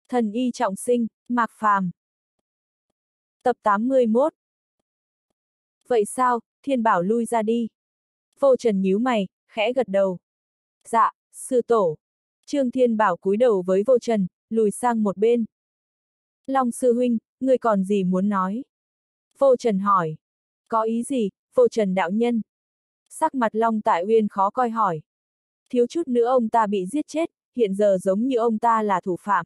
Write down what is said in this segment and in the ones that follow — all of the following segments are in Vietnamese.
Thần y trọng sinh, Mạc Phàm. Tập 81. Vậy sao, Thiên Bảo lui ra đi. Vô Trần nhíu mày, khẽ gật đầu. Dạ, sư tổ. Trương Thiên Bảo cúi đầu với Vô Trần, lùi sang một bên. Long sư huynh, ngươi còn gì muốn nói? Vô Trần hỏi. Có ý gì, Vô Trần đạo nhân? Sắc mặt Long Tại Uyên khó coi hỏi. Thiếu chút nữa ông ta bị giết chết, hiện giờ giống như ông ta là thủ phạm.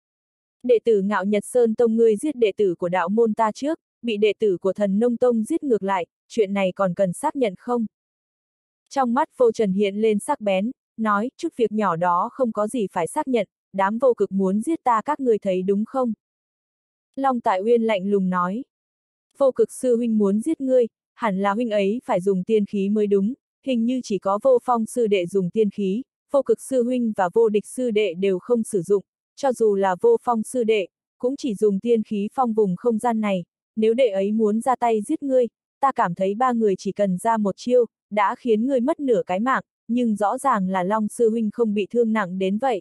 Đệ tử Ngạo Nhật Sơn Tông ngươi giết đệ tử của đạo môn ta trước, bị đệ tử của Thần Nông Tông giết ngược lại, chuyện này còn cần xác nhận không? Trong mắt Vô Trần hiện lên sắc bén, nói, chút việc nhỏ đó không có gì phải xác nhận, đám vô cực muốn giết ta các ngươi thấy đúng không? Long Tại Uyên lạnh lùng nói. Vô cực sư huynh muốn giết ngươi, hẳn là huynh ấy phải dùng tiên khí mới đúng, hình như chỉ có Vô Phong sư đệ dùng tiên khí, vô cực sư huynh và vô địch sư đệ đều không sử dụng, cho dù là Vô Phong sư đệ, cũng chỉ dùng tiên khí phong vùng không gian này, nếu đệ ấy muốn ra tay giết ngươi, ta cảm thấy ba người chỉ cần ra một chiêu, đã khiến ngươi mất nửa cái mạng, nhưng rõ ràng là Long sư huynh không bị thương nặng đến vậy.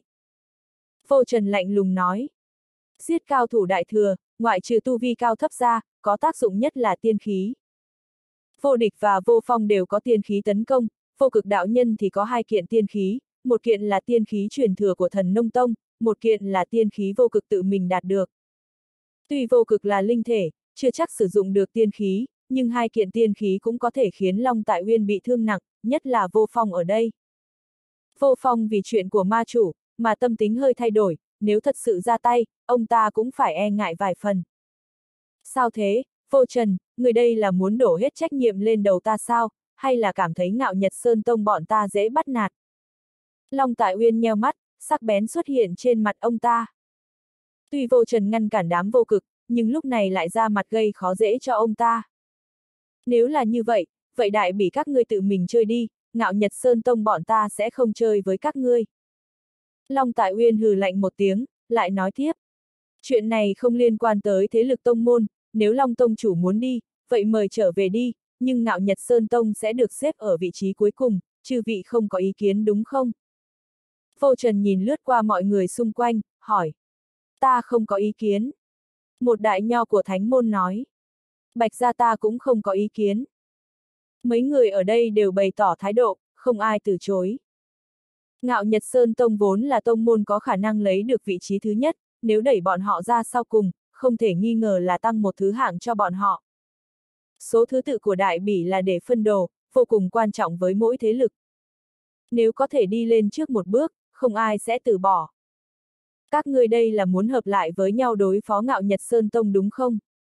Vô Trần lạnh lùng nói. Giết cao thủ đại thừa, ngoại trừ tu vi cao thấp ra, có tác dụng nhất là tiên khí. Vô địch và Vô Phong đều có tiên khí tấn công, vô cực đạo nhân thì có hai kiện tiên khí, một kiện là tiên khí truyền thừa của Thần Nông Tông, một kiện là tiên khí vô cực tự mình đạt được. Tuy vô cực là linh thể, chưa chắc sử dụng được tiên khí, nhưng hai kiện tiên khí cũng có thể khiến Long Tại Uyên bị thương nặng, nhất là Vô Phong ở đây. Vô Phong vì chuyện của ma chủ, mà tâm tính hơi thay đổi, nếu thật sự ra tay, ông ta cũng phải e ngại vài phần. Sao thế, Vô Trần, người đây là muốn đổ hết trách nhiệm lên đầu ta sao, hay là cảm thấy Ngạo Nhật Sơn Tông bọn ta dễ bắt nạt? Long Tại Uyên nheo mắt, sắc bén xuất hiện trên mặt ông ta. Tuy Vô Trần ngăn cản đám vô cực, nhưng lúc này lại ra mặt gây khó dễ cho ông ta. Nếu là như vậy, vậy đại bỉ các ngươi tự mình chơi đi, Ngạo Nhật Sơn Tông bọn ta sẽ không chơi với các ngươi. Long Tại Uyên hừ lạnh một tiếng, lại nói tiếp. Chuyện này không liên quan tới thế lực tông môn, nếu Long Tông chủ muốn đi, vậy mời trở về đi, nhưng Ngạo Nhật Sơn Tông sẽ được xếp ở vị trí cuối cùng, chư vị không có ý kiến đúng không? Vô Trần nhìn lướt qua mọi người xung quanh, hỏi. Ta không có ý kiến. Một đại nho của thánh môn nói. Bạch gia ta cũng không có ý kiến. Mấy người ở đây đều bày tỏ thái độ, không ai từ chối. Ngạo Nhật Sơn Tông vốn là tông môn có khả năng lấy được vị trí thứ nhất, nếu đẩy bọn họ ra sau cùng, không thể nghi ngờ là tăng một thứ hạng cho bọn họ. Số thứ tự của đại bỉ là để phân đồ, vô cùng quan trọng với mỗi thế lực. Nếu có thể đi lên trước một bước, không ai sẽ từ bỏ. Các ngươi đây là muốn hợp lại với nhau đối phó Ngạo Nhật Sơn Tông đúng không?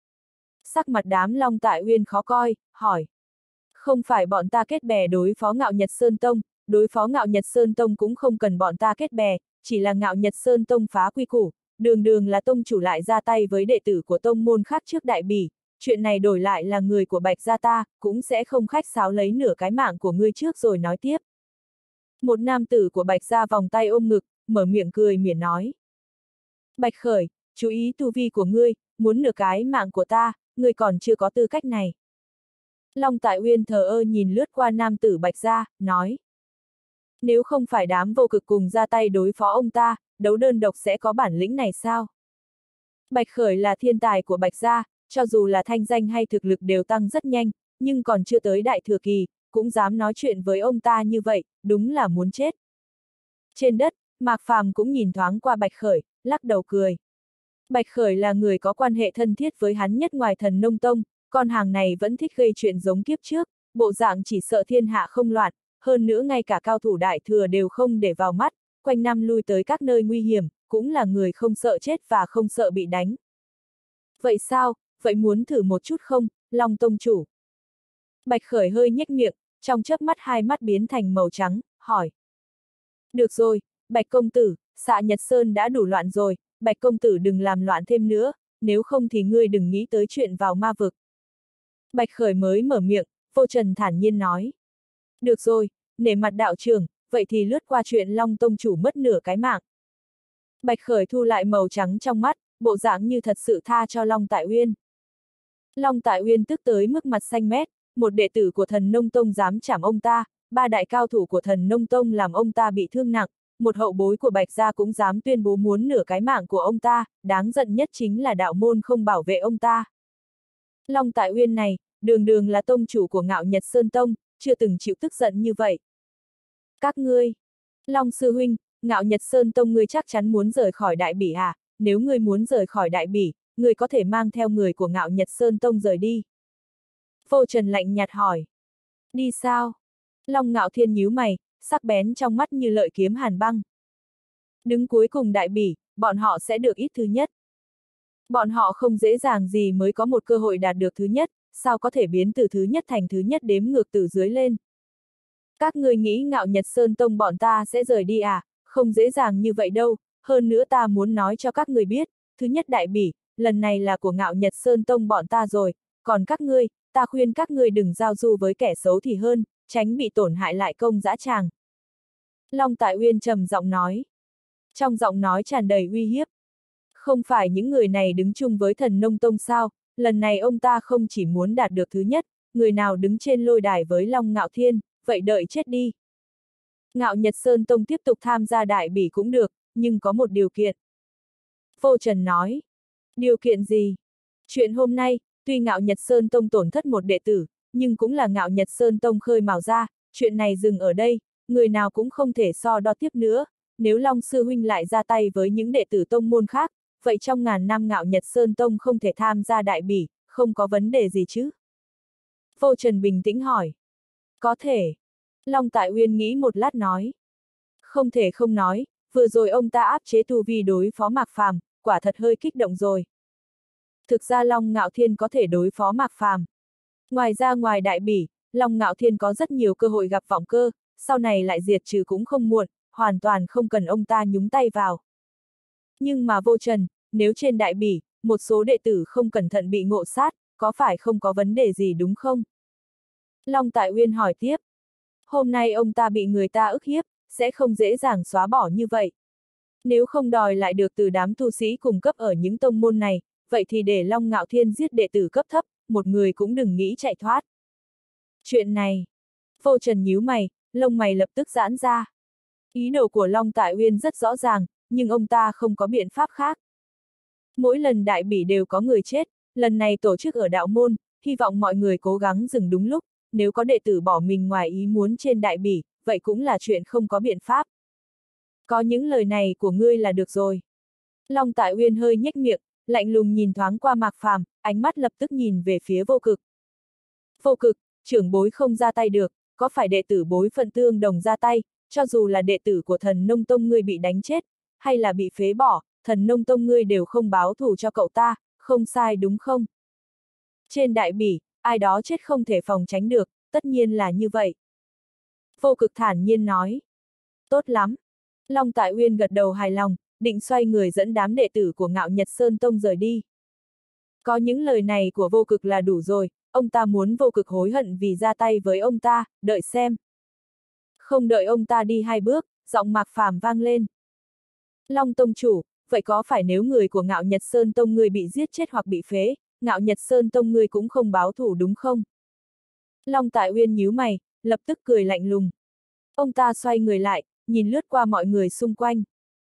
Sắc mặt đám Long Tại Uyên khó coi, hỏi. Không phải bọn ta kết bè đối phó Ngạo Nhật Sơn Tông, đối phó Ngạo Nhật Sơn Tông cũng không cần bọn ta kết bè, chỉ là Ngạo Nhật Sơn Tông phá quy củ, đường đường là tông chủ lại ra tay với đệ tử của tông môn khác trước đại bỉ, chuyện này đổi lại là người của Bạch gia ta, cũng sẽ không khách sáo lấy nửa cái mạng của ngươi trước rồi nói tiếp. Một nam tử của Bạch gia vòng tay ôm ngực, mở miệng cười mỉa nói. Bạch Khởi, chú ý tu vi của ngươi, muốn nửa cái mạng của ta, ngươi còn chưa có tư cách này. Long Tại Uyên thờ ơ nhìn lướt qua nam tử Bạch gia, nói. Nếu không phải đám vô cực cùng ra tay đối phó ông ta, đấu đơn độc sẽ có bản lĩnh này sao? Bạch Khởi là thiên tài của Bạch gia, cho dù là thanh danh hay thực lực đều tăng rất nhanh, nhưng còn chưa tới đại thừa kỳ, cũng dám nói chuyện với ông ta như vậy, đúng là muốn chết. Trên đất, Mạc Phàm cũng nhìn thoáng qua Bạch Khởi, lắc đầu cười. Bạch Khởi là người có quan hệ thân thiết với hắn nhất ngoài Thần Nông Tông, con hàng này vẫn thích gây chuyện giống kiếp trước, bộ dạng chỉ sợ thiên hạ không loạn, hơn nữa ngay cả cao thủ đại thừa đều không để vào mắt, quanh năm lui tới các nơi nguy hiểm, cũng là người không sợ chết và không sợ bị đánh. Vậy sao, vậy muốn thử một chút không, Long Tông chủ? Bạch Khởi hơi nhếch miệng, trong chớp mắt hai mắt biến thành màu trắng, hỏi. Được rồi, Bạch công tử, Xạ Nhật Sơn đã đủ loạn rồi, Bạch công tử đừng làm loạn thêm nữa, nếu không thì ngươi đừng nghĩ tới chuyện vào ma vực. Bạch Khởi mới mở miệng, Vô Trần thản nhiên nói. Được rồi, nể mặt đạo trưởng, vậy thì lướt qua chuyện Long Tông chủ mất nửa cái mạng. Bạch Khởi thu lại màu trắng trong mắt, bộ dạng như thật sự tha cho Long Tại Uyên. Long Tại Uyên tức tới mức mặt xanh mét, một đệ tử của Thần Nông Tông dám chảm ông ta, ba đại cao thủ của Thần Nông Tông làm ông ta bị thương nặng, một hậu bối của Bạch gia cũng dám tuyên bố muốn nửa cái mạng của ông ta, đáng giận nhất chính là đạo môn không bảo vệ ông ta. Long Tại Uyên này, đường đường là tông chủ của Ngạo Nhật Sơn Tông, chưa từng chịu tức giận như vậy. Các ngươi, Long sư huynh, Ngạo Nhật Sơn Tông ngươi chắc chắn muốn rời khỏi Đại Bỉ à? Nếu ngươi muốn rời khỏi Đại Bỉ, ngươi có thể mang theo người của Ngạo Nhật Sơn Tông rời đi. Vô Trần lạnh nhạt hỏi. Đi sao? Long Ngạo Thiên nhíu mày, sắc bén trong mắt như lợi kiếm hàn băng. Đứng cuối cùng Đại Bỉ, bọn họ sẽ được ít thứ nhất. Bọn họ không dễ dàng gì mới có một cơ hội đạt được thứ nhất, sao có thể biến từ thứ nhất thành thứ nhất đếm ngược từ dưới lên. Các ngươi nghĩ Ngạo Nhật Sơn Tông bọn ta sẽ rời đi à? Không dễ dàng như vậy đâu, hơn nữa ta muốn nói cho các người biết, thứ nhất Đại Bỉ, lần này là của Ngạo Nhật Sơn Tông bọn ta rồi, còn các ngươi, ta khuyên các ngươi đừng giao du với kẻ xấu thì hơn, tránh bị tổn hại lại công dã tràng. Long Tại Uyên trầm giọng nói. Trong giọng nói tràn đầy uy hiếp. Không phải những người này đứng chung với Thần Nông Tông sao, lần này ông ta không chỉ muốn đạt được thứ nhất, người nào đứng trên lôi đài với Long Ngạo Thiên, vậy đợi chết đi. Ngạo Nhật Sơn Tông tiếp tục tham gia Đại Bỉ cũng được, nhưng có một điều kiện. Vô Trần nói. Điều kiện gì? Chuyện hôm nay, tuy Ngạo Nhật Sơn Tông tổn thất một đệ tử, nhưng cũng là Ngạo Nhật Sơn Tông khơi mào ra, chuyện này dừng ở đây, người nào cũng không thể so đo tiếp nữa, nếu Long Sư Huynh lại ra tay với những đệ tử tông môn khác, vậy trong ngàn năm Ngạo Nhật Sơn Tông không thể tham gia Đại Bỉ, không có vấn đề gì chứ? Vô Trần bình tĩnh hỏi. Có thể. Long Tại Uyên nghĩ một lát nói. Không thể không nói, vừa rồi ông ta áp chế tu vi đối phó Mạc Phàm, quả thật hơi kích động rồi. Thực ra Long Ngạo Thiên có thể đối phó Mạc Phàm. Ngoài ra ngoài Đại Bỉ, Long Ngạo Thiên có rất nhiều cơ hội gặp vọng cơ, sau này lại diệt trừ cũng không muộn, hoàn toàn không cần ông ta nhúng tay vào. Nhưng mà Vô Trần, nếu trên Đại Bỉ, một số đệ tử không cẩn thận bị ngộ sát, có phải không có vấn đề gì đúng không? Long Tại Uyên hỏi tiếp. Hôm nay ông ta bị người ta ức hiếp, sẽ không dễ dàng xóa bỏ như vậy. Nếu không đòi lại được từ đám tu sĩ cùng cấp ở những tông môn này, vậy thì để Long Ngạo Thiên giết đệ tử cấp thấp, một người cũng đừng nghĩ chạy thoát. Chuyện này, Vô Trần nhíu mày, lông mày lập tức giãn ra. Ý đồ của Long Tại Uyên rất rõ ràng, nhưng ông ta không có biện pháp khác. Mỗi lần Đại Bỉ đều có người chết, lần này tổ chức ở đạo môn, hy vọng mọi người cố gắng dừng đúng lúc, nếu có đệ tử bỏ mình ngoài ý muốn trên Đại Bỉ, vậy cũng là chuyện không có biện pháp. Có những lời này của ngươi là được rồi. Long Tại Uyên hơi nhếch miệng, lạnh lùng nhìn thoáng qua Mạc Phàm, ánh mắt lập tức nhìn về phía Vô Cực. Vô Cực, trưởng bối không ra tay được, có phải đệ tử bối phận tương đồng ra tay, cho dù là đệ tử của Thần Nông Tông ngươi bị đánh chết, hay là bị phế bỏ, Thần Nông Tông ngươi đều không báo thù cho cậu ta, không sai đúng không? Trên Đại Bỉ, ai đó chết không thể phòng tránh được, tất nhiên là như vậy. Vô Cực thản nhiên nói. Tốt lắm. Long Tại Uyên gật đầu hài lòng, định xoay người dẫn đám đệ tử của Ngạo Nhật Sơn Tông rời đi. Có những lời này của Vô Cực là đủ rồi, ông ta muốn Vô Cực hối hận vì ra tay với ông ta, đợi xem. Không đợi ông ta đi hai bước, giọng Mạc Phàm vang lên. Long Tông chủ, vậy có phải nếu người của Ngạo Nhật Sơn Tông ngươi bị giết chết hoặc bị phế, Ngạo Nhật Sơn Tông ngươi cũng không báo thù đúng không? Long Tại Uyên nhíu mày, lập tức cười lạnh lùng. Ông ta xoay người lại, nhìn lướt qua mọi người xung quanh.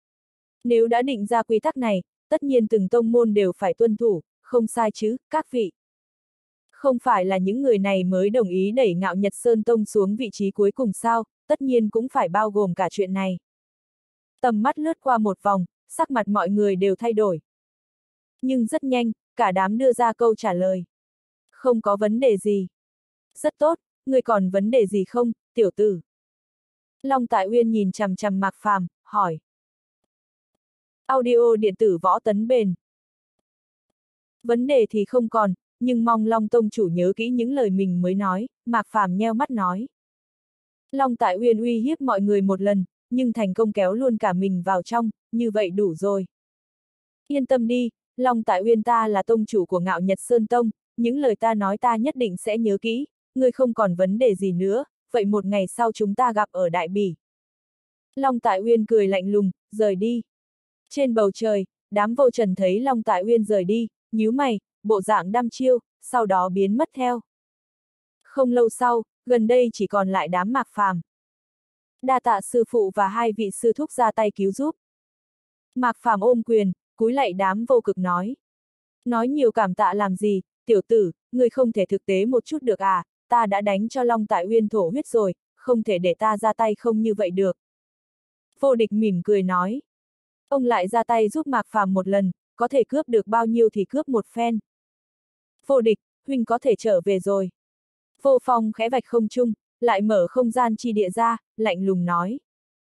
Nếu đã định ra quy tắc này, tất nhiên từng tông môn đều phải tuân thủ, không sai chứ, các vị. Không phải là những người này mới đồng ý đẩy Ngạo Nhật Sơn Tông xuống vị trí cuối cùng sao, tất nhiên cũng phải bao gồm cả chuyện này. Tầm mắt lướt qua một vòng, sắc mặt mọi người đều thay đổi. Nhưng rất nhanh, cả đám đưa ra câu trả lời. Không có vấn đề gì. Rất tốt, người còn vấn đề gì không, tiểu tử? Long Tại Uyên nhìn chằm chằm Mạc Phàm, hỏi. Audio điện tử Võ Tấn Bền. Vấn đề thì không còn, nhưng mong Long Tông chủ nhớ kỹ những lời mình mới nói, Mạc Phàm nheo mắt nói. Long Tại Uyên uy hiếp mọi người một lần, nhưng thành công kéo luôn cả mình vào trong, như vậy đủ rồi. Yên tâm đi, Long Tại Uyên ta là tông chủ của Ngạo Nhật Sơn Tông, những lời ta nói ta nhất định sẽ nhớ kỹ, ngươi không còn vấn đề gì nữa, vậy một ngày sau chúng ta gặp ở Đại Bỉ. Long Tại Uyên cười lạnh lùng, rời đi. Trên bầu trời, đám Vô Trần thấy Long Tại Uyên rời đi, nhíu mày, bộ dạng đăm chiêu, sau đó biến mất theo. Không lâu sau, gần đây chỉ còn lại đám Mạc Phàm. Đa tạ sư phụ và hai vị sư thúc ra tay cứu giúp. Mạc Phàm ôm quyền, cúi lạy đám vô cực nói. Nói nhiều cảm tạ làm gì, tiểu tử, người không thể thực tế một chút được à, ta đã đánh cho Long Tại Uyên thổ huyết rồi, không thể để ta ra tay không như vậy được. Vô Địch mỉm cười nói. Ông lại ra tay giúp Mạc Phàm một lần, có thể cướp được bao nhiêu thì cướp một phen. Vô Địch, huynh có thể trở về rồi. Vô Phong khẽ vạch không trung, lại mở không gian chi địa ra, lạnh lùng nói.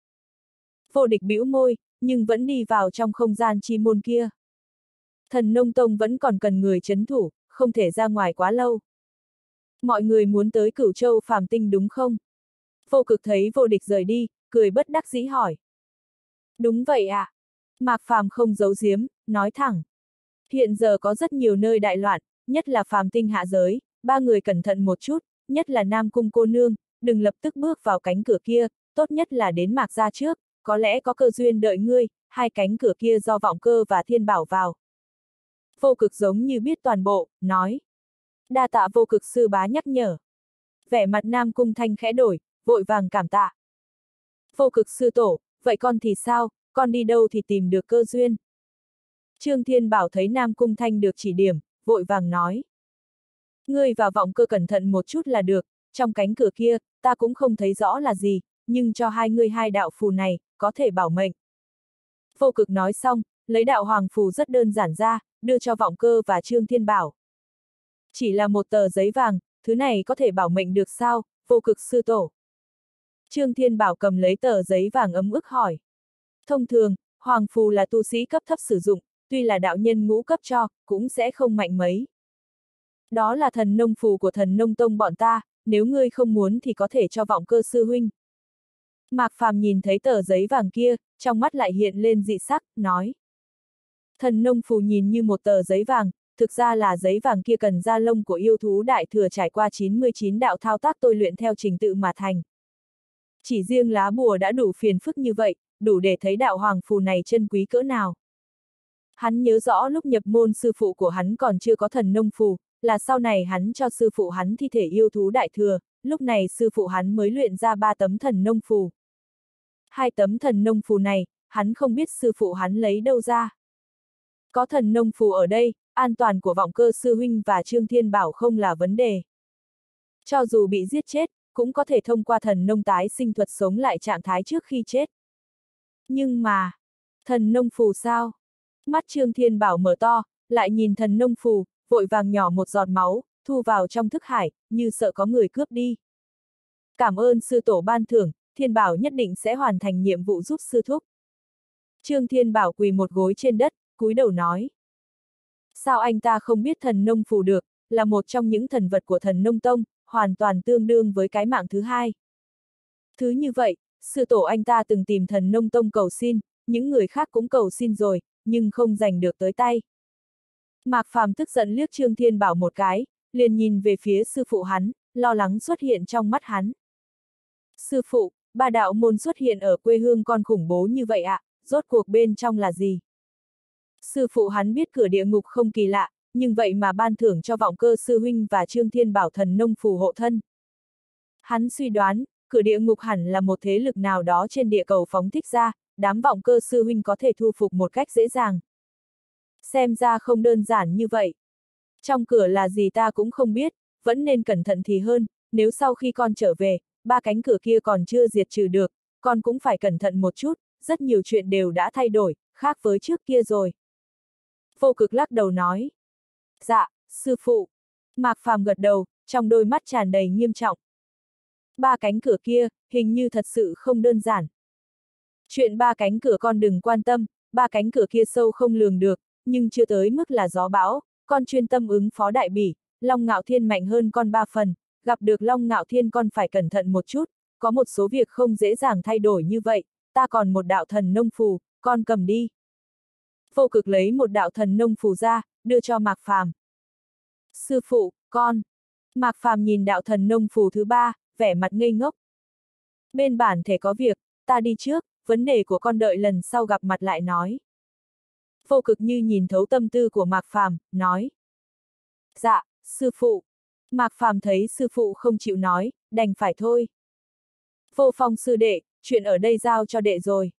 Vô Địch bĩu môi, nhưng vẫn đi vào trong không gian chi môn kia. Thần Nông Tông vẫn còn cần người trấn thủ, không thể ra ngoài quá lâu. Mọi người muốn tới Cửu Châu Phàm Tinh đúng không? Vô Cực thấy Vô Địch rời đi, cười bất đắc dĩ hỏi. Đúng vậy ạ. Mạc Phàm không giấu giếm, nói thẳng. Hiện giờ có rất nhiều nơi đại loạn, nhất là Phàm Tinh hạ giới, ba người cẩn thận một chút, nhất là Nam Cung cô nương, đừng lập tức bước vào cánh cửa kia, tốt nhất là đến Mạc gia trước, có lẽ có cơ duyên đợi ngươi, hai cánh cửa kia do Vọng Cơ và Thiên Bảo vào. Vô Cực giống như biết toàn bộ, nói. Đa tạ Vô Cực sư bá nhắc nhở. Vẻ mặt Nam Cung Thanh khẽ đổi, vội vàng cảm tạ. Vô Cực sư tổ, vậy con thì sao, con đi đâu thì tìm được cơ duyên? Trương Thiên Bảo thấy Nam Cung Thanh được chỉ điểm, vội vàng nói. Ngươi vào Vọng Cơ cẩn thận một chút là được, trong cánh cửa kia, ta cũng không thấy rõ là gì, nhưng cho hai ngươi hai đạo phù này, có thể bảo mệnh. Vô Cực nói xong, lấy đạo hoàng phù rất đơn giản ra, đưa cho Vọng Cơ và Trương Thiên Bảo. Chỉ là một tờ giấy vàng, thứ này có thể bảo mệnh được sao, Vô Cực sư tổ? Trương Thiên Bảo cầm lấy tờ giấy vàng ấm ức hỏi. Thông thường, hoàng phù là tu sĩ cấp thấp sử dụng, tuy là đạo nhân ngũ cấp cho, cũng sẽ không mạnh mấy. Đó là thần nông phù của thần nông tông bọn ta, nếu ngươi không muốn thì có thể cho Vọng Cơ sư huynh. Mạc Phàm nhìn thấy tờ giấy vàng kia, trong mắt lại hiện lên dị sắc, nói. Thần nông phù nhìn như một tờ giấy vàng, thực ra là giấy vàng kia cần da lông của yêu thú đại thừa trải qua 99 đạo thao tác tôi luyện theo trình tự mà thành. Chỉ riêng lá bùa đã đủ phiền phức như vậy, đủ để thấy đạo hoàng phù này chân quý cỡ nào. Hắn nhớ rõ lúc nhập môn sư phụ của hắn còn chưa có thần nông phù, là sau này hắn cho sư phụ hắn thi thể yêu thú đại thừa, lúc này sư phụ hắn mới luyện ra 3 tấm thần nông phù. 2 tấm thần nông phù này, hắn không biết sư phụ hắn lấy đâu ra. Có thần nông phù ở đây, an toàn của Vọng Cơ sư huynh và Trương Thiên Bảo không là vấn đề. Cho dù bị giết chết, cũng có thể thông qua thần nông tái sinh thuật sống lại trạng thái trước khi chết. Nhưng mà, thần nông phù sao? Mắt Trương Thiên Bảo mở to, lại nhìn thần nông phù, vội vàng nhỏ một giọt máu, thu vào trong thức hải, như sợ có người cướp đi. Cảm ơn sư tổ ban thưởng, Thiên Bảo nhất định sẽ hoàn thành nhiệm vụ giúp sư thúc. Trương Thiên Bảo quỳ một gối trên đất, cúi đầu nói. Sao anh ta không biết thần nông phù được, là một trong những thần vật của thần nông tông, hoàn toàn tương đương với cái mạng thứ hai. Thứ như vậy, sư tổ anh ta từng tìm thần nông tông cầu xin, những người khác cũng cầu xin rồi, nhưng không giành được tới tay. Mạc Phàm tức giận liếc Trương Thiên Bảo một cái, liền nhìn về phía sư phụ hắn, lo lắng xuất hiện trong mắt hắn. Sư phụ, 3 đạo môn xuất hiện ở quê hương con khủng bố như vậy ạ, rốt cuộc bên trong là gì? Sư phụ hắn biết cửa địa ngục không kỳ lạ, nhưng vậy mà ban thưởng cho Vọng Cơ sư huynh và Trương Thiên Bảo thần nông phù hộ thân. Hắn suy đoán, cửa địa ngục hẳn là một thế lực nào đó trên địa cầu phóng thích ra, đám Vọng Cơ sư huynh có thể thu phục một cách dễ dàng. Xem ra không đơn giản như vậy. Trong cửa là gì ta cũng không biết, vẫn nên cẩn thận thì hơn, nếu sau khi con trở về, 3 cánh cửa kia còn chưa diệt trừ được, con cũng phải cẩn thận một chút, rất nhiều chuyện đều đã thay đổi, khác với trước kia rồi. Vô Cực lắc đầu nói. Dạ, sư phụ. Mạc Phàm gật đầu, trong đôi mắt tràn đầy nghiêm trọng. 3 cánh cửa kia, hình như thật sự không đơn giản. Chuyện 3 cánh cửa con đừng quan tâm, 3 cánh cửa kia sâu không lường được, nhưng chưa tới mức là gió bão, con chuyên tâm ứng phó đại bỉ, Long Ngạo Thiên mạnh hơn con 3 phần, gặp được Long Ngạo Thiên con phải cẩn thận một chút, có một số việc không dễ dàng thay đổi như vậy, ta còn một đạo thần nông phù, con cầm đi. Vô Cực lấy một đạo thần nông phù ra, đưa cho Mạc Phàm. Sư phụ, con. Mạc Phàm nhìn đạo thần nông phù thứ 3, vẻ mặt ngây ngốc. Bên bản thể có việc, ta đi trước, vấn đề của con đợi lần sau gặp mặt lại nói. Vô Cực như nhìn thấu tâm tư của Mạc Phàm, nói. Dạ, sư phụ. Mạc Phàm thấy sư phụ không chịu nói, đành phải thôi. Vô Phong sư đệ, chuyện ở đây giao cho đệ rồi.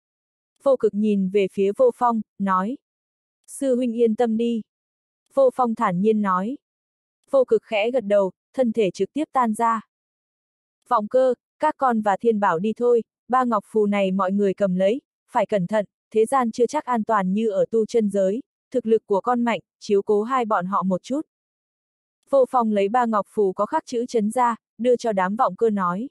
Vô Cực nhìn về phía Vô Phong, nói. Sư huynh yên tâm đi. Vô Phong thản nhiên nói. Vô Cực khẽ gật đầu, thân thể trực tiếp tan ra. Vọng Cơ, các con và Thiên Bảo đi thôi, ba ngọc phù này mọi người cầm lấy, phải cẩn thận, thế gian chưa chắc an toàn như ở tu chân giới, thực lực của con mạnh, chiếu cố hai bọn họ một chút. Vô Phong lấy ba ngọc phù có khắc chữ Trấn ra, đưa cho đám Vọng Cơ nói.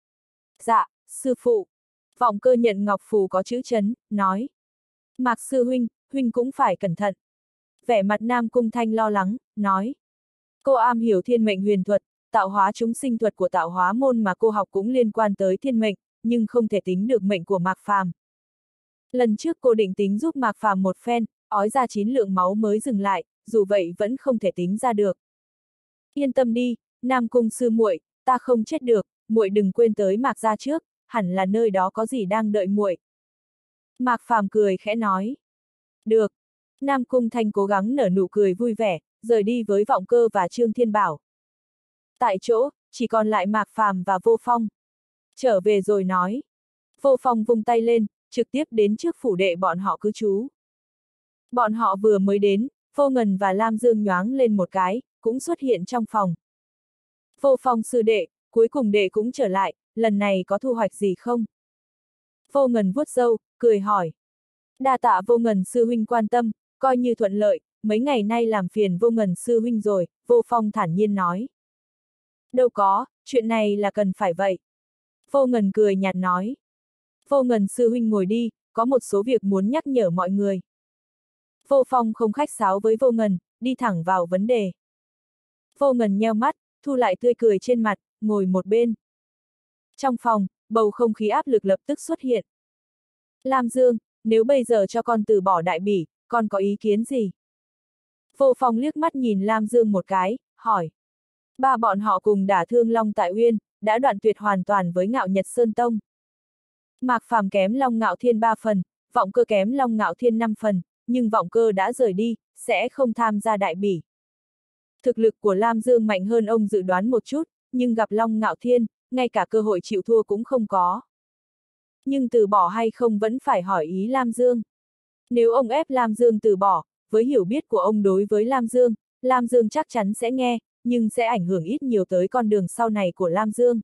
Dạ, sư phụ. Vọng Cơ nhận ngọc phù có chữ Trấn, nói. Mạc sư huynh, huynh cũng phải cẩn thận. Vẻ mặt Nam Cung Thanh lo lắng, nói. Cô am hiểu thiên mệnh huyền thuật, tạo hóa chúng sinh thuật của tạo hóa môn mà cô học cũng liên quan tới thiên mệnh, nhưng không thể tính được mệnh của Mạc Phàm. Lần trước cô định tính giúp Mạc Phàm một phen, ói ra 9 lượng máu mới dừng lại, dù vậy vẫn không thể tính ra được. Yên tâm đi, Nam Cung sư muội, ta không chết được, muội đừng quên tới Mạc gia trước, hẳn là nơi đó có gì đang đợi muội. Mạc Phàm cười khẽ nói. Được. Nam Cung Thanh cố gắng nở nụ cười vui vẻ, rời đi với Vọng Cơ và Trương Thiên Bảo. Tại chỗ, chỉ còn lại Mạc Phàm và Vô Phong. Trở về rồi nói. Vô Phong vung tay lên, trực tiếp đến trước phủ đệ bọn họ cư trú. Bọn họ vừa mới đến, Vô Ngần và Lam Dương nhoáng lên một cái, cũng xuất hiện trong phòng. Vô Phong sư đệ, cuối cùng đệ cũng trở lại, lần này có thu hoạch gì không? Vô Ngần vuốt râu, cười hỏi. Đa tạ Vô Ngần sư huynh quan tâm, coi như thuận lợi, mấy ngày nay làm phiền Vô Ngần sư huynh rồi, Vô Phong thản nhiên nói. Đâu có, chuyện này là cần phải vậy. Vô Ngần cười nhạt nói. Vô Ngần sư huynh ngồi đi, có một số việc muốn nhắc nhở mọi người. Vô Phong không khách sáo với Vô Ngần, đi thẳng vào vấn đề. Vô Ngần nheo mắt, thu lại tươi cười trên mặt, ngồi một bên. Trong phòng, bầu không khí áp lực lập tức xuất hiện. Lam Dương, nếu bây giờ cho con từ bỏ đại bỉ, con có ý kiến gì? Vô Phong liếc mắt nhìn Lam Dương một cái, hỏi. Ba bọn họ cùng đả thương Long Tại Uyên, đã đoạn tuyệt hoàn toàn với Ngạo Nhật Sơn Tông. Mạc Phàm kém Long Ngạo Thiên 3 phần, Vọng Cơ kém Long Ngạo Thiên 5 phần, nhưng Vọng Cơ đã rời đi, sẽ không tham gia đại bỉ. Thực lực của Lam Dương mạnh hơn ông dự đoán một chút, nhưng gặp Long Ngạo Thiên, ngay cả cơ hội chịu thua cũng không có. Nhưng từ bỏ hay không vẫn phải hỏi ý Lam Dương. Nếu ông ép Lam Dương từ bỏ, với hiểu biết của ông đối với Lam Dương chắc chắn sẽ nghe, nhưng sẽ ảnh hưởng ít nhiều tới con đường sau này của Lam Dương.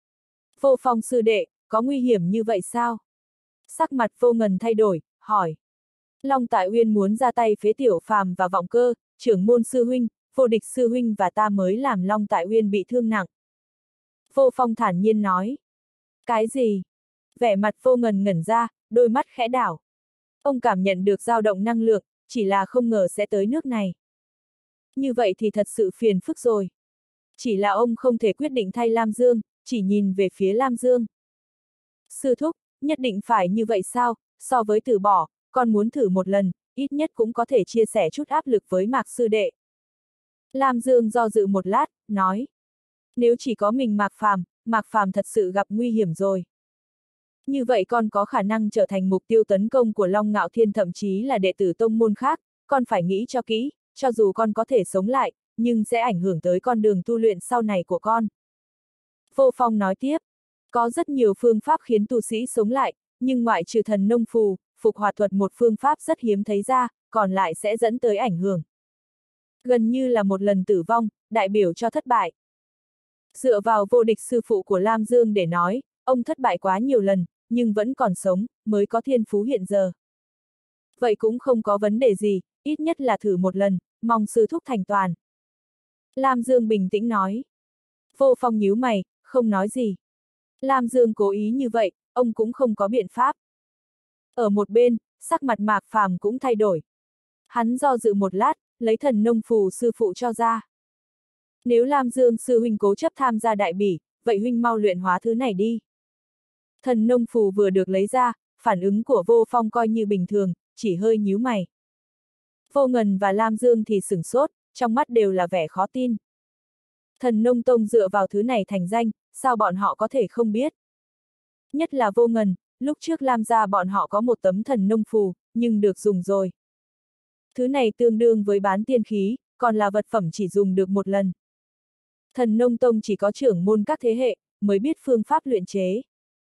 Vô Phong sư đệ, có nguy hiểm như vậy sao? Sắc mặt Vô Ngần thay đổi, hỏi. Long Tại Uyên muốn ra tay phế Tiểu Phàm và Vọng Cơ, trưởng môn sư huynh, Vô Địch sư huynh và ta mới làm Long Tại Uyên bị thương nặng. Vô Phong thản nhiên nói. Cái gì? Vẻ mặt Vô Ngần ngẩn ra, đôi mắt khẽ đảo. Ông cảm nhận được dao động năng lượng, chỉ là không ngờ sẽ tới nước này. Như vậy thì thật sự phiền phức rồi. Chỉ là ông không thể quyết định thay Lam Dương, chỉ nhìn về phía Lam Dương. Sư thúc, nhất định phải như vậy sao, so với từ bỏ, con muốn thử một lần, ít nhất cũng có thể chia sẻ chút áp lực với Mạc sư đệ. Lam Dương do dự một lát, nói. Nếu chỉ có mình Mạc Phàm thật sự gặp nguy hiểm rồi. Như vậy con có khả năng trở thành mục tiêu tấn công của Long Ngạo Thiên, thậm chí là đệ tử tông môn khác, con phải nghĩ cho kỹ, cho dù con có thể sống lại, nhưng sẽ ảnh hưởng tới con đường tu luyện sau này của con. Vô Phong nói tiếp, có rất nhiều phương pháp khiến tu sĩ sống lại, nhưng ngoại trừ thần nông phù, phục hỏa thuật một phương pháp rất hiếm thấy ra, còn lại sẽ dẫn tới ảnh hưởng. Gần như là một lần tử vong, đại biểu cho thất bại. Dựa vào Vô Địch sư phụ của Lam Dương để nói, ông thất bại quá nhiều lần, nhưng vẫn còn sống, mới có thiên phú hiện giờ. Vậy cũng không có vấn đề gì, ít nhất là thử một lần, mong sư thúc thành toàn. Lam Dương bình tĩnh nói. Vô Phong nhíu mày, không nói gì. Lam Dương cố ý như vậy, ông cũng không có biện pháp. Ở một bên, sắc mặt Mạc Phàm cũng thay đổi. Hắn do dự một lát, lấy thần nông phù sư phụ cho ra. Nếu Lam Dương sư huynh cố chấp tham gia đại bỉ, vậy huynh mau luyện hóa thứ này đi. Thần nông phù vừa được lấy ra, phản ứng của Vô Phong coi như bình thường, chỉ hơi nhíu mày. Vô Ngần và Lam Dương thì sửng sốt, trong mắt đều là vẻ khó tin. Thần nông tông dựa vào thứ này thành danh, sao bọn họ có thể không biết? Nhất là Vô Ngần, lúc trước Lam gia bọn họ có một tấm thần nông phù, nhưng được dùng rồi. Thứ này tương đương với bán tiên khí, còn là vật phẩm chỉ dùng được một lần. Thần nông tông chỉ có trưởng môn các thế hệ, mới biết phương pháp luyện chế.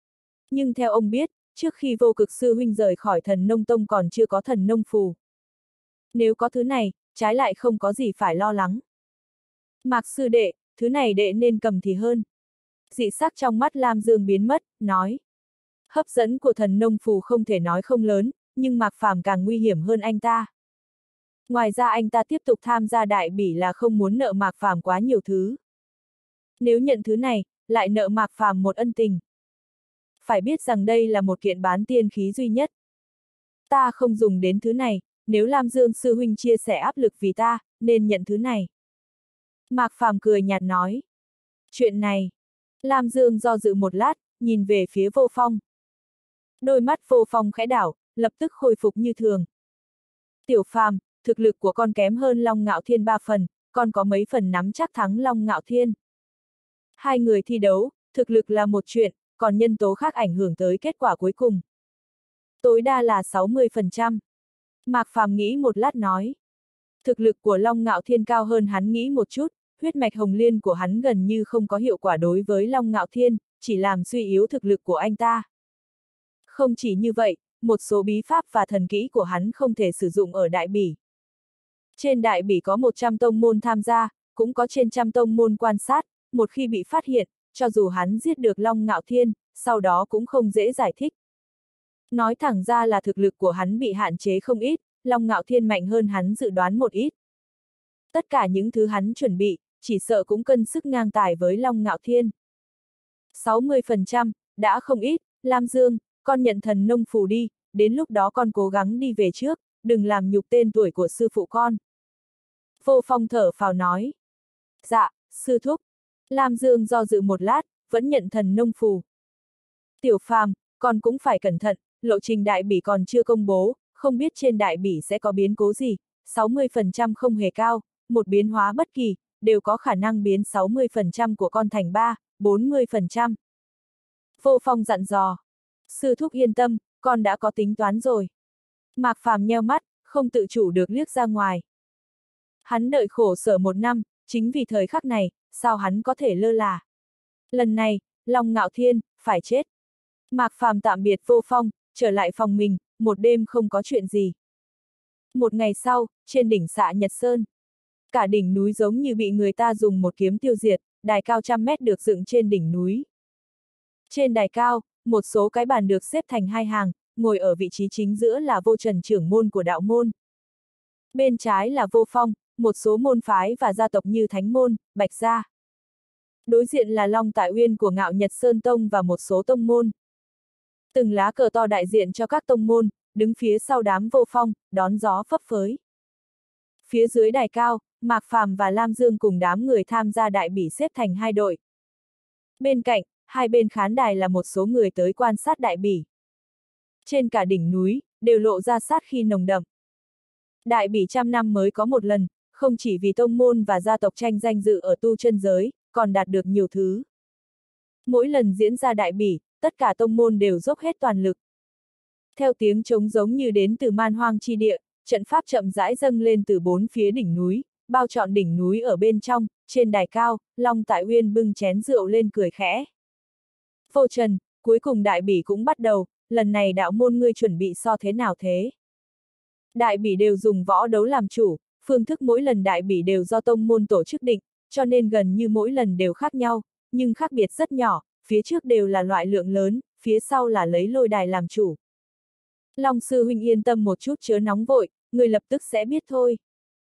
Nhưng theo ông biết, trước khi Vô Cực sư huynh rời khỏi Thần Nông Tông còn chưa có Thần Nông Phù. Nếu có thứ này, trái lại không có gì phải lo lắng. Mạc sư đệ, thứ này đệ nên cầm thì hơn. Dị sắc trong mắt Lam Dương biến mất, nói. Hấp dẫn của Thần Nông Phù không thể nói không lớn, nhưng Mạc Phàm càng nguy hiểm hơn anh ta. Ngoài ra anh ta tiếp tục tham gia đại bỉ là không muốn nợ Mạc Phàm quá nhiều thứ. Nếu nhận thứ này, lại nợ Mạc Phàm một ân tình. Phải biết rằng đây là một kiện bán tiên khí duy nhất. Ta không dùng đến thứ này, nếu Lam Dương sư huynh chia sẻ áp lực vì ta, nên nhận thứ này. Mạc Phàm cười nhạt nói. Chuyện này. Lam Dương do dự một lát, nhìn về phía Vô Phong. Đôi mắt Vô Phong khẽ đảo, lập tức khôi phục như thường. Tiểu Phàm, thực lực của con kém hơn Long Ngạo Thiên 3 phần, con có mấy phần nắm chắc thắng Long Ngạo Thiên. Hai người thi đấu, thực lực là một chuyện, còn nhân tố khác ảnh hưởng tới kết quả cuối cùng. Tối đa là 60%. Mạc Phàm nghĩ một lát nói. Thực lực của Long Ngạo Thiên cao hơn hắn nghĩ một chút, huyết mạch hồng liên của hắn gần như không có hiệu quả đối với Long Ngạo Thiên, chỉ làm suy yếu thực lực của anh ta. Không chỉ như vậy, một số bí pháp và thần kỹ của hắn không thể sử dụng ở đại bỉ. Trên đại bỉ có 100 tông môn tham gia, cũng có trên 100 tông môn quan sát, một khi bị phát hiện, cho dù hắn giết được Long Ngạo Thiên, sau đó cũng không dễ giải thích. Nói thẳng ra là thực lực của hắn bị hạn chế không ít, Long Ngạo Thiên mạnh hơn hắn dự đoán một ít. Tất cả những thứ hắn chuẩn bị, chỉ sợ cũng cân sức ngang tài với Long Ngạo Thiên. 60%, đã không ít, Lam Dương, con nhận Thần Nông Phù đi, đến lúc đó con cố gắng đi về trước, đừng làm nhục tên tuổi của sư phụ con. Vô Phong thở phào nói. Dạ, sư thúc. Lam Dương do dự một lát, vẫn nhận Thần Nông Phù. Tiểu Phàm, con cũng phải cẩn thận, lộ trình đại bỉ còn chưa công bố, không biết trên đại bỉ sẽ có biến cố gì, 60% không hề cao, một biến hóa bất kỳ, đều có khả năng biến 60% của con thành 40%. Vô Phong dặn dò. Sư thúc yên tâm, con đã có tính toán rồi. Mạc Phàm nheo mắt, không tự chủ được liếc ra ngoài. Hắn đợi khổ sở 1 năm, chính vì thời khắc này, sao hắn có thể lơ là. Lần này, Long Ngạo Thiên, phải chết. Mạc Phàm tạm biệt Vô Phong, trở lại phòng mình, một đêm không có chuyện gì. Một ngày sau, trên đỉnh Xạ Nhật Sơn. Cả đỉnh núi giống như bị người ta dùng một kiếm tiêu diệt, đài cao 100 mét được dựng trên đỉnh núi. Trên đài cao, một số cái bàn được xếp thành 2 hàng, ngồi ở vị trí chính giữa là Vô Trần trưởng môn của đạo môn. Bên trái là Vô Phong, một số môn phái và gia tộc như Thánh Môn, Bạch Gia. Đối diện là Long Tại Uyên của Ngạo Nhật Sơn Tông và một số tông môn. Từng lá cờ to đại diện cho các tông môn, đứng phía sau đám Vô Phong, đón gió phấp phới. Phía dưới đài cao, Mạc Phàm và Lam Dương cùng đám người tham gia đại bỉ xếp thành 2 đội. Bên cạnh, hai bên khán đài là một số người tới quan sát đại bỉ. Trên cả đỉnh núi, đều lộ ra sát khí nồng đậm. Đại bỉ 100 năm mới có một lần, không chỉ vì tông môn và gia tộc tranh danh dự ở tu chân giới, còn đạt được nhiều thứ. Mỗi lần diễn ra đại bỉ, tất cả tông môn đều dốc hết toàn lực. Theo tiếng trống giống như đến từ man hoang chi địa, trận pháp chậm rãi dâng lên từ 4 phía đỉnh núi, bao trọn đỉnh núi ở bên trong, trên đài cao, Long Tại Uyên bưng chén rượu lên cười khẽ. Vô Trần, cuối cùng đại bỉ cũng bắt đầu, lần này đạo môn ngươi chuẩn bị so thế nào thế? Đại bỉ đều dùng võ đấu làm chủ, phương thức mỗi lần đại bỉ đều do tông môn tổ chức định, cho nên gần như mỗi lần đều khác nhau, nhưng khác biệt rất nhỏ, phía trước đều là loại lượng lớn, phía sau là lấy lôi đài làm chủ. Long sư huynh yên tâm một chút chớ nóng vội, người lập tức sẽ biết thôi.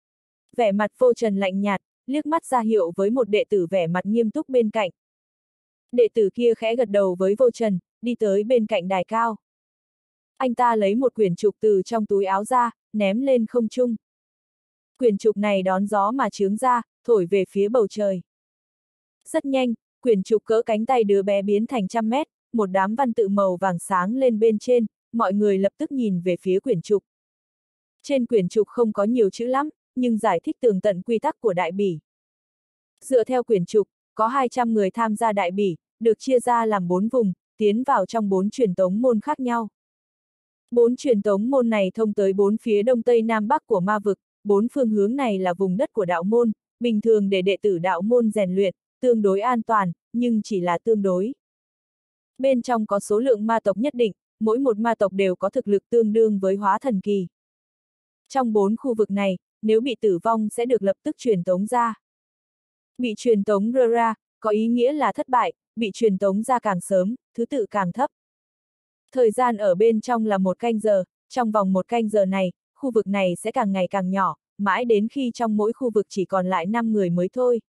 Vẻ mặt Vô Trần lạnh nhạt, liếc mắt ra hiệu với một đệ tử vẻ mặt nghiêm túc bên cạnh. Đệ tử kia khẽ gật đầu với Vô Trần, đi tới bên cạnh đài cao. Anh ta lấy một quyển trục từ trong túi áo ra, ném lên không trung. Quyển trục này đón gió mà chướng ra, thổi về phía bầu trời. Rất nhanh, quyển trục cỡ cánh tay đứa bé biến thành 100 mét, một đám văn tự màu vàng sáng lên bên trên, mọi người lập tức nhìn về phía quyển trục. Trên quyển trục không có nhiều chữ lắm, nhưng giải thích tường tận quy tắc của đại bỉ. Dựa theo quyển trục, có 200 người tham gia đại bỉ, được chia ra làm 4 vùng, tiến vào trong 4 truyền tống môn khác nhau. 4 truyền tống môn này thông tới 4 phía đông tây nam bắc của ma vực, 4 phương hướng này là vùng đất của đạo môn, bình thường để đệ tử đạo môn rèn luyện, tương đối an toàn, nhưng chỉ là tương đối. Bên trong có số lượng ma tộc nhất định, mỗi một ma tộc đều có thực lực tương đương với hóa thần kỳ. Trong 4 khu vực này, nếu bị tử vong sẽ được lập tức truyền tống ra. Bị truyền tống ra, có ý nghĩa là thất bại, bị truyền tống ra càng sớm, thứ tự càng thấp. Thời gian ở bên trong là 1 canh giờ, trong vòng 1 canh giờ này, khu vực này sẽ càng ngày càng nhỏ, mãi đến khi trong mỗi khu vực chỉ còn lại 5 người mới thôi.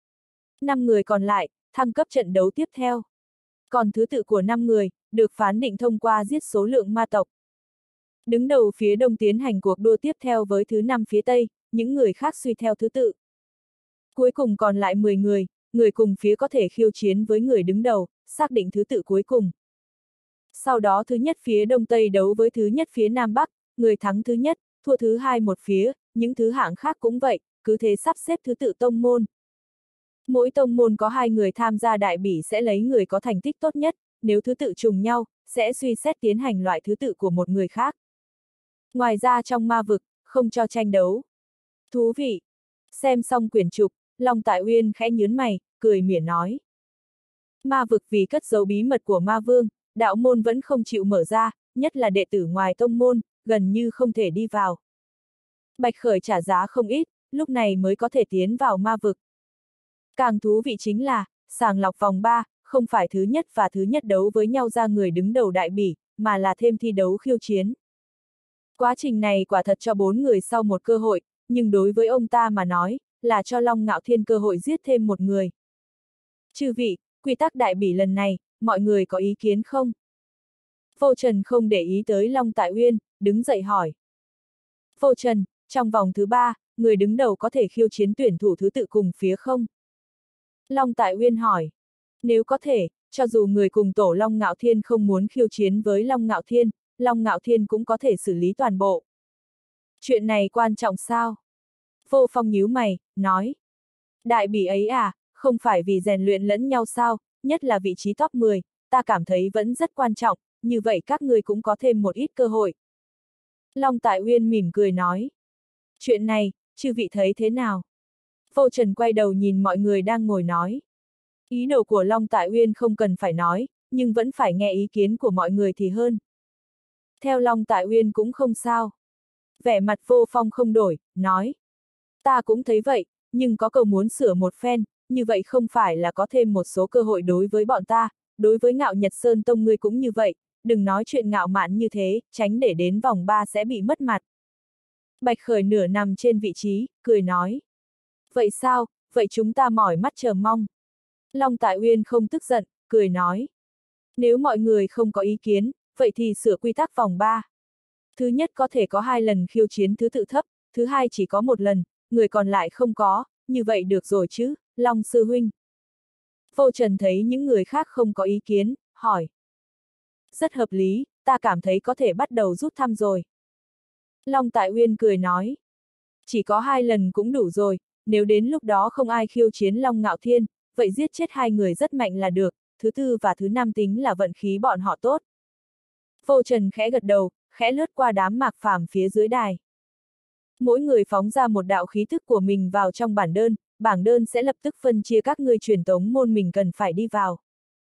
5 người còn lại, thăng cấp trận đấu tiếp theo. Còn thứ tự của 5 người, được phán định thông qua giết số lượng ma tộc. Đứng đầu phía đông tiến hành cuộc đua tiếp theo với thứ 5 phía tây, những người khác suy theo thứ tự. Cuối cùng còn lại 10 người, người cùng phía có thể khiêu chiến với người đứng đầu, xác định thứ tự cuối cùng. Sau đó thứ nhất phía đông tây đấu với thứ nhất phía nam bắc, người thắng thứ nhất, thua thứ hai một phía, những thứ hạng khác cũng vậy, cứ thế sắp xếp thứ tự tông môn. Mỗi tông môn có 2 người tham gia đại bỉ sẽ lấy người có thành tích tốt nhất, nếu thứ tự trùng nhau, sẽ suy xét tiến hành loại thứ tự của một người khác. Ngoài ra trong ma vực, không cho tranh đấu. Thú vị! Xem xong quyển trục, Long Tại Uyên khẽ nhướng mày, cười mỉa nói. Ma vực vì cất giấu bí mật của ma vương, đạo môn vẫn không chịu mở ra, nhất là đệ tử ngoài tông môn, gần như không thể đi vào. Bạch Khởi trả giá không ít, lúc này mới có thể tiến vào ma vực. Càng thú vị chính là, sàng lọc vòng 3, không phải thứ nhất và thứ nhất đấu với nhau ra người đứng đầu đại bỉ, mà là thêm thi đấu khiêu chiến. Quá trình này quả thật cho 4 người sau một cơ hội, nhưng đối với ông ta mà nói, là cho Long Ngạo Thiên cơ hội giết thêm một người. Chư vị, quy tắc đại bỉ lần này, mọi người có ý kiến không? Vô Trần không để ý tới Long Tại Uyên, đứng dậy hỏi. Vô Trần, trong vòng thứ 3, người đứng đầu có thể khiêu chiến tuyển thủ thứ tự cùng phía không? Long Tại Uyên hỏi. Nếu có thể, cho dù người cùng tổ Long Ngạo Thiên không muốn khiêu chiến với Long Ngạo Thiên cũng có thể xử lý toàn bộ. Chuyện này quan trọng sao? Vô Phong nhíu mày, nói. Đại bỉ ấy à, không phải vì rèn luyện lẫn nhau sao, nhất là vị trí top 10, ta cảm thấy vẫn rất quan trọng, như vậy các người cũng có thêm một ít cơ hội. Long Tại Uyên mỉm cười nói. Chuyện này, chư vị thấy thế nào? Vô Trần quay đầu nhìn mọi người đang ngồi nói. Ý đồ của Long Tại Uyên không cần phải nói, nhưng vẫn phải nghe ý kiến của mọi người thì hơn. Theo Long Tại Uyên cũng không sao. Vẻ mặt Vô Phong không đổi, nói. Ta cũng thấy vậy, nhưng có câu muốn sửa một phen, như vậy không phải là có thêm một số cơ hội đối với bọn ta, đối với Ngạo Nhật Sơn Tông ngươi cũng như vậy, đừng nói chuyện ngạo mạn như thế, tránh để đến vòng 3 sẽ bị mất mặt. Bạch Khởi nửa nằm trên vị trí, cười nói. Vậy sao, vậy chúng ta mỏi mắt chờ mong. Long Tại Uyên không tức giận, cười nói. Nếu mọi người không có ý kiến, vậy thì sửa quy tắc vòng 3. Thứ nhất có thể có 2 lần khiêu chiến thứ tự thấp, thứ hai chỉ có 1 lần, người còn lại không có, như vậy được rồi chứ, Long sư huynh. Vô Trần thấy những người khác không có ý kiến, hỏi. Rất hợp lý, ta cảm thấy có thể bắt đầu rút thăm rồi. Long Tại Uyên cười nói. Chỉ có 2 lần cũng đủ rồi, nếu đến lúc đó không ai khiêu chiến Long Ngạo Thiên, vậy giết chết 2 người rất mạnh là được, thứ 4 và thứ 5 tính là vận khí bọn họ tốt. Vô Trần khẽ gật đầu, khẽ lướt qua đám Mạc Phàm phía dưới đài. Mỗi người phóng ra một đạo khí thức của mình vào trong bảng đơn sẽ lập tức phân chia các người truyền tống môn mình cần phải đi vào.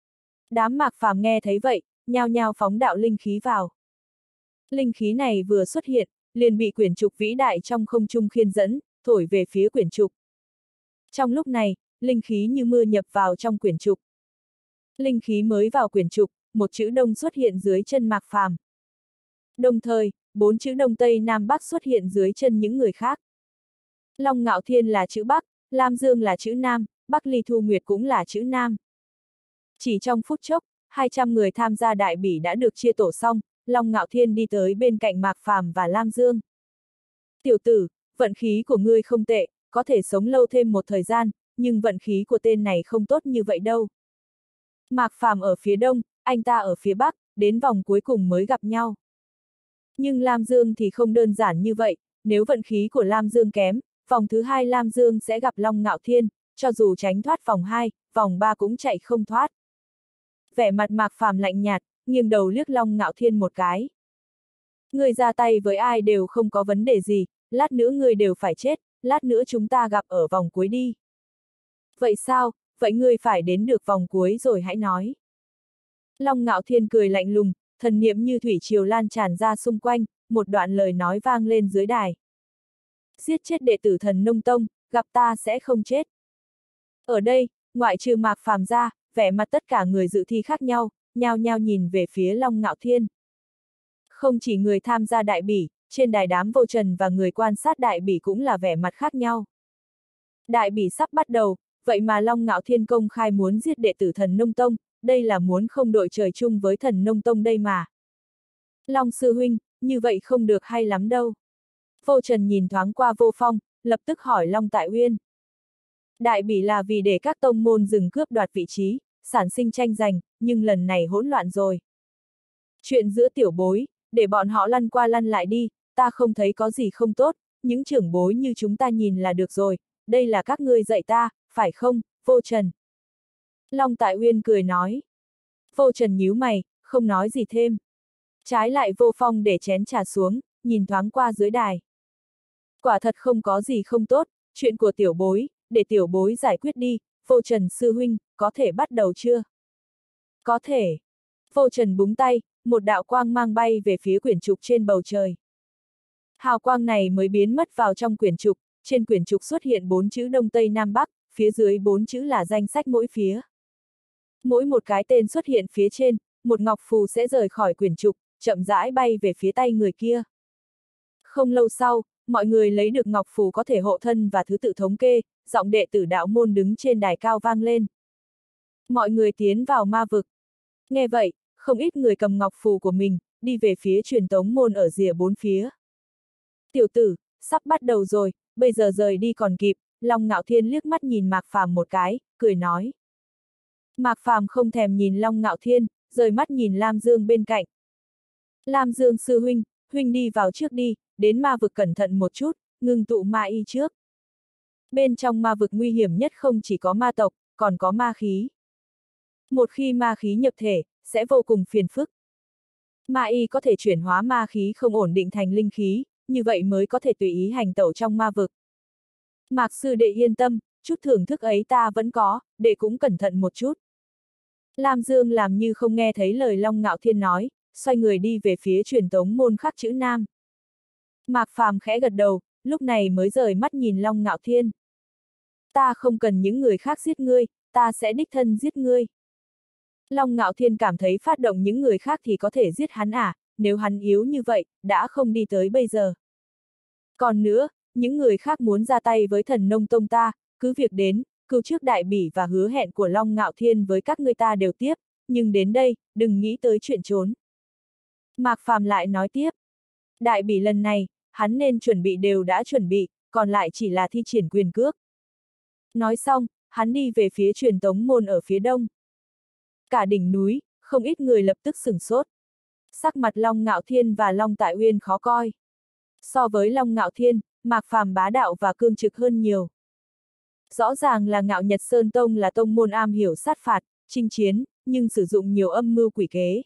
Đám Mạc Phàm nghe thấy vậy, nhao nhao phóng đạo linh khí vào. Linh khí này vừa xuất hiện, liền bị quyển trục vĩ đại trong không trung khiên dẫn, thổi về phía quyển trục. Trong lúc này, linh khí như mưa nhập vào trong quyển trục. Linh khí mới vào quyển trục, một chữ Đông xuất hiện dưới chân Mạc Phàm. Đồng thời, 4 chữ Đông Tây Nam Bắc xuất hiện dưới chân những người khác. Long Ngạo Thiên là chữ Bắc, Lam Dương là chữ Nam, Bắc Ly Thu Nguyệt cũng là chữ Nam. Chỉ trong phút chốc, 200 người tham gia đại bỉ đã được chia tổ xong, Long Ngạo Thiên đi tới bên cạnh Mạc Phàm và Lam Dương. Tiểu tử, vận khí của ngươi không tệ, có thể sống lâu thêm một thời gian, nhưng vận khí của tên này không tốt như vậy đâu. Mạc Phàm ở phía đông, anh ta ở phía bắc, đến vòng cuối cùng mới gặp nhau. Nhưng Lam Dương thì không đơn giản như vậy, nếu vận khí của Lam Dương kém, vòng thứ 2 Lam Dương sẽ gặp Long Ngạo Thiên, cho dù tránh thoát vòng 2, vòng 3 cũng chạy không thoát. Vẻ mặt Mạc Phàm lạnh nhạt, nghiêng đầu liếc Long Ngạo Thiên một cái. Người ra tay với ai đều không có vấn đề gì, lát nữa người đều phải chết, lát nữa chúng ta gặp ở vòng cuối đi. Vậy sao, vậy ngươi phải đến được vòng cuối rồi hãy nói. Long Ngạo Thiên cười lạnh lùng, thần niệm như thủy triều lan tràn ra xung quanh, một đoạn lời nói vang lên dưới đài. Giết chết đệ tử Thần Nông Tông, gặp ta sẽ không chết. Ở đây, ngoại trừ Mạc Phàm ra, vẻ mặt tất cả người dự thi khác nhau, nhao nhao nhìn về phía Long Ngạo Thiên. Không chỉ người tham gia đại bỉ, trên đài đám vô trần và người quan sát đại bỉ cũng là vẻ mặt khác nhau. Đại bỉ sắp bắt đầu, vậy mà Long Ngạo Thiên công khai muốn giết đệ tử Thần Nông Tông, đây là muốn không đội trời chung với Thần Nông Tông đây mà. Long sư huynh, như vậy không được hay lắm đâu. Vô Trần nhìn thoáng qua Vô Phong, lập tức hỏi Long Tại Uyên. Đại bỉ là vì để các tông môn dừng cướp đoạt vị trí, sản sinh tranh giành, nhưng lần này hỗn loạn rồi. Chuyện giữa tiểu bối, để bọn họ lăn qua lăn lại đi, ta không thấy có gì không tốt, những trưởng bối như chúng ta nhìn là được rồi, đây là các ngươi dạy ta, phải không, Vô Trần? Long Tại Uyên cười nói. Vô Trần nhíu mày, không nói gì thêm. Trái lại Vô Phong để chén trà xuống, nhìn thoáng qua dưới đài. Quả thật không có gì không tốt, chuyện của tiểu bối, để tiểu bối giải quyết đi, Vô Trần sư huynh, có thể bắt đầu chưa? Có thể. Vô Trần búng tay, một đạo quang mang bay về phía quyển trục trên bầu trời. Hào quang này mới biến mất vào trong quyển trục, trên quyển trục xuất hiện 4 chữ Đông Tây Nam Bắc, phía dưới 4 chữ là danh sách mỗi phía. Mỗi một cái tên xuất hiện phía trên, một ngọc phù sẽ rời khỏi quyển trục, chậm rãi bay về phía tay người kia. Không lâu sau, mọi người lấy được ngọc phù có thể hộ thân và thứ tự thống kê, giọng đệ tử đạo môn đứng trên đài cao vang lên. Mọi người tiến vào ma vực. Nghe vậy, không ít người cầm ngọc phù của mình, đi về phía truyền tống môn ở rìa bốn phía. Tiểu tử, sắp bắt đầu rồi, bây giờ rời đi còn kịp, Long Ngạo Thiên liếc mắt nhìn Mạc Phàm một cái, cười nói. Mạc Phàm không thèm nhìn Long Ngạo Thiên, rời mắt nhìn Lam Dương bên cạnh. Lam Dương sư huynh, huynh đi vào trước đi, đến ma vực cẩn thận một chút, ngưng tụ ma y trước. Bên trong ma vực nguy hiểm nhất không chỉ có ma tộc, còn có ma khí. Một khi ma khí nhập thể, sẽ vô cùng phiền phức. Ma y có thể chuyển hóa ma khí không ổn định thành linh khí, như vậy mới có thể tùy ý hành tẩu trong ma vực. Mạc sư đệ yên tâm, chút thưởng thức ấy ta vẫn có, đệ cũng cẩn thận một chút. Lam Dương làm như không nghe thấy lời Long Ngạo Thiên nói, xoay người đi về phía truyền tống môn khắc chữ Nam. Mạc Phàm khẽ gật đầu, lúc này mới rời mắt nhìn Long Ngạo Thiên. Ta không cần những người khác giết ngươi, ta sẽ đích thân giết ngươi. Long Ngạo Thiên cảm thấy phát động những người khác thì có thể giết hắn à, nếu hắn yếu như vậy, đã không đi tới bây giờ. Còn nữa, những người khác muốn ra tay với Thần Nông Tông ta, cứ việc đến, cứu trước đại bỉ và hứa hẹn của Long Ngạo Thiên với các ngươi ta đều tiếp, nhưng đến đây, đừng nghĩ tới chuyện trốn. Mạc Phàm lại nói tiếp. Đại bỉ lần này, hắn nên chuẩn bị đều đã chuẩn bị, còn lại chỉ là thi triển quyền cước. Nói xong, hắn đi về phía truyền tống môn ở phía đông. Cả đỉnh núi, không ít người lập tức sửng sốt. Sắc mặt Long Ngạo Thiên và Long Tại Uyên khó coi. So với Long Ngạo Thiên, Mạc Phàm bá đạo và cương trực hơn nhiều. Rõ ràng là Ngạo Nhật Sơn Tông là tông môn am hiểu sát phạt, chinh chiến, nhưng sử dụng nhiều âm mưu quỷ kế.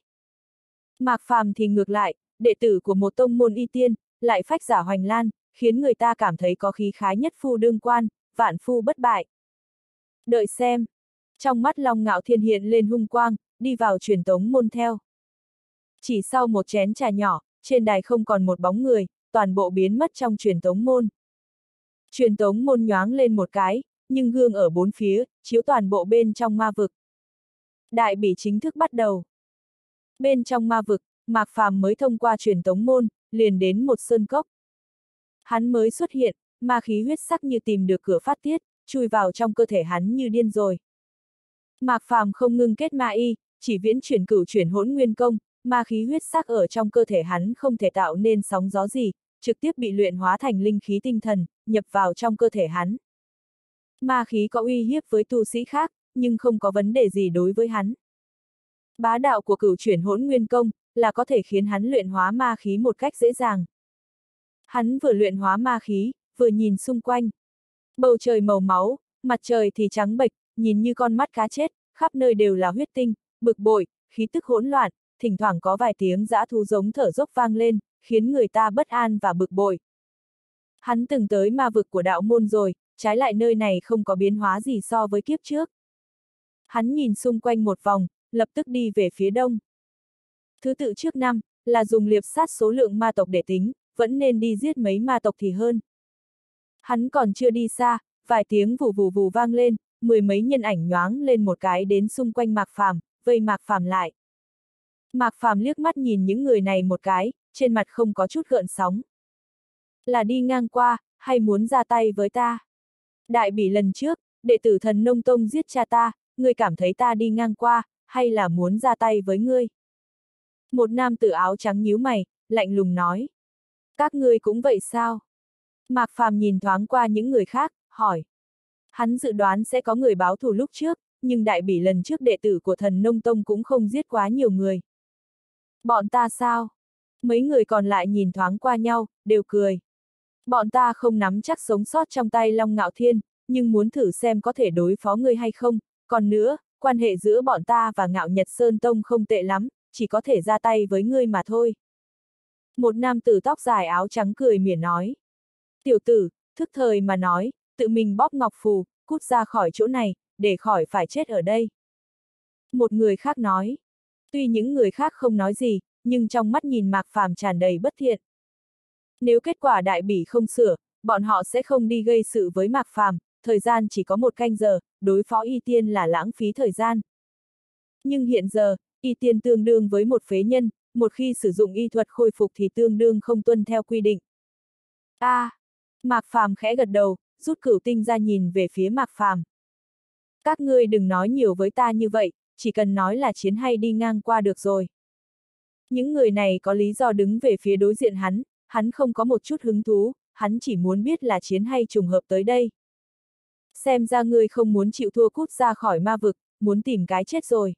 Mạc Phàm thì ngược lại, đệ tử của một tông môn y tiên, lại phách giả hoành lan, khiến người ta cảm thấy có khí khái nhất phu đương quan, vạn phu bất bại. Đợi xem. Trong mắt Long Ngạo Thiên hiện lên hung quang, đi vào truyền tống môn theo. Chỉ sau một chén trà nhỏ, trên đài không còn một bóng người, toàn bộ biến mất trong truyền tống môn. Truyền tống môn nhoáng lên một cái, nhưng gương ở bốn phía, chiếu toàn bộ bên trong ma vực. Đại bỉ chính thức bắt đầu. Bên trong ma vực, Mạc Phàm mới thông qua truyền tống môn, liền đến một sơn cốc. Hắn mới xuất hiện, ma khí huyết sắc như tìm được cửa phát tiết, chui vào trong cơ thể hắn như điên rồi. Mạc Phàm không ngưng kết ma y, chỉ viễn chuyển cửu chuyển hỗn nguyên công, ma khí huyết sắc ở trong cơ thể hắn không thể tạo nên sóng gió gì, trực tiếp bị luyện hóa thành linh khí tinh thần, nhập vào trong cơ thể hắn. Ma khí có uy hiếp với tu sĩ khác, nhưng không có vấn đề gì đối với hắn. Bá đạo của cửu chuyển hỗn nguyên công là có thể khiến hắn luyện hóa ma khí một cách dễ dàng. Hắn vừa luyện hóa ma khí, vừa nhìn xung quanh. Bầu trời màu máu, mặt trời thì trắng bệch, nhìn như con mắt cá chết, khắp nơi đều là huyết tinh, bực bội, khí tức hỗn loạn, thỉnh thoảng có vài tiếng dã thú giống thở dốc vang lên, khiến người ta bất an và bực bội. Hắn từng tới ma vực của đạo môn rồi, trái lại nơi này không có biến hóa gì so với kiếp trước. Hắn nhìn xung quanh một vòng, lập tức đi về phía đông. Thứ tự trước năm, là dùng liệp sát số lượng ma tộc để tính, vẫn nên đi giết mấy ma tộc thì hơn. Hắn còn chưa đi xa, vài tiếng vù vù vù vang lên, mười mấy nhân ảnh nhoáng lên một cái đến xung quanh Mạc Phàm, vây Mạc Phàm lại. Mạc Phàm liếc mắt nhìn những người này một cái, trên mặt không có chút gợn sóng. Là đi ngang qua, hay muốn ra tay với ta? Đại bỉ lần trước, đệ tử Thần Nông Tông giết cha ta, ngươi cảm thấy ta đi ngang qua, hay là muốn ra tay với ngươi? Một nam tử áo trắng nhíu mày, lạnh lùng nói. Các ngươi cũng vậy sao? Mạc Phàm nhìn thoáng qua những người khác, hỏi. Hắn dự đoán sẽ có người báo thù lúc trước, nhưng đại bỉ lần trước đệ tử của Thần Nông Tông cũng không giết quá nhiều người. Bọn ta sao? Mấy người còn lại nhìn thoáng qua nhau, đều cười. Bọn ta không nắm chắc sống sót trong tay Long Ngạo Thiên, nhưng muốn thử xem có thể đối phó ngươi hay không, còn nữa, quan hệ giữa bọn ta và Ngạo Nhật Sơn Tông không tệ lắm, chỉ có thể ra tay với ngươi mà thôi. Một nam tử tóc dài áo trắng cười mỉa nói. Tiểu tử, thức thời mà nói, tự mình bóp ngọc phù, cút ra khỏi chỗ này, để khỏi phải chết ở đây. Một người khác nói. Tuy những người khác không nói gì, nhưng trong mắt nhìn Mạc Phàm tràn đầy bất thiện. Nếu kết quả đại bỉ không sửa, bọn họ sẽ không đi gây sự với Mạc Phàm, thời gian chỉ có 1 canh giờ, đối phó Y Tiên là lãng phí thời gian. Nhưng hiện giờ, Y Tiên tương đương với một phế nhân, một khi sử dụng y thuật khôi phục thì tương đương không tuân theo quy định. Mạc Phàm khẽ gật đầu, rút cửu tinh ra nhìn về phía Mạc Phàm. Các ngươi đừng nói nhiều với ta như vậy, chỉ cần nói là chiến hay đi ngang qua được rồi. Những người này có lý do đứng về phía đối diện hắn không có một chút hứng thú, hắn chỉ muốn biết là chiến hay trùng hợp tới đây. Xem ra ngươi không muốn chịu thua, cút ra khỏi ma vực, muốn tìm cái chết rồi.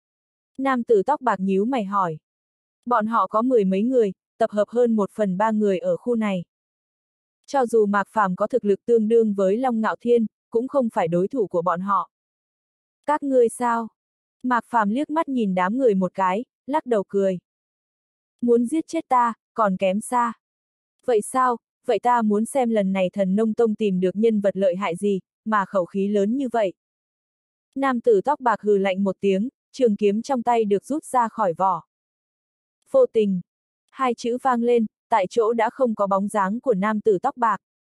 Nam tử tóc bạc nhíu mày hỏi. Bọn họ có 10 mấy người, tập hợp hơn 1/3 người ở khu này. Cho dù Mạc Phàm có thực lực tương đương với Long Ngạo Thiên, cũng không phải đối thủ của bọn họ. Các ngươi sao? Mạc Phàm liếc mắt nhìn đám người một cái, lắc đầu cười. Muốn giết chết ta, còn kém xa. Vậy sao, vậy ta muốn xem lần này Thần Nông Tông tìm được nhân vật lợi hại gì, mà khẩu khí lớn như vậy. Nam tử tóc bạc hừ lạnh một tiếng, trường kiếm trong tay được rút ra khỏi vỏ. Vô tình. 2 chữ vang lên, tại chỗ đã không có bóng dáng của nam tử tóc bạc.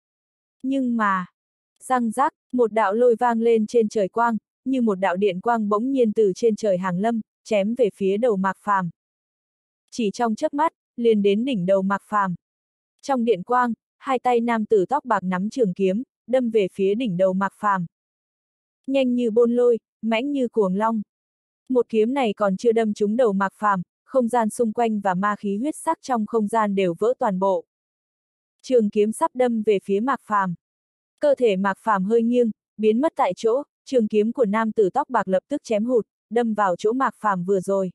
Nhưng mà, răng rắc, một đạo lôi vang lên trên trời quang, như một đạo điện quang bỗng nhiên từ trên trời hàng lâm, chém về phía đầu Mạc Phàm. Chỉ trong chớp mắt, liền đến đỉnh đầu Mạc Phàm. Trong điện quang, 2 tay nam tử tóc bạc nắm trường kiếm, đâm về phía đỉnh đầu Mạc Phàm. Nhanh như bôn lôi, mãnh như cuồng long. Một kiếm này còn chưa đâm trúng đầu Mạc Phàm, không gian xung quanh và ma khí huyết sắc trong không gian đều vỡ toàn bộ. Trường kiếm sắp đâm về phía Mạc Phàm. Cơ thể Mạc Phàm hơi nghiêng, biến mất tại chỗ, trường kiếm của nam tử tóc bạc lập tức chém hụt, đâm vào chỗ Mạc Phàm vừa rồi.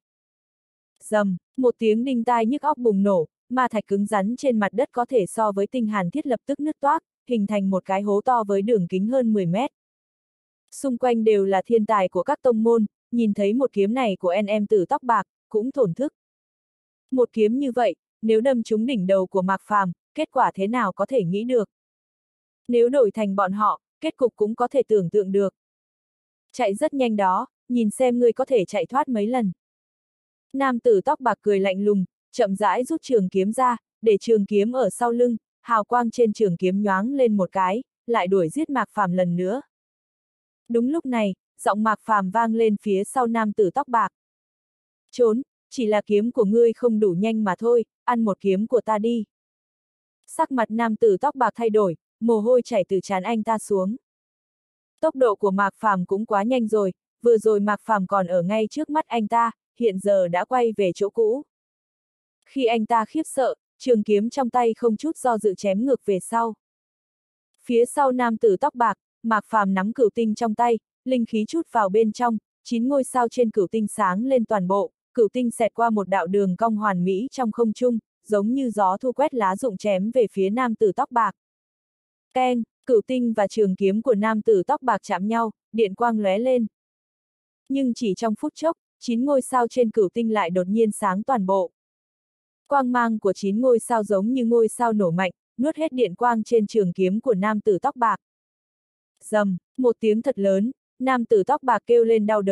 Rầm, một tiếng đinh tai nhức óc bùng nổ, ma thạch cứng rắn trên mặt đất có thể so với tinh hàn thiết lập tức nứt toác, hình thành một cái hố to với đường kính hơn 10 mét. Xung quanh đều là thiên tài của các tông môn, nhìn thấy một kiếm này của em tử tóc bạc, cũng thổn thức. Một kiếm như vậy, nếu đâm trúng đỉnh đầu của Mạc Phàm, kết quả thế nào có thể nghĩ được. Nếu đổi thành bọn họ, kết cục cũng có thể tưởng tượng được. Chạy rất nhanh đó, nhìn xem ngươi có thể chạy thoát mấy lần. Nam tử tóc bạc cười lạnh lùng, chậm rãi rút trường kiếm ra, để trường kiếm ở sau lưng, hào quang trên trường kiếm nhoáng lên một cái, lại đuổi giết Mạc Phàm lần nữa. Đúng lúc này, giọng Mạc Phàm vang lên phía sau nam tử tóc bạc. Trốn, chỉ là kiếm của ngươi không đủ nhanh mà thôi, ăn một kiếm của ta đi. Sắc mặt nam tử tóc bạc thay đổi, mồ hôi chảy từ trán anh ta xuống. Tốc độ của Mạc Phàm cũng quá nhanh rồi, vừa rồi Mạc Phàm còn ở ngay trước mắt anh ta, hiện giờ đã quay về chỗ cũ. Khi anh ta khiếp sợ, trường kiếm trong tay không chút do dự chém ngược về sau. Phía sau nam tử tóc bạc, Mạc Phàm nắm cửu tinh trong tay, linh khí chút vào bên trong, 9 ngôi sao trên cửu tinh sáng lên toàn bộ, cửu tinh xẹt qua một đạo đường cong hoàn mỹ trong không trung, giống như gió thu quét lá rụng chém về phía nam tử tóc bạc. Keng, cửu tinh và trường kiếm của nam tử tóc bạc chạm nhau, điện quang lóe lên. Nhưng chỉ trong phút chốc, 9 ngôi sao trên cửu tinh lại đột nhiên sáng toàn bộ. Quang mang của 9 ngôi sao giống như ngôi sao nổ mạnh, nuốt hết điện quang trên trường kiếm của nam tử tóc bạc. Rầm, một tiếng thật lớn, nam tử tóc bạc kêu lên đau đớn,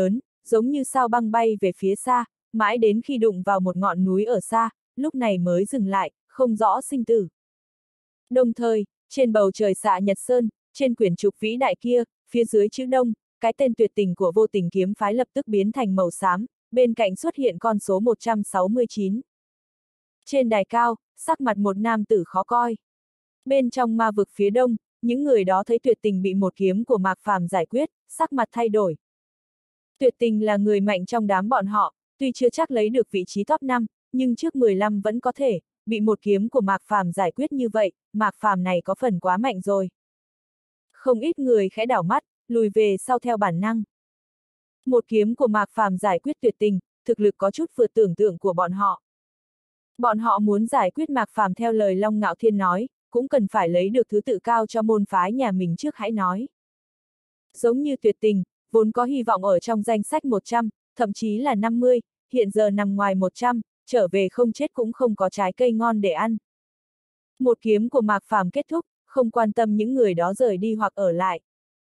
giống như sao băng bay về phía xa, mãi đến khi đụng vào một ngọn núi ở xa, lúc này mới dừng lại, không rõ sinh tử. Đồng thời, trên bầu trời xạ nhật sơn, trên quyển trục vĩ đại kia, phía dưới chữ Đông, cái tên tuyệt tình của Vô Tình kiếm phái lập tức biến thành màu xám, bên cạnh xuất hiện con số 169. Trên đài cao, sắc mặt một nam tử khó coi. Bên trong ma vực phía đông, những người đó thấy tuyệt tình bị một kiếm của Mạc Phàm giải quyết, sắc mặt thay đổi. Tuyệt tình là người mạnh trong đám bọn họ, tuy chưa chắc lấy được vị trí top 5, nhưng trước 15 vẫn có thể, bị một kiếm của Mạc Phàm giải quyết như vậy, Mạc Phàm này có phần quá mạnh rồi. Không ít người khẽ đảo mắt, lùi về sau theo bản năng. Một kiếm của Mạc Phàm giải quyết tuyệt tình, thực lực có chút vượt tưởng tượng của bọn họ. Bọn họ muốn giải quyết Mạc Phàm theo lời Long Ngạo Thiên nói, cũng cần phải lấy được thứ tự cao cho môn phái nhà mình trước hãy nói. Giống như tuyệt tình, vốn có hy vọng ở trong danh sách 100, thậm chí là 50, hiện giờ nằm ngoài 100, trở về không chết cũng không có trái cây ngon để ăn. Một kiếm của Mạc Phàm kết thúc, không quan tâm những người đó rời đi hoặc ở lại.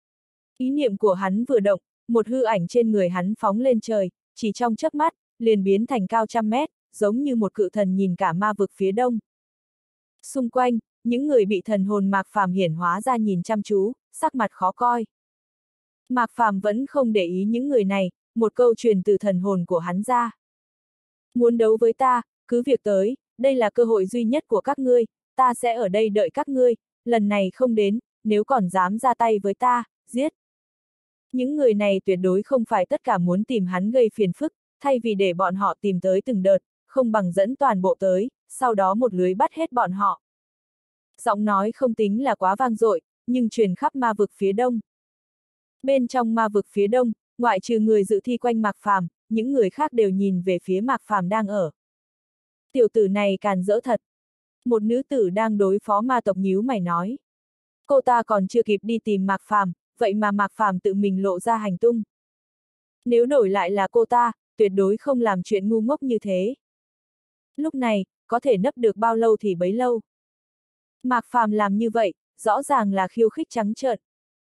Ý niệm của hắn vừa động, một hư ảnh trên người hắn phóng lên trời, chỉ trong chớp mắt, liền biến thành cao trăm mét, giống như một cự thần nhìn cả ma vực phía đông. Xung quanh, những người bị thần hồn Mạc Phàm hiển hóa ra nhìn chăm chú, sắc mặt khó coi. Mạc Phàm vẫn không để ý những người này, một câu truyền từ thần hồn của hắn ra. Muốn đấu với ta, cứ việc tới, đây là cơ hội duy nhất của các ngươi, ta sẽ ở đây đợi các ngươi, lần này không đến, nếu còn dám ra tay với ta, giết. Những người này tuyệt đối không phải tất cả muốn tìm hắn gây phiền phức, thay vì để bọn họ tìm tới từng đợt, không bằng dẫn toàn bộ tới, sau đó một lưới bắt hết bọn họ. Giọng nói không tính là quá vang dội, nhưng truyền khắp ma vực phía đông. Bên trong ma vực phía đông, ngoại trừ người dự thi quanh Mạc Phàm, những người khác đều nhìn về phía Mạc Phàm đang ở. Tiểu tử này càn rỡ thật. Một nữ tử đang đối phó ma tộc nhíu mày nói. Cô ta còn chưa kịp đi tìm Mạc Phàm, vậy mà Mạc Phàm tự mình lộ ra hành tung. Nếu đổi lại là cô ta, tuyệt đối không làm chuyện ngu ngốc như thế. Lúc này, có thể nấp được bao lâu thì bấy lâu. Mạc Phàm làm như vậy, rõ ràng là khiêu khích trắng trợn.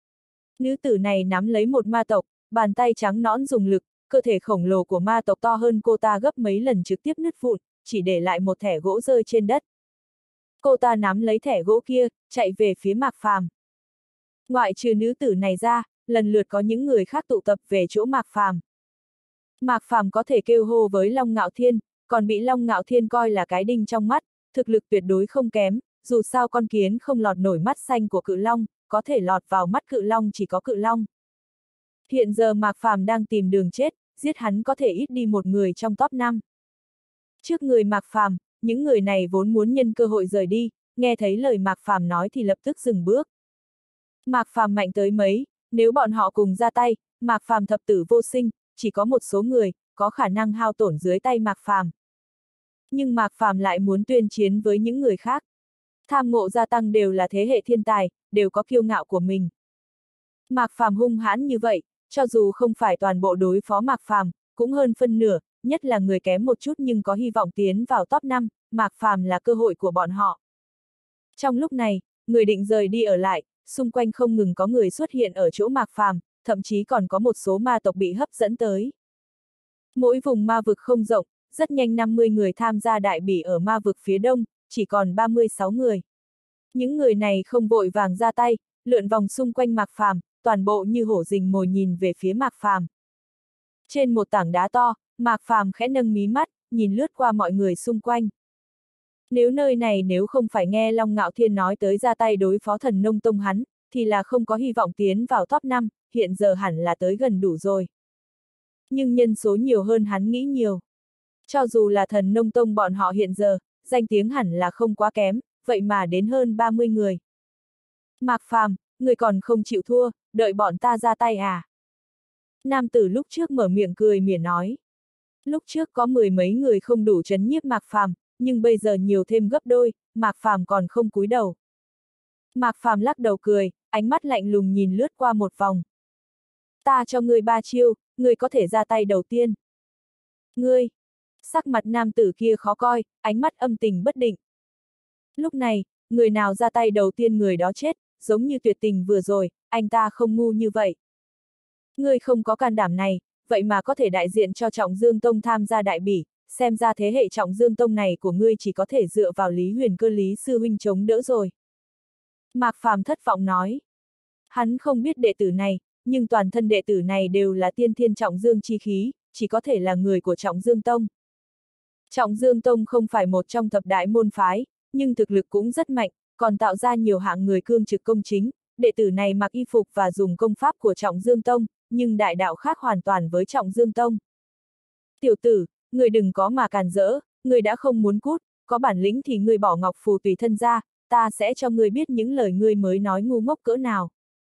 Nữ tử này nắm lấy một ma tộc, bàn tay trắng nõn dùng lực, cơ thể khổng lồ của ma tộc to hơn cô ta gấp mấy lần trực tiếp nứt vụn, chỉ để lại một thẻ gỗ rơi trên đất. Cô ta nắm lấy thẻ gỗ kia, chạy về phía Mạc Phàm. Ngoại trừ nữ tử này ra, lần lượt có những người khác tụ tập về chỗ Mạc Phàm. Mạc Phàm có thể kêu hô với Long Ngạo Thiên, còn bị Long Ngạo Thiên coi là cái đinh trong mắt, thực lực tuyệt đối không kém, dù sao con kiến không lọt nổi mắt xanh của cự long, có thể lọt vào mắt cự long chỉ có cự long. Hiện giờ Mạc Phàm đang tìm đường chết, giết hắn có thể ít đi một người trong top 5. Trước người Mạc Phàm, những người này vốn muốn nhân cơ hội rời đi, nghe thấy lời Mạc Phàm nói thì lập tức dừng bước. Mạc Phàm mạnh tới mấy, nếu bọn họ cùng ra tay, Mạc Phàm thập tử vô sinh, chỉ có một số người có khả năng hao tổn dưới tay Mạc Phàm. Nhưng Mạc Phàm lại muốn tuyên chiến với những người khác. Tham ngộ gia tăng đều là thế hệ thiên tài, đều có kiêu ngạo của mình. Mạc Phàm hung hãn như vậy, cho dù không phải toàn bộ đối phó Mạc Phàm, cũng hơn phân nửa, nhất là người kém một chút nhưng có hy vọng tiến vào top 5, Mạc Phàm là cơ hội của bọn họ. Trong lúc này, người định rời đi ở lại, xung quanh không ngừng có người xuất hiện ở chỗ Mạc Phàm, thậm chí còn có một số ma tộc bị hấp dẫn tới. Mỗi vùng ma vực không rộng, rất nhanh 50 người tham gia đại bỉ ở ma vực phía đông, chỉ còn 36 người. Những người này không vội vàng ra tay, lượn vòng xung quanh Mạc Phàm, toàn bộ như hổ rình mồi nhìn về phía Mạc Phàm. Trên một tảng đá to, Mạc Phàm khẽ nâng mí mắt, nhìn lướt qua mọi người xung quanh. Nếu nơi này nếu không phải nghe Long Ngạo Thiên nói tới ra tay đối phó Thần Nông Tông hắn, thì là không có hy vọng tiến vào top 5, hiện giờ hẳn là tới gần đủ rồi. Nhưng nhân số nhiều hơn hắn nghĩ nhiều. Cho dù là Thần Nông Tông bọn họ hiện giờ, danh tiếng hẳn là không quá kém, vậy mà đến hơn 30 người. Mạc Phàm, người còn không chịu thua, đợi bọn ta ra tay à? Nam tử lúc trước mở miệng cười mỉa nói. Lúc trước có mười mấy người không đủ trấn nhiếp Mạc Phàm, nhưng bây giờ nhiều thêm gấp đôi, Mạc Phàm còn không cúi đầu. Mạc Phàm lắc đầu cười, ánh mắt lạnh lùng nhìn lướt qua một vòng. Ta cho ngươi 3 chiêu, ngươi có thể ra tay đầu tiên. Ngươi! Sắc mặt nam tử kia khó coi, ánh mắt âm tình bất định. Lúc này, người nào ra tay đầu tiên người đó chết, giống như tuyệt tình vừa rồi, anh ta không ngu như vậy. Ngươi không có can đảm này, vậy mà có thể đại diện cho Trọng Dương Tông tham gia đại bỉ, xem ra thế hệ Trọng Dương Tông này của ngươi chỉ có thể dựa vào Lý Huyền Cơ Lý sư huynh chống đỡ rồi. Mạc Phàm thất vọng nói. Hắn không biết đệ tử này, nhưng toàn thân đệ tử này đều là tiên thiên Trọng Dương chi khí, chỉ có thể là người của Trọng Dương Tông. Trọng Dương Tông không phải một trong thập đại môn phái, nhưng thực lực cũng rất mạnh, còn tạo ra nhiều hạng người cương trực công chính, đệ tử này mặc y phục và dùng công pháp của Trọng Dương Tông, nhưng đại đạo khác hoàn toàn với Trọng Dương Tông. Tiểu tử, người đừng có mà càn rỡ, người đã không muốn cút, có bản lĩnh thì người bỏ ngọc phù tùy thân ra, ta sẽ cho người biết những lời ngươi mới nói ngu ngốc cỡ nào.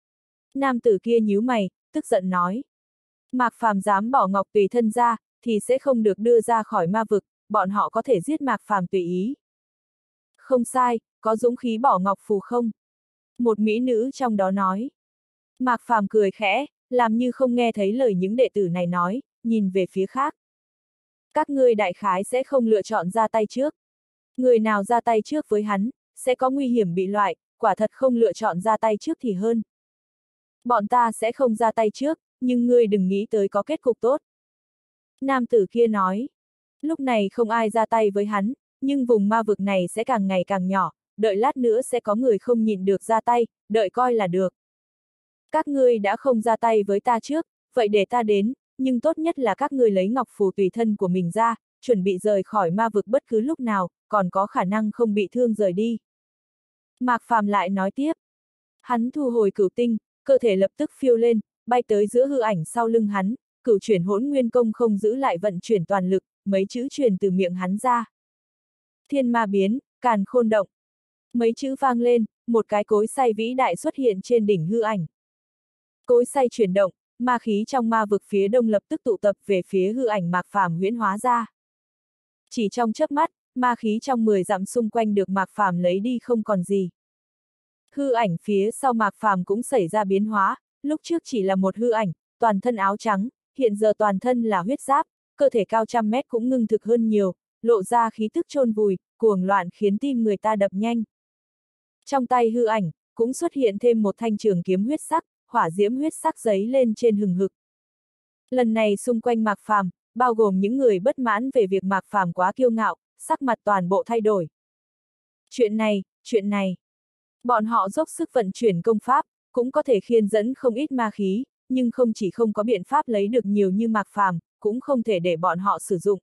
Nam tử kia nhíu mày, tức giận nói. Mạc Phàm dám bỏ ngọc tùy thân ra, thì sẽ không được đưa ra khỏi ma vực, bọn họ có thể giết Mạc Phàm tùy ý. Không sai, có dũng khí bỏ ngọc phù không? Một mỹ nữ trong đó nói. Mạc Phàm cười khẽ, làm như không nghe thấy lời những đệ tử này nói, nhìn về phía khác. Các ngươi đại khái sẽ không lựa chọn ra tay trước. Người nào ra tay trước với hắn, sẽ có nguy hiểm bị loại, quả thật không lựa chọn ra tay trước thì hơn. Bọn ta sẽ không ra tay trước, nhưng ngươi đừng nghĩ tới có kết cục tốt. Nam tử kia nói. Lúc này không ai ra tay với hắn, nhưng vùng ma vực này sẽ càng ngày càng nhỏ, đợi lát nữa sẽ có người không nhịn được ra tay, đợi coi là được. Các ngươi đã không ra tay với ta trước, vậy để ta đến, nhưng tốt nhất là các ngươi lấy ngọc phù tùy thân của mình ra, chuẩn bị rời khỏi ma vực bất cứ lúc nào, còn có khả năng không bị thương rời đi. Mạc Phàm lại nói tiếp. Hắn thu hồi cửu tinh, cơ thể lập tức phiêu lên, bay tới giữa hư ảnh sau lưng hắn, cửu chuyển hỗn nguyên công không giữ lại vận chuyển toàn lực, mấy chữ truyền từ miệng hắn ra. Thiên ma biến, càn khôn động. Mấy chữ vang lên, một cái cối xay vĩ đại xuất hiện trên đỉnh hư ảnh. Cối xay chuyển động, ma khí trong ma vực phía đông lập tức tụ tập về phía hư ảnh Mạc Phàm huyễn hóa ra. Chỉ trong chớp mắt, ma khí trong 10 dặm xung quanh được Mạc Phàm lấy đi không còn gì. Hư ảnh phía sau Mạc Phàm cũng xảy ra biến hóa, lúc trước chỉ là một hư ảnh, toàn thân áo trắng, hiện giờ toàn thân là huyết giáp, cơ thể cao trăm mét cũng ngưng thực hơn nhiều, lộ ra khí tức chôn vùi, cuồng loạn khiến tim người ta đập nhanh. Trong tay hư ảnh, cũng xuất hiện thêm một thanh trường kiếm huyết sắc, hỏa diễm huyết sắc giấy lên trên hừng hực. Lần này xung quanh Mạc Phàm, bao gồm những người bất mãn về việc Mạc Phàm quá kiêu ngạo, sắc mặt toàn bộ thay đổi. Chuyện này. Bọn họ dốc sức vận chuyển công pháp, cũng có thể khiên dẫn không ít ma khí, nhưng không chỉ không có biện pháp lấy được nhiều như Mạc Phàm, cũng không thể để bọn họ sử dụng.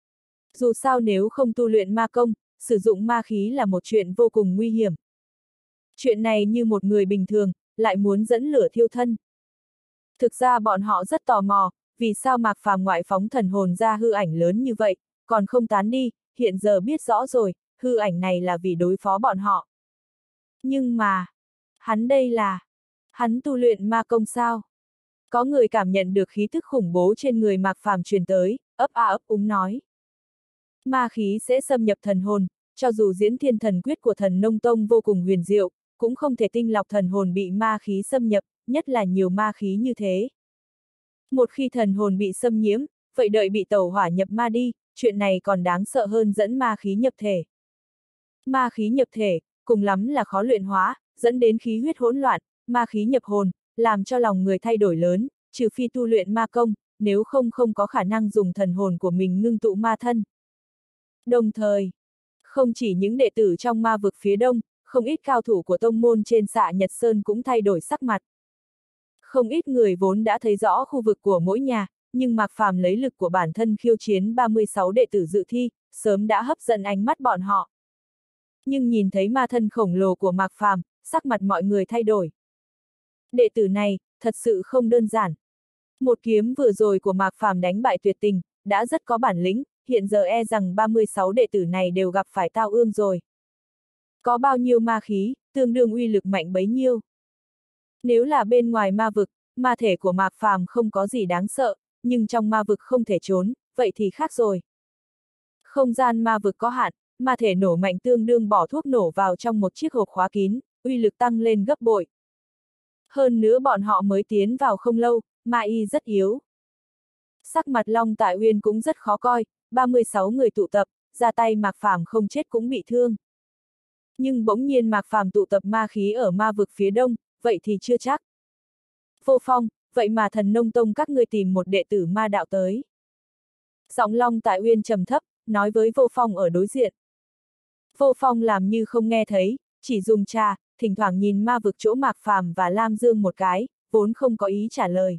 Dù sao nếu không tu luyện ma công, sử dụng ma khí là một chuyện vô cùng nguy hiểm. Chuyện này như một người bình thường, lại muốn dẫn lửa thiêu thân. Thực ra bọn họ rất tò mò, vì sao Mạc Phàm ngoại phóng thần hồn ra hư ảnh lớn như vậy, còn không tán đi, hiện giờ biết rõ rồi, hư ảnh này là vì đối phó bọn họ. Nhưng mà, hắn tu luyện ma công sao? Có người cảm nhận được khí tức khủng bố trên người Mạc Phàm truyền tới, ấp a ấp úng nói. Ma khí sẽ xâm nhập thần hồn, cho dù diễn thiên thần quyết của thần nông tông vô cùng huyền diệu, cũng không thể tinh lọc thần hồn bị ma khí xâm nhập, nhất là nhiều ma khí như thế. Một khi thần hồn bị xâm nhiễm, vậy đợi bị tẩu hỏa nhập ma đi, chuyện này còn đáng sợ hơn dẫn ma khí nhập thể. Ma khí nhập thể, cùng lắm là khó luyện hóa, dẫn đến khí huyết hỗn loạn, ma khí nhập hồn, làm cho lòng người thay đổi lớn, trừ phi tu luyện ma công, nếu không có khả năng dùng thần hồn của mình ngưng tụ ma thân. Đồng thời, không chỉ những đệ tử trong ma vực phía đông, không ít cao thủ của tông môn trên Xạ Nhật Sơn cũng thay đổi sắc mặt. Không ít người vốn đã thấy rõ khu vực của mỗi nhà, nhưng Mạc Phàm lấy lực của bản thân khiêu chiến 36 đệ tử dự thi, sớm đã hấp dẫn ánh mắt bọn họ. Nhưng nhìn thấy ma thân khổng lồ của Mạc Phàm, sắc mặt mọi người thay đổi. Đệ tử này, thật sự không đơn giản. Một kiếm vừa rồi của Mạc Phàm đánh bại Tuyệt Tình, đã rất có bản lĩnh, hiện giờ e rằng 36 đệ tử này đều gặp phải tao ương rồi. Có bao nhiêu ma khí, tương đương uy lực mạnh bấy nhiêu. Nếu là bên ngoài ma vực, ma thể của Mạc Phàm không có gì đáng sợ, nhưng trong ma vực không thể trốn, vậy thì khác rồi. Không gian ma vực có hạn, ma thể nổ mạnh tương đương bỏ thuốc nổ vào trong một chiếc hộp khóa kín, uy lực tăng lên gấp bội. Hơn nữa bọn họ mới tiến vào không lâu, ma y rất yếu. Sắc mặt Long Tại Uyên cũng rất khó coi, 36 người tụ tập, ra tay Mạc Phàm không chết cũng bị thương. Nhưng bỗng nhiên Mạc Phàm tụ tập ma khí ở ma vực phía đông, vậy thì chưa chắc. Vô Phong, vậy mà Thần Nông Tông các ngươi tìm một đệ tử ma đạo tới. Giọng Long Tại Uyên trầm thấp, nói với Vô Phong ở đối diện. Vô Phong làm như không nghe thấy, chỉ dùng trà, thỉnh thoảng nhìn ma vực chỗ Mạc Phàm và Lam Dương một cái, vốn không có ý trả lời.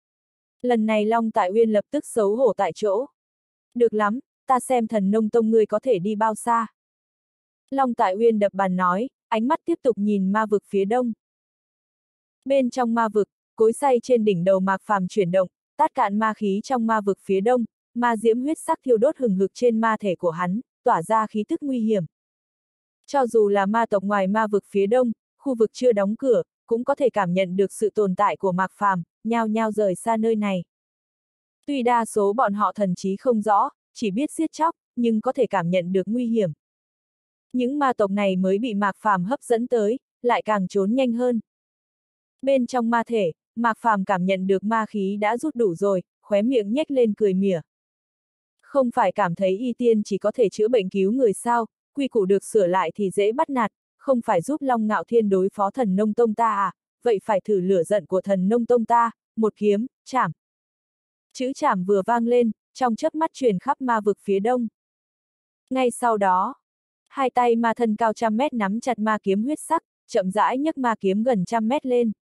Lần này Long Tại Uyên lập tức xấu hổ tại chỗ. Được lắm, ta xem Thần Nông Tông ngươi có thể đi bao xa. Long Tại Uyên đập bàn nói, ánh mắt tiếp tục nhìn ma vực phía đông. Bên trong ma vực, cối xay trên đỉnh đầu Mạc Phàm chuyển động, tát cạn ma khí trong ma vực phía đông, ma diễm huyết sắc thiêu đốt hừng hực trên ma thể của hắn, tỏa ra khí tức nguy hiểm. Cho dù là ma tộc ngoài ma vực phía đông, khu vực chưa đóng cửa, cũng có thể cảm nhận được sự tồn tại của Mạc Phàm, nhao nhao rời xa nơi này. Tuy đa số bọn họ thần trí không rõ, chỉ biết giết chóc, nhưng có thể cảm nhận được nguy hiểm. Những ma tộc này mới bị Mạc Phàm hấp dẫn tới, lại càng trốn nhanh hơn. Bên trong ma thể, Mạc Phàm cảm nhận được ma khí đã rút đủ rồi, khóe miệng nhếch lên cười mỉa. Không phải cảm thấy y tiên chỉ có thể chữa bệnh cứu người sao, quy củ được sửa lại thì dễ bắt nạt, không phải giúp Long Ngạo Thiên đối phó Thần Nông Tông ta à, vậy phải thử lửa giận của Thần Nông Tông ta, một kiếm, chảm. Chữ chảm vừa vang lên, trong chớp mắt truyền khắp ma vực phía đông. Ngay sau đó, hai tay ma thân cao 100 mét nắm chặt ma kiếm huyết sắc, chậm rãi nhấc ma kiếm gần 100 mét lên.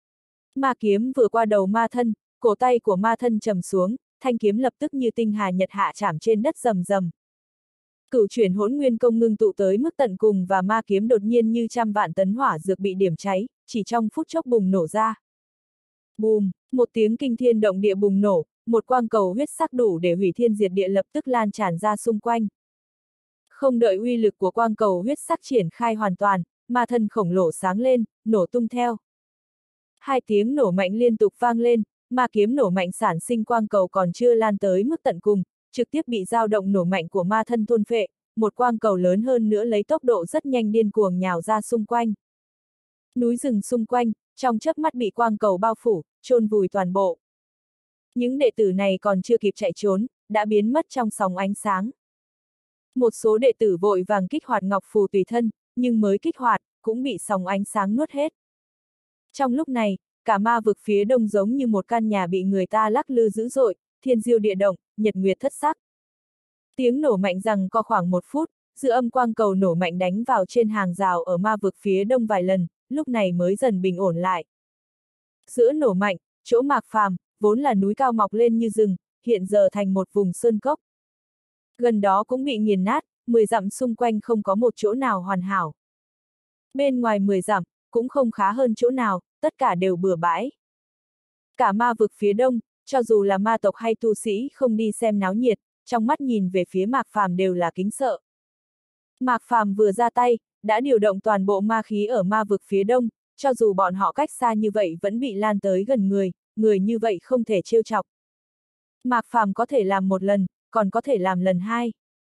Ma kiếm vừa qua đầu ma thân, cổ tay của ma thân trầm xuống, thanh kiếm lập tức như tinh hà nhật hạ chạm trên đất rầm rầm. Cửu chuyển hỗn nguyên công ngưng tụ tới mức tận cùng và ma kiếm đột nhiên như 100 vạn tấn hỏa dược bị điểm cháy, chỉ trong phút chốc bùng nổ ra. Bùm, một tiếng kinh thiên động địa bùng nổ, một quang cầu huyết sắc đủ để hủy thiên diệt địa lập tức lan tràn ra xung quanh. Không đợi uy lực của quang cầu huyết sắc triển khai hoàn toàn, ma thân khổng lồ sáng lên, nổ tung theo. Hai tiếng nổ mạnh liên tục vang lên, ma kiếm nổ mạnh sản sinh quang cầu còn chưa lan tới mức tận cùng, trực tiếp bị dao động nổ mạnh của ma thân thôn phệ, một quang cầu lớn hơn nữa lấy tốc độ rất nhanh điên cuồng nhào ra xung quanh. Núi rừng xung quanh, trong chớp mắt bị quang cầu bao phủ, chôn vùi toàn bộ. Những đệ tử này còn chưa kịp chạy trốn, đã biến mất trong sóng ánh sáng. Một số đệ tử vội vàng kích hoạt ngọc phù tùy thân, nhưng mới kích hoạt, cũng bị sóng ánh sáng nuốt hết. Trong lúc này, cả ma vực phía đông giống như một căn nhà bị người ta lắc lư dữ dội, thiên diêu địa động, nhật nguyệt thất sắc. Tiếng nổ mạnh rằng có khoảng 1 phút, dư âm quang cầu nổ mạnh đánh vào trên hàng rào ở ma vực phía đông vài lần, lúc này mới dần bình ổn lại. Giữa nổ mạnh, chỗ Mạc Phàm, vốn là núi cao mọc lên như rừng, hiện giờ thành một vùng sơn cốc. Gần đó cũng bị nghiền nát, 10 dặm xung quanh không có một chỗ nào hoàn hảo. Bên ngoài 10 dặm, cũng không khá hơn chỗ nào, tất cả đều bừa bãi. Cả ma vực phía đông, cho dù là ma tộc hay tu sĩ không đi xem náo nhiệt, trong mắt nhìn về phía Mạc Phàm đều là kính sợ. Mạc Phàm vừa ra tay, đã điều động toàn bộ ma khí ở ma vực phía đông, cho dù bọn họ cách xa như vậy vẫn bị lan tới gần người như vậy không thể trêu chọc. Mạc Phàm có thể làm một lần, còn có thể làm lần hai.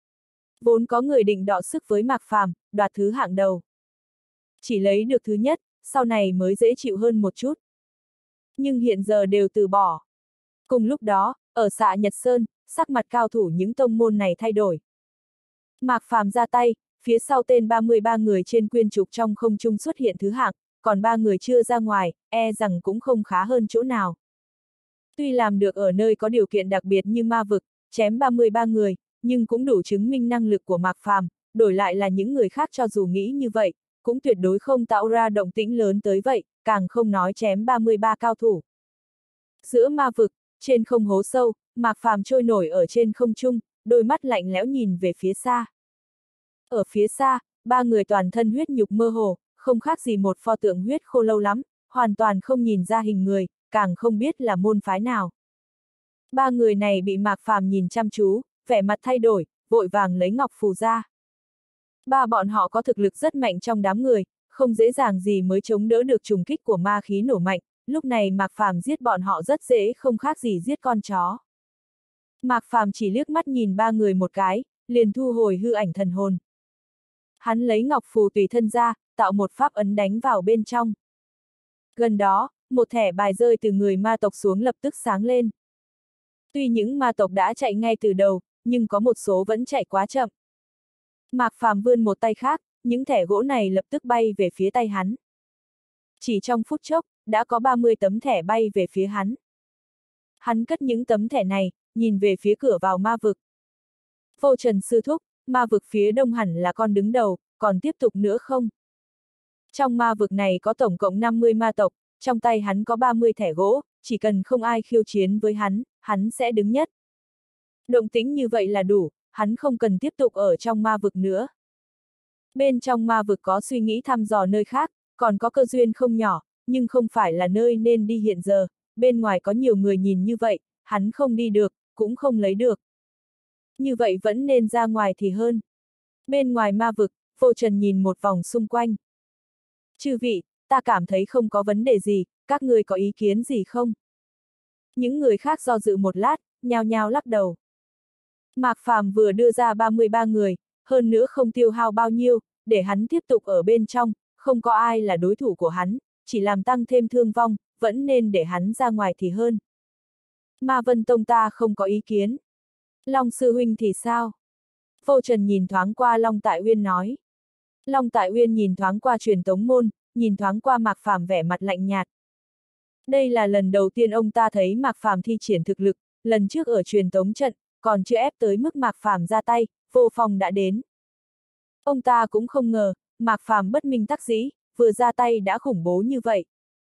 Vốn có người định đọ sức với Mạc Phàm, đoạt thứ hạng đầu. Chỉ lấy được thứ nhất, sau này mới dễ chịu hơn một chút. Nhưng hiện giờ đều từ bỏ. Cùng lúc đó, ở Xạ Nhật Sơn, sắc mặt cao thủ những tông môn này thay đổi. Mạc Phàm ra tay, phía sau tên 33 người trên quyên trục trong không trung xuất hiện thứ hạng, còn 3 người chưa ra ngoài, e rằng cũng không khá hơn chỗ nào. Tuy làm được ở nơi có điều kiện đặc biệt như ma vực, chém 33 người, nhưng cũng đủ chứng minh năng lực của Mạc Phàm, đổi lại là những người khác cho dù nghĩ như vậy, cũng tuyệt đối không tạo ra động tĩnh lớn tới vậy, càng không nói chém 33 cao thủ. Giữa ma vực, trên không hố sâu, Mạc Phàm trôi nổi ở trên không trung, đôi mắt lạnh lẽo nhìn về phía xa. Ở phía xa, 3 người toàn thân huyết nhục mơ hồ, không khác gì một pho tượng huyết khô lâu lắm, hoàn toàn không nhìn ra hình người, càng không biết là môn phái nào. 3 người này bị Mạc Phàm nhìn chăm chú, vẻ mặt thay đổi, vội vàng lấy ngọc phù ra. 3 bọn họ có thực lực rất mạnh trong đám người, không dễ dàng gì mới chống đỡ được trùng kích của ma khí nổ mạnh, lúc này Mạc Phàm giết bọn họ rất dễ, không khác gì giết con chó. Mạc Phàm chỉ liếc mắt nhìn 3 người một cái, liền thu hồi hư ảnh thần hồn. Hắn lấy ngọc phù tùy thân ra, tạo một pháp ấn đánh vào bên trong. Gần đó, một thẻ bài rơi từ người ma tộc xuống lập tức sáng lên. Tuy những ma tộc đã chạy ngay từ đầu, nhưng có một số vẫn chạy quá chậm. Mạc Phàm vươn một tay khác, những thẻ gỗ này lập tức bay về phía tay hắn. chỉ trong phút chốc, đã có 30 tấm thẻ bay về phía hắn. Hắn cất những tấm thẻ này, nhìn về phía cửa vào ma vực. Vô Trần sư thúc, ma vực phía đông hẳn là con đứng đầu, còn tiếp tục nữa không? Trong ma vực này có tổng cộng 50 ma tộc, trong tay hắn có 30 thẻ gỗ, chỉ cần không ai khiêu chiến với hắn sẽ đứng nhất. Động tĩnh như vậy là đủ, hắn không cần tiếp tục ở trong ma vực nữa. Bên trong ma vực có suy nghĩ thăm dò nơi khác, còn có cơ duyên không nhỏ, nhưng không phải là nơi nên đi hiện giờ, bên ngoài có nhiều người nhìn như vậy, hắn không đi được, cũng không lấy được. Như vậy vẫn nên ra ngoài thì hơn. Bên ngoài ma vực, Vô Trần nhìn một vòng xung quanh. Chư vị, ta cảm thấy không có vấn đề gì, các người có ý kiến gì không? Những người khác do dự một lát, nhao nhao lắc đầu. Mạc Phàm vừa đưa ra 33 người, hơn nữa không tiêu hao bao nhiêu, để hắn tiếp tục ở bên trong, không có ai là đối thủ của hắn, chỉ làm tăng thêm thương vong, vẫn nên để hắn ra ngoài thì hơn. Ma Vân Tông ta không có ý kiến. Long sư huynh thì sao? Vô Trần nhìn thoáng qua Long Tại Uyên nói. Long Tại Uyên nhìn thoáng qua Truyền Tống Môn, nhìn thoáng qua Mạc Phàm vẻ mặt lạnh nhạt. Đây là lần đầu tiên ông ta thấy Mạc Phàm thi triển thực lực, lần trước ở Truyền Tống trận, còn chưa ép tới mức Mạc Phàm ra tay, Vô Phong đã đến. Ông ta cũng không ngờ, Mạc Phàm bất minh tắc dĩ, vừa ra tay đã khủng bố như vậy.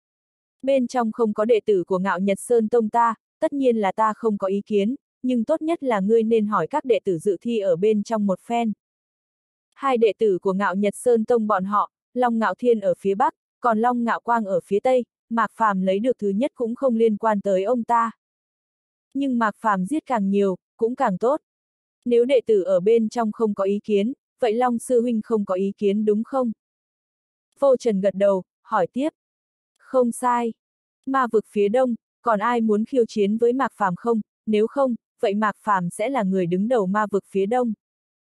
Bên trong không có đệ tử của Ngạo Nhật Sơn Tông ta, tất nhiên là ta không có ý kiến, nhưng tốt nhất là ngươi nên hỏi các đệ tử dự thi ở bên trong một phen. Hai đệ tử của Ngạo Nhật Sơn Tông bọn họ, Long Ngạo Thiên ở phía Bắc, còn Long Ngạo Quang ở phía Tây, Mạc Phàm lấy được thứ nhất cũng không liên quan tới ông ta. Nhưng Mạc Phàm giết càng nhiều, cũng càng tốt. Nếu đệ tử ở bên trong không có ý kiến, vậy Long sư huynh không có ý kiến đúng không? Vô Trần gật đầu, hỏi tiếp. Không sai. Ma vực phía đông, còn ai muốn khiêu chiến với Mạc Phàm không? Nếu không, vậy Mạc Phàm sẽ là người đứng đầu ma vực phía đông.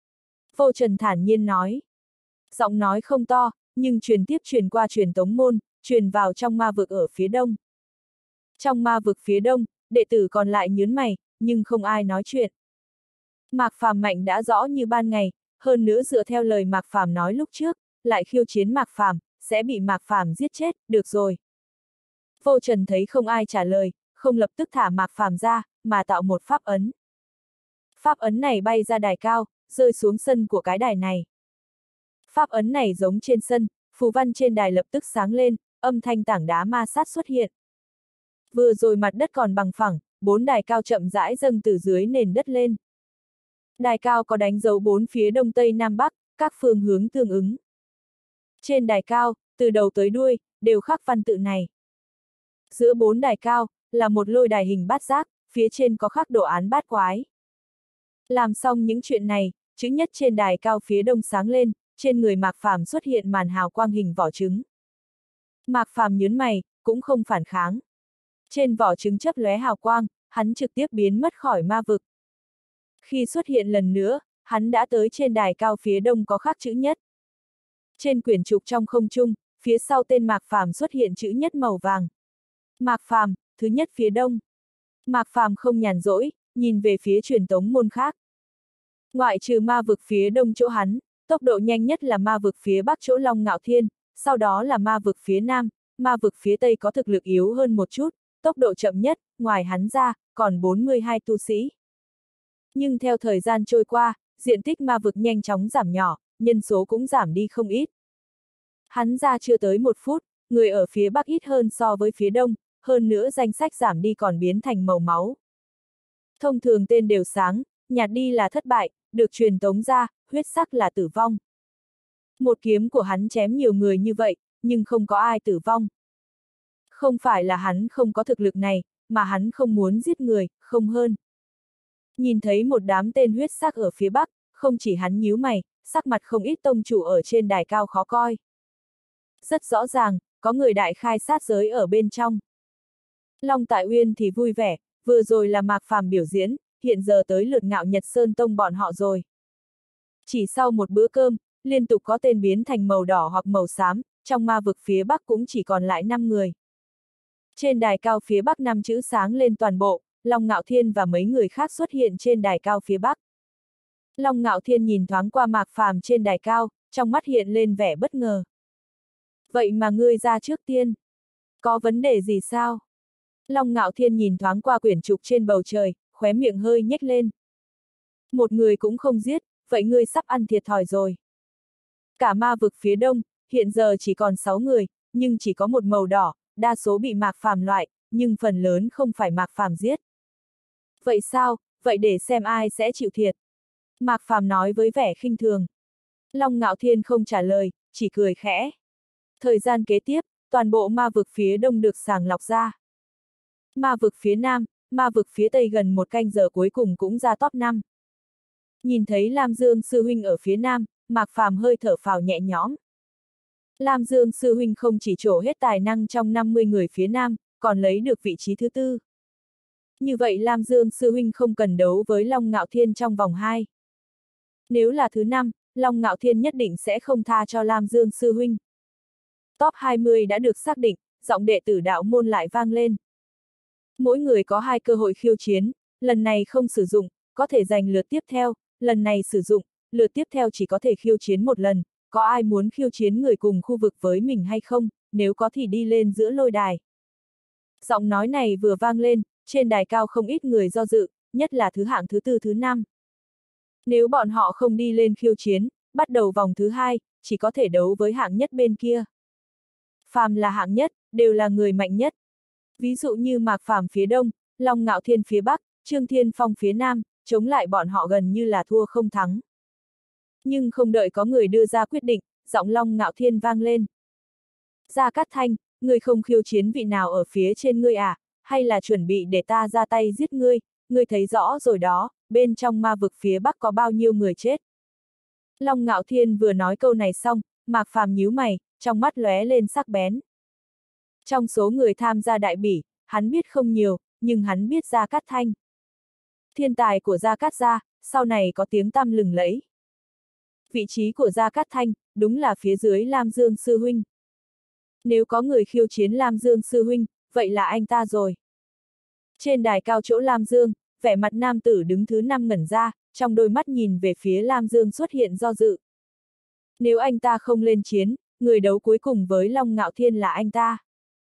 Vô Trần thản nhiên nói. Giọng nói không to, nhưng truyền tiếp truyền qua Truyền Tống Môn, truyền vào trong ma vực ở phía đông. Trong ma vực phía đông, đệ tử còn lại nhướng mày, nhưng không ai nói chuyện. Mạc Phàm mạnh đã rõ như ban ngày, hơn nữa dựa theo lời Mạc Phàm nói lúc trước, lại khiêu chiến Mạc Phàm, sẽ bị Mạc Phàm giết chết, được rồi. Vô Trần thấy không ai trả lời, không lập tức thả Mạc Phàm ra, mà tạo một pháp ấn. Pháp ấn này bay ra đài cao, rơi xuống sân của cái đài này. Pháp ấn này giống trên sân, phù văn trên đài lập tức sáng lên, âm thanh tảng đá ma sát xuất hiện. Vừa rồi mặt đất còn bằng phẳng, 4 đài cao chậm rãi dâng từ dưới nền đất lên. Đài cao có đánh dấu 4 phía đông tây nam bắc, các phương hướng tương ứng. Trên đài cao, từ đầu tới đuôi, đều khắc văn tự này. Giữa 4 đài cao, là một lôi đài hình bát giác, phía trên có khắc đồ án bát quái. Làm xong những chuyện này, chữ nhất trên đài cao phía đông sáng lên, trên người Mạc Phàm xuất hiện màn hào quang hình vỏ trứng. Mạc Phàm nhướng mày, cũng không phản kháng. Trên vỏ trứng chớp lóe hào quang, hắn trực tiếp biến mất khỏi ma vực. Khi xuất hiện lần nữa, hắn đã tới trên đài cao phía đông có khắc chữ nhất. Trên quyển trục trong không trung, phía sau tên Mạc Phàm xuất hiện chữ nhất màu vàng. Mạc Phàm, thứ nhất phía đông. Mạc Phàm không nhàn rỗi, nhìn về phía Truyền Tống Môn khác. Ngoại trừ ma vực phía đông chỗ hắn, tốc độ nhanh nhất là ma vực phía bắc chỗ Long Ngạo Thiên, sau đó là ma vực phía nam, ma vực phía tây có thực lực yếu hơn một chút, tốc độ chậm nhất, ngoài hắn ra, còn 42 tu sĩ. Nhưng theo thời gian trôi qua, diện tích ma vực nhanh chóng giảm nhỏ, nhân số cũng giảm đi không ít. Hắn ra chưa tới 1 phút, người ở phía bắc ít hơn so với phía đông, hơn nữa danh sách giảm đi còn biến thành màu máu. Thông thường tên đều sáng, nhạt đi là thất bại, được truyền tống ra, huyết sắc là tử vong. Một kiếm của hắn chém nhiều người như vậy, nhưng không có ai tử vong. Không phải là hắn không có thực lực này, mà hắn không muốn giết người, không hơn. Nhìn thấy một đám tên huyết sắc ở phía bắc, không chỉ hắn nhíu mày, sắc mặt không ít tông chủ ở trên đài cao khó coi. Rất rõ ràng, có người đại khai sát giới ở bên trong. Long Tại Uyên thì vui vẻ, vừa rồi là Mạc Phàm biểu diễn, hiện giờ tới lượt Ngạo Nhật Sơn Tông bọn họ rồi. Chỉ sau một bữa cơm, liên tục có tên biến thành màu đỏ hoặc màu xám, trong ma vực phía bắc cũng chỉ còn lại 5 người. Trên đài cao phía bắc 5 chữ sáng lên toàn bộ, Long Ngạo Thiên và mấy người khác xuất hiện trên đài cao phía bắc. Long Ngạo Thiên nhìn thoáng qua Mạc Phàm trên đài cao, trong mắt hiện lên vẻ bất ngờ. Vậy mà ngươi ra trước tiên. Có vấn đề gì sao? Long Ngạo Thiên nhìn thoáng qua quyển trục trên bầu trời, khóe miệng hơi nhếch lên. Một người cũng không giết, vậy ngươi sắp ăn thiệt thòi rồi. Cả ma vực phía đông, hiện giờ chỉ còn 6 người, nhưng chỉ có một màu đỏ, đa số bị Mạc Phàm loại, nhưng phần lớn không phải Mạc Phàm giết. Vậy sao, vậy để xem ai sẽ chịu thiệt. Mạc Phàm nói với vẻ khinh thường. Long Ngạo Thiên không trả lời, chỉ cười khẽ. Thời gian kế tiếp, toàn bộ ma vực phía đông được sàng lọc ra. Ma vực phía nam, ma vực phía tây gần một canh giờ cuối cùng cũng ra top 5. Nhìn thấy Lam Dương sư huynh ở phía nam, Mạc Phàm hơi thở phào nhẹ nhõm. Lam Dương sư huynh không chỉ trổ hết tài năng trong 50 người phía nam, còn lấy được vị trí thứ 4. Như vậy Lam Dương sư huynh không cần đấu với Long Ngạo Thiên trong vòng 2. Nếu là thứ 5, Long Ngạo Thiên nhất định sẽ không tha cho Lam Dương sư huynh. Top 20 đã được xác định, giọng đệ tử đạo môn lại vang lên. Mỗi người có 2 cơ hội khiêu chiến, lần này không sử dụng, có thể giành lượt tiếp theo, lần này sử dụng, lượt tiếp theo chỉ có thể khiêu chiến một lần, có ai muốn khiêu chiến người cùng khu vực với mình hay không, nếu có thì đi lên giữa lôi đài. Giọng nói này vừa vang lên, trên đài cao không ít người do dự, nhất là thứ hạng thứ 4 thứ 5. Nếu bọn họ không đi lên khiêu chiến, bắt đầu vòng thứ 2, chỉ có thể đấu với hạng nhất bên kia. Phàm là hạng nhất, đều là người mạnh nhất. Ví dụ như Mạc Phàm phía đông, Long Ngạo Thiên phía bắc, Trương Thiên Phong phía nam, chống lại bọn họ gần như là thua không thắng. Nhưng không đợi có người đưa ra quyết định, giọng Long Ngạo Thiên vang lên. Gia Cát Thanh, ngươi không khiêu chiến vị nào ở phía trên ngươi à, hay là chuẩn bị để ta ra tay giết ngươi, ngươi thấy rõ rồi đó, bên trong ma vực phía bắc có bao nhiêu người chết. Long Ngạo Thiên vừa nói câu này xong, Mạc Phàm nhíu mày, trong mắt lóe lên sắc bén. Trong số người tham gia đại bỉ, hắn biết không nhiều, nhưng hắn biết Gia Cát Thanh. Thiên tài của Gia Cát gia, sau này có tiếng tăm lừng lẫy. Vị trí của Gia Cát Thanh, đúng là phía dưới Lam Dương sư huynh. Nếu có người khiêu chiến Lam Dương sư huynh, vậy là anh ta rồi. Trên đài cao chỗ Lam Dương, vẻ mặt nam tử đứng thứ 5 ngẩn ra, trong đôi mắt nhìn về phía Lam Dương xuất hiện do dự. Nếu anh ta không lên chiến, người đấu cuối cùng với Long Ngạo Thiên là anh ta.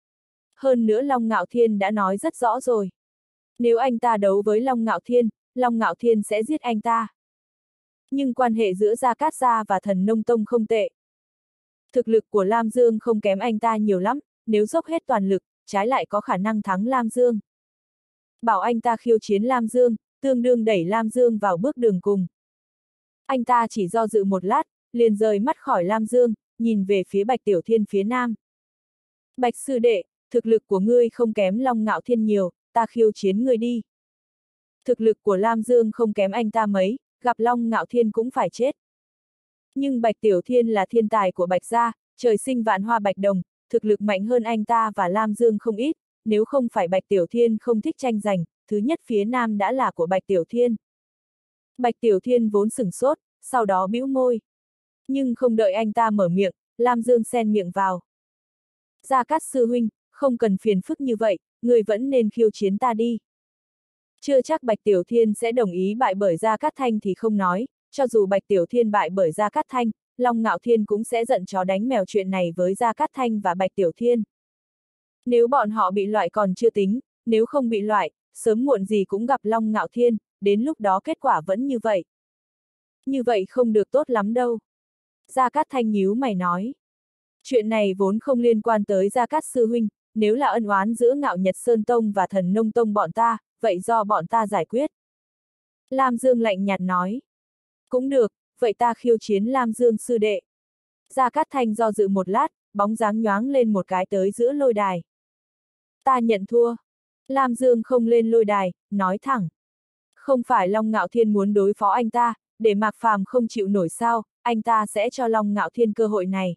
Hơn nữa Long Ngạo Thiên đã nói rất rõ rồi. Nếu anh ta đấu với Long Ngạo Thiên sẽ giết anh ta. Nhưng quan hệ giữa Gia Cát gia và Thần Nông Tông không tệ. Thực lực của Lam Dương không kém anh ta nhiều lắm, nếu dốc hết toàn lực, trái lại có khả năng thắng Lam Dương. Bảo anh ta khiêu chiến Lam Dương, tương đương đẩy Lam Dương vào bước đường cùng. Anh ta chỉ do dự một lát, liền rời mắt khỏi Lam Dương, nhìn về phía Bạch Tiểu Thiên phía nam. Bạch sư đệ, thực lực của ngươi không kém Long Ngạo Thiên nhiều, ta khiêu chiến ngươi đi. Thực lực của Lam Dương không kém anh ta mấy, gặp Long Ngạo Thiên cũng phải chết. Nhưng Bạch Tiểu Thiên là thiên tài của Bạch gia, trời sinh vạn hoa bạch đồng, thực lực mạnh hơn anh ta và Lam Dương không ít, nếu không phải Bạch Tiểu Thiên không thích tranh giành, thứ nhất phía nam đã là của Bạch Tiểu Thiên. Bạch Tiểu Thiên vốn sửng sốt, sau đó bĩu môi. Nhưng không đợi anh ta mở miệng, Lam Dương xen miệng vào. Gia Cát sư huynh, không cần phiền phức như vậy, người vẫn nên khiêu chiến ta đi. Chưa chắc Bạch Tiểu Thiên sẽ đồng ý bại bởi Gia Cát Thanh thì không nói, cho dù Bạch Tiểu Thiên bại bởi Gia Cát Thanh, Long Ngạo Thiên cũng sẽ giận chó đánh mèo chuyện này với Gia Cát Thanh và Bạch Tiểu Thiên. Nếu bọn họ bị loại còn chưa tính, nếu không bị loại, sớm muộn gì cũng gặp Long Ngạo Thiên, đến lúc đó kết quả vẫn như vậy. Như vậy không được tốt lắm đâu. Gia Cát Thanh nhíu mày nói. Chuyện này vốn không liên quan tới Gia Cát sư huynh, nếu là ân oán giữa Ngạo Nhật Sơn Tông và Thần Nông Tông bọn ta, vậy do bọn ta giải quyết. Lam Dương lạnh nhạt nói. Cũng được, vậy ta khiêu chiến Lam Dương sư đệ. Gia Cát Thanh do dự một lát, bóng dáng nhoáng lên một cái tới giữa lôi đài. Ta nhận thua. Lam Dương không lên lôi đài, nói thẳng. Không phải Long Ngạo Thiên muốn đối phó anh ta, để Mạc Phàm không chịu nổi sao, anh ta sẽ cho Long Ngạo Thiên cơ hội này.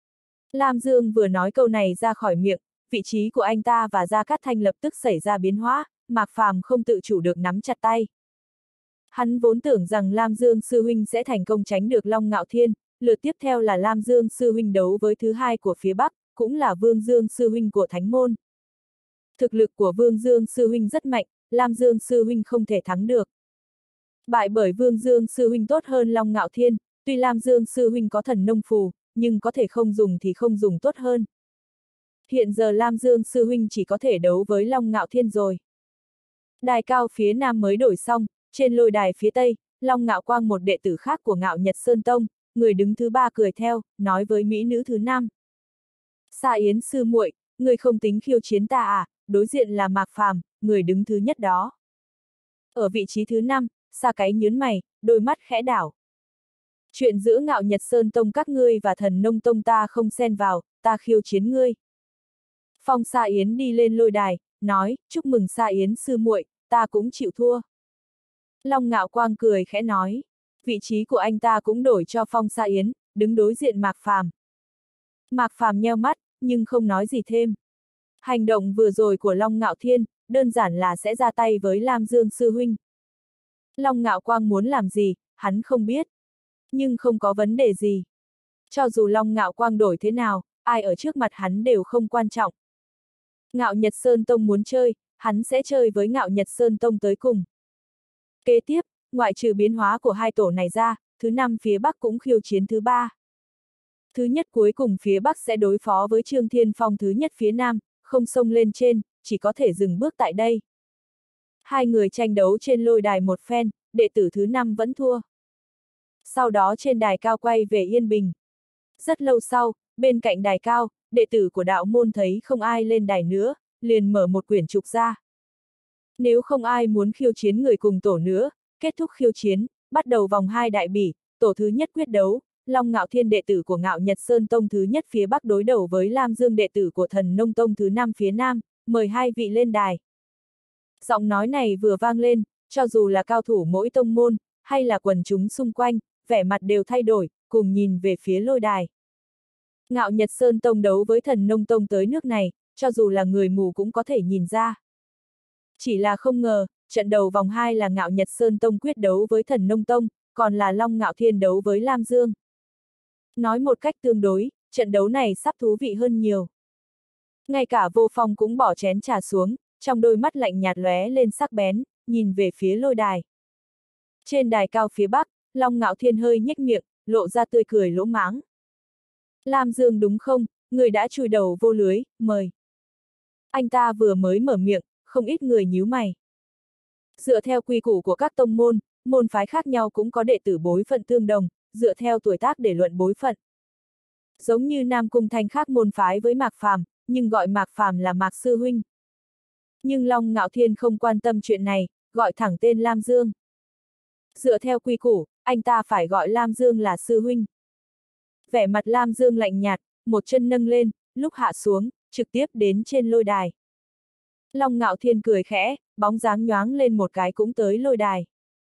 Lam Dương vừa nói câu này ra khỏi miệng, vị trí của anh ta và Gia Cát Thanh lập tức xảy ra biến hóa, Mạc Phàm không tự chủ được nắm chặt tay. Hắn vốn tưởng rằng Lam Dương sư huynh sẽ thành công tránh được Long Ngạo Thiên, lượt tiếp theo là Lam Dương sư huynh đấu với thứ hai của phía Bắc, cũng là Vương Dương sư huynh của Thánh môn. Thực lực của Vương Dương sư huynh rất mạnh, Lam Dương sư huynh không thể thắng được. Bại bởi Vương Dương sư huynh tốt hơn Long Ngạo Thiên, tuy Lam Dương sư huynh có thần nông phù, nhưng có thể không dùng thì không dùng tốt hơn. hiện giờ Lam Dương sư huynh chỉ có thể đấu với Long Ngạo Thiên rồi. Đài cao phía nam mới đổi xong, trên lôi đài phía tây, Long Ngạo Quang một đệ tử khác của Ngạo Nhật Sơn Tông, người đứng thứ ba cười theo, nói với mỹ nữ thứ năm. Sa Yến sư muội, người không tính khiêu chiến ta à, đối diện là Mạc Phàm, người đứng thứ nhất đó. Ở vị trí thứ năm, Sa Cái nhướng mày, đôi mắt khẽ đảo. Chuyện giữa Ngạo Nhật Sơn Tông các ngươi và Thần Nông Tông ta không xen vào, ta khiêu chiến ngươi. Phong Sa Yến đi lên lôi đài, nói, chúc mừng Sa Yến sư muội, ta cũng chịu thua. Long Ngạo Quang cười khẽ nói, vị trí của anh ta cũng đổi cho Phong Sa Yến, đứng đối diện Mạc Phàm. Mạc Phàm nheo mắt, nhưng không nói gì thêm. Hành động vừa rồi của Long Ngạo Thiên, đơn giản là sẽ ra tay với Lam Dương sư huynh. Long Ngạo Quang muốn làm gì, hắn không biết. Nhưng không có vấn đề gì. Cho dù Long Ngạo Quang đổi thế nào, ai ở trước mặt hắn đều không quan trọng. Ngạo Nhật Sơn Tông muốn chơi, hắn sẽ chơi với Ngạo Nhật Sơn Tông tới cùng. Kế tiếp, ngoại trừ biến hóa của hai tổ này ra, thứ năm phía Bắc cũng khiêu chiến thứ ba. Thứ nhất cuối cùng phía Bắc sẽ đối phó với Trương Thiên Phong thứ nhất phía Nam, không xông lên trên, chỉ có thể dừng bước tại đây. Hai người tranh đấu trên lôi đài một phen, đệ tử thứ năm vẫn thua. Sau đó trên đài cao quay về yên bình. Rất lâu sau, bên cạnh đài cao, đệ tử của đạo môn thấy không ai lên đài nữa, liền mở một quyển trục ra. Nếu không ai muốn khiêu chiến người cùng tổ nữa, kết thúc khiêu chiến, bắt đầu vòng 2 đại bỉ, tổ thứ nhất quyết đấu, Long Ngạo Thiên đệ tử của Ngạo Nhật Sơn Tông thứ nhất phía Bắc đối đầu với Lam Dương đệ tử của Thần Nông Tông thứ năm phía Nam, mời hai vị lên đài. Giọng nói này vừa vang lên, cho dù là cao thủ mỗi tông môn, hay là quần chúng xung quanh, vẻ mặt đều thay đổi, cùng nhìn về phía lôi đài. Ngạo Nhật Sơn Tông đấu với Thần Nông Tông tới nước này, cho dù là người mù cũng có thể nhìn ra. Chỉ là không ngờ, trận đầu vòng 2 là Ngạo Nhật Sơn Tông quyết đấu với Thần Nông Tông, còn là Long Ngạo Thiên đấu với Lam Dương. Nói một cách tương đối, trận đấu này sắp thú vị hơn nhiều. Ngay cả Vô Phong cũng bỏ chén trà xuống, trong đôi mắt lạnh nhạt lóe lên sắc bén, nhìn về phía lôi đài. Trên đài cao phía Bắc, Long Ngạo Thiên hơi nhếch miệng, lộ ra tươi cười lỗ mãng. Lam Dương đúng không, người đã chui đầu vô lưới, mời. Anh ta vừa mới mở miệng, không ít người nhíu mày. Dựa theo quy củ của các tông môn, môn phái khác nhau cũng có đệ tử bối phận tương đồng, dựa theo tuổi tác để luận bối phận. Giống như Nam Cung Thanh khác môn phái với Mạc Phàm, nhưng gọi Mạc Phàm là Mạc Sư Huynh. Nhưng Long Ngạo Thiên không quan tâm chuyện này, gọi thẳng tên Lam Dương. Dựa theo quy củ, anh ta phải gọi Lam Dương là Sư Huynh. Vẻ mặt Lam Dương lạnh nhạt, một chân nâng lên, lúc hạ xuống, trực tiếp đến trên lôi đài. Long Ngạo Thiên cười khẽ, bóng dáng nhoáng lên một cái cũng tới lôi đài.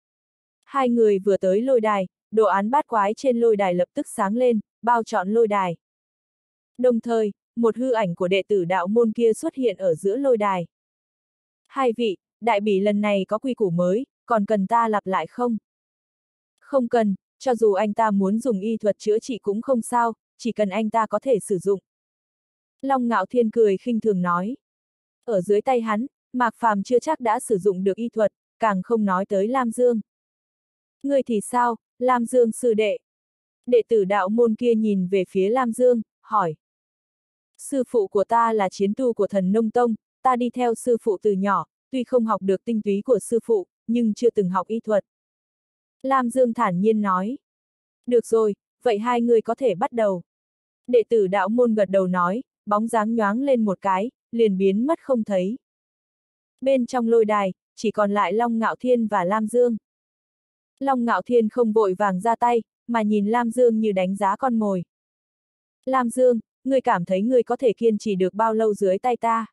Hai người vừa tới lôi đài, đồ án bát quái trên lôi đài lập tức sáng lên, bao trọn lôi đài. Đồng thời, một hư ảnh của đệ tử đạo môn kia xuất hiện ở giữa lôi đài. Hai vị, đại bỉ lần này có quy củ mới, còn cần ta lặp lại không? Không cần, cho dù anh ta muốn dùng y thuật chữa trị cũng không sao, chỉ cần anh ta có thể sử dụng. Long Ngạo Thiên cười khinh thường nói. Ở dưới tay hắn, Mạc Phàm chưa chắc đã sử dụng được y thuật, càng không nói tới Lam Dương. Ngươi thì sao, Lam Dương sư đệ? Đệ tử đạo môn kia nhìn về phía Lam Dương, hỏi. Sư phụ của ta là chiến tu của Thần Nông Tông, ta đi theo sư phụ từ nhỏ, tuy không học được tinh túy của sư phụ, nhưng chưa từng học y thuật. Lam Dương thản nhiên nói. Được rồi, vậy hai người có thể bắt đầu. Đệ tử đạo môn gật đầu nói, bóng dáng nhoáng lên một cái, liền biến mất không thấy. Bên trong lôi đài, chỉ còn lại Long Ngạo Thiên và Lam Dương. Long Ngạo Thiên không vội vàng ra tay, mà nhìn Lam Dương như đánh giá con mồi. Lam Dương, ngươi cảm thấy ngươi có thể kiên trì được bao lâu dưới tay ta?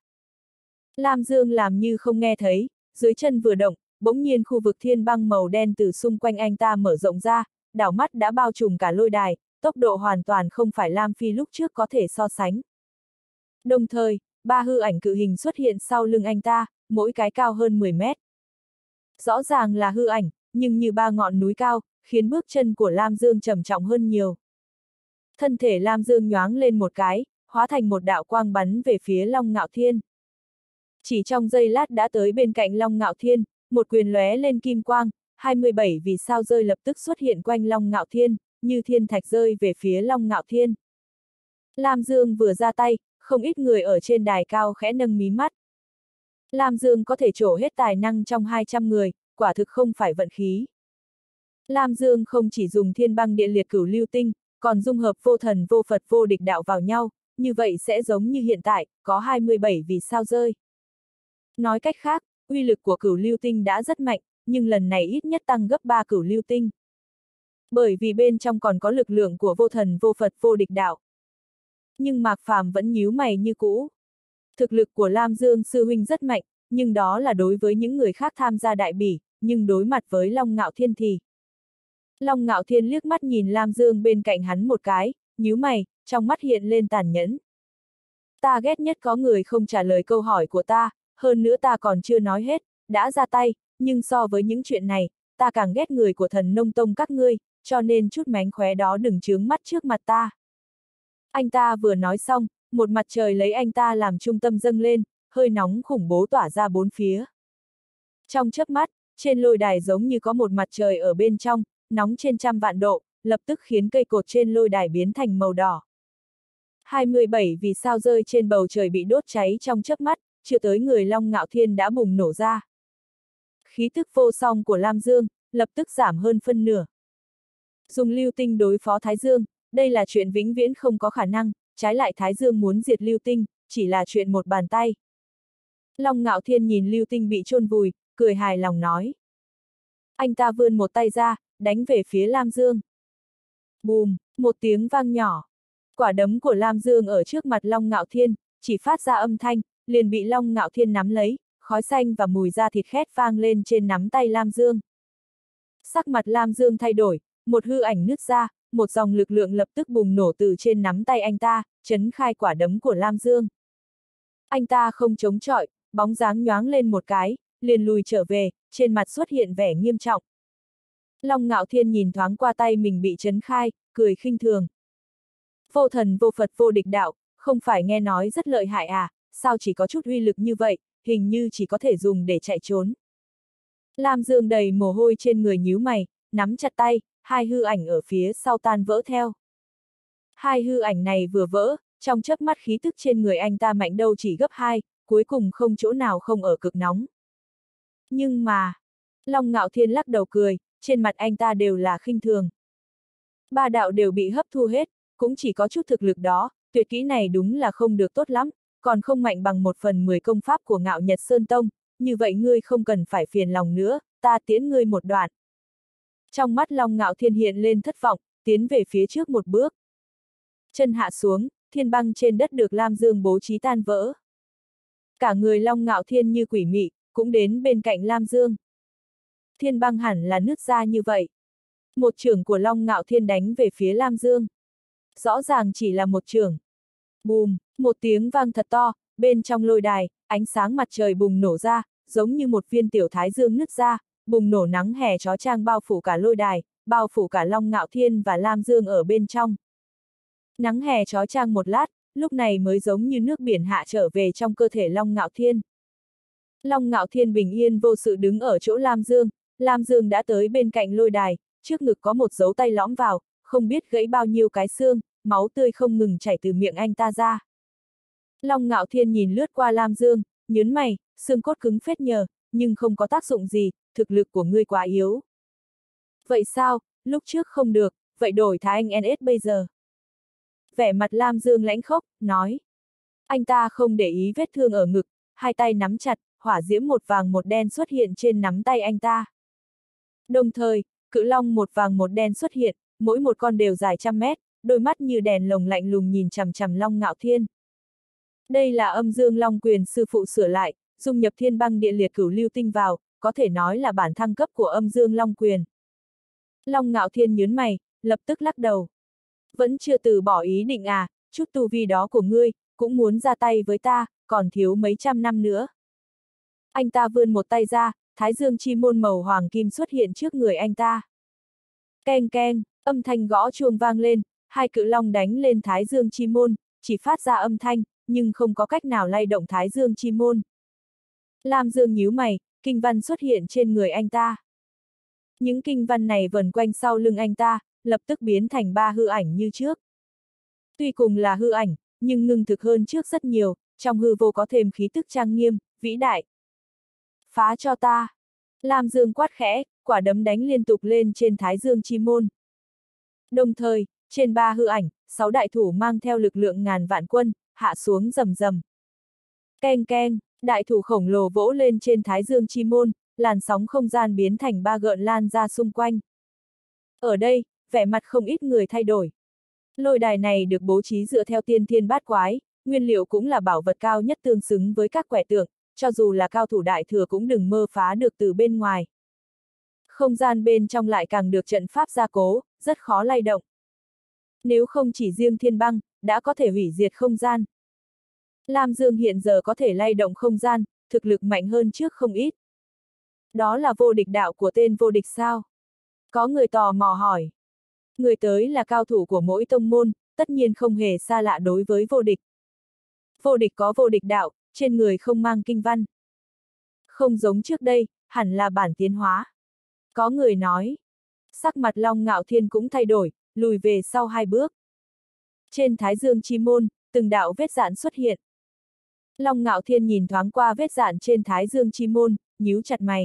Lam Dương làm như không nghe thấy, dưới chân vừa động, bỗng nhiên khu vực thiên băng màu đen từ xung quanh anh ta mở rộng ra, đảo mắt đã bao trùm cả lôi đài, tốc độ hoàn toàn không phải Lam Phi lúc trước có thể so sánh. Đồng thời, ba hư ảnh cự hình xuất hiện sau lưng anh ta, mỗi cái cao hơn 10 mét. Rõ ràng là hư ảnh, nhưng như ba ngọn núi cao, khiến bước chân của Lam Dương trầm trọng hơn nhiều. Thân thể Lam Dương nhoáng lên một cái, hóa thành một đạo quang bắn về phía Long Ngạo Thiên. Chỉ trong giây lát đã tới bên cạnh Long Ngạo Thiên, một quyền lóe lên kim quang, 27 vì sao rơi lập tức xuất hiện quanh Long Ngạo Thiên, như thiên thạch rơi về phía Long Ngạo Thiên. Lam Dương vừa ra tay, không ít người ở trên đài cao khẽ nâng mí mắt. Lam Dương có thể trổ hết tài năng trong 200 người, quả thực không phải vận khí. Lam Dương không chỉ dùng thiên băng địa liệt cửu lưu tinh, còn dung hợp vô thần vô Phật vô địch đạo vào nhau, như vậy sẽ giống như hiện tại, có 27 vì sao rơi. Nói cách khác, uy lực của cửu lưu tinh đã rất mạnh, nhưng lần này ít nhất tăng gấp 3 cửu lưu tinh. Bởi vì bên trong còn có lực lượng của vô thần vô Phật vô địch đạo. Nhưng Mạc Phàm vẫn nhíu mày như cũ. Thực lực của Lam Dương sư huynh rất mạnh, nhưng đó là đối với những người khác tham gia đại bỉ, nhưng đối mặt với Long Ngạo Thiên thì. Long Ngạo Thiên liếc mắt nhìn Lam Dương bên cạnh hắn một cái, nhíu mày, trong mắt hiện lên tàn nhẫn. Ta ghét nhất có người không trả lời câu hỏi của ta, hơn nữa ta còn chưa nói hết, đã ra tay, nhưng so với những chuyện này, ta càng ghét người của Thần Nông Tông các ngươi, cho nên chút mánh khóe đó đừng chướng mắt trước mặt ta. Anh ta vừa nói xong, một mặt trời lấy anh ta làm trung tâm dâng lên, hơi nóng khủng bố tỏa ra bốn phía. Trong chớp mắt, trên lôi đài giống như có một mặt trời ở bên trong, nóng trên trăm vạn độ, lập tức khiến cây cột trên lôi đài biến thành màu đỏ. 27 vì sao rơi trên bầu trời bị đốt cháy trong chớp mắt, chưa tới người Long Ngạo Thiên đã bùng nổ ra. Khí tức vô song của Lam Dương, lập tức giảm hơn phân nửa. Dùng lưu tinh đối phó Thái Dương, đây là chuyện vĩnh viễn không có khả năng, trái lại Thái Dương muốn diệt lưu tinh, chỉ là chuyện một bàn tay. Long Ngạo Thiên nhìn lưu tinh bị chôn vùi, cười hài lòng nói. Anh ta vươn một tay ra, đánh về phía Lam Dương. Bùm, một tiếng vang nhỏ. Quả đấm của Lam Dương ở trước mặt Long Ngạo Thiên, chỉ phát ra âm thanh, liền bị Long Ngạo Thiên nắm lấy, khói xanh và mùi da thịt khét vang lên trên nắm tay Lam Dương. Sắc mặt Lam Dương thay đổi, một hư ảnh nứt ra, một dòng lực lượng lập tức bùng nổ từ trên nắm tay anh ta, chấn khai quả đấm của Lam Dương. Anh ta không chống chọi, bóng dáng nhoáng lên một cái, liền lùi trở về, trên mặt xuất hiện vẻ nghiêm trọng. Long Ngạo Thiên nhìn thoáng qua tay mình bị chấn khai, cười khinh thường. Vô thần vô Phật vô địch đạo, không phải nghe nói rất lợi hại à, sao chỉ có chút uy lực như vậy, hình như chỉ có thể dùng để chạy trốn. Lam Dương đầy mồ hôi trên người nhíu mày, nắm chặt tay, hai hư ảnh ở phía sau tan vỡ theo. Hai hư ảnh này vừa vỡ, trong chớp mắt khí tức trên người anh ta mạnh đâu chỉ gấp 2, cuối cùng không chỗ nào không ở cực nóng. Nhưng mà, Long Ngạo Thiên lắc đầu cười, trên mặt anh ta đều là khinh thường. Ba đạo đều bị hấp thu hết, cũng chỉ có chút thực lực đó, tuyệt kỹ này đúng là không được tốt lắm, còn không mạnh bằng 1/10 công pháp của Ngạo Nhật Sơn Tông, như vậy ngươi không cần phải phiền lòng nữa, ta tiễn ngươi một đoạn. Trong mắt Long Ngạo Thiên hiện lên thất vọng, tiến về phía trước một bước. Chân hạ xuống, thiên băng trên đất được Lam Dương bố trí tan vỡ. Cả người Long Ngạo Thiên như quỷ mị, cũng đến bên cạnh Lam Dương. Thiên băng hẳn là nứt ra như vậy. Một chưởng của Long Ngạo Thiên đánh về phía Lam Dương. Rõ ràng chỉ là một chưởng. Bùm, một tiếng vang thật to, bên trong lôi đài, ánh sáng mặt trời bùng nổ ra, giống như một viên tiểu thái dương nứt ra, bùng nổ nắng hè chói chang bao phủ cả lôi đài, bao phủ cả Long Ngạo Thiên và Lam Dương ở bên trong. Nắng hè chói chang một lát, lúc này mới giống như nước biển hạ trở về trong cơ thể Long Ngạo Thiên. Long Ngạo Thiên bình yên vô sự đứng ở chỗ Lam Dương đã tới bên cạnh lôi đài, trước ngực có một dấu tay lõm vào, không biết gãy bao nhiêu cái xương, máu tươi không ngừng chảy từ miệng anh ta ra. Long Ngạo Thiên nhìn lướt qua Lam Dương, nhớn mày, xương cốt cứng phết nhờ, nhưng không có tác dụng gì, thực lực của ngươi quá yếu. Vậy sao, lúc trước không được, vậy đổi Thái Anh NS bây giờ. Vẻ mặt Lam Dương lãnh khốc, nói. Anh ta không để ý vết thương ở ngực, hai tay nắm chặt, hỏa diễm một vàng một đen xuất hiện trên nắm tay anh ta. Đồng thời, cự long một vàng một đen xuất hiện, mỗi một con đều dài 100 mét, đôi mắt như đèn lồng lạnh lùng nhìn chằm chằm Long Ngạo Thiên. Đây là âm dương long quyền sư phụ sửa lại, dung nhập thiên băng địa liệt cửu lưu tinh vào, có thể nói là bản thăng cấp của âm dương long quyền. Long Ngạo Thiên nhớn mày, lập tức lắc đầu. Vẫn chưa từ bỏ ý định à, chút tu vi đó của ngươi, cũng muốn ra tay với ta, còn thiếu mấy trăm năm nữa. Anh ta vươn một tay ra, thái dương chi môn màu hoàng kim xuất hiện trước người anh ta. Keng keng, âm thanh gõ chuông vang lên, hai cự long đánh lên thái dương chi môn, chỉ phát ra âm thanh, nhưng không có cách nào lay động thái dương chi môn. Lam Dương nhíu mày, kinh văn xuất hiện trên người anh ta. Những kinh văn này vần quanh sau lưng anh ta, lập tức biến thành 3 hư ảnh như trước. Tuy cùng là hư ảnh, nhưng ngưng thực hơn trước rất nhiều, trong hư vô có thêm khí tức trang nghiêm, vĩ đại. Phá cho ta! Lam Dương quát khẽ, quả đấm đánh liên tục lên trên Thái Dương chi môn. Đồng thời, trên 3 hư ảnh, 6 đại thủ mang theo lực lượng ngàn vạn quân, hạ xuống rầm rầm. Keng keng, đại thủ khổng lồ vỗ lên trên Thái Dương chi môn, làn sóng không gian biến thành 3 gợn lan ra xung quanh. Ở đây, vẻ mặt không ít người thay đổi. Lôi đài này được bố trí dựa theo tiên thiên bát quái, nguyên liệu cũng là bảo vật cao nhất tương xứng với các quẻ tượng, cho dù là cao thủ đại thừa cũng đừng mơ phá được từ bên ngoài. Không gian bên trong lại càng được trận pháp gia cố, rất khó lay động. Nếu không chỉ riêng thiên băng, đã có thể hủy diệt không gian. Lam Dương hiện giờ có thể lay động không gian, thực lực mạnh hơn trước không ít. Đó là vô địch đạo của tên vô địch sao? Có người tò mò hỏi. Người tới là cao thủ của mỗi tông môn, tất nhiên không hề xa lạ đối với vô địch. Vô địch có vô địch đạo, trên người không mang kinh văn. Không giống trước đây, hẳn là bản tiến hóa. Có người nói. Sắc mặt Long Ngạo Thiên cũng thay đổi, lùi về sau 2 bước. Trên Thái Dương chi môn, từng đạo vết dạn xuất hiện. Long Ngạo Thiên nhìn thoáng qua vết dạn trên Thái Dương chi môn, nhíu chặt mày.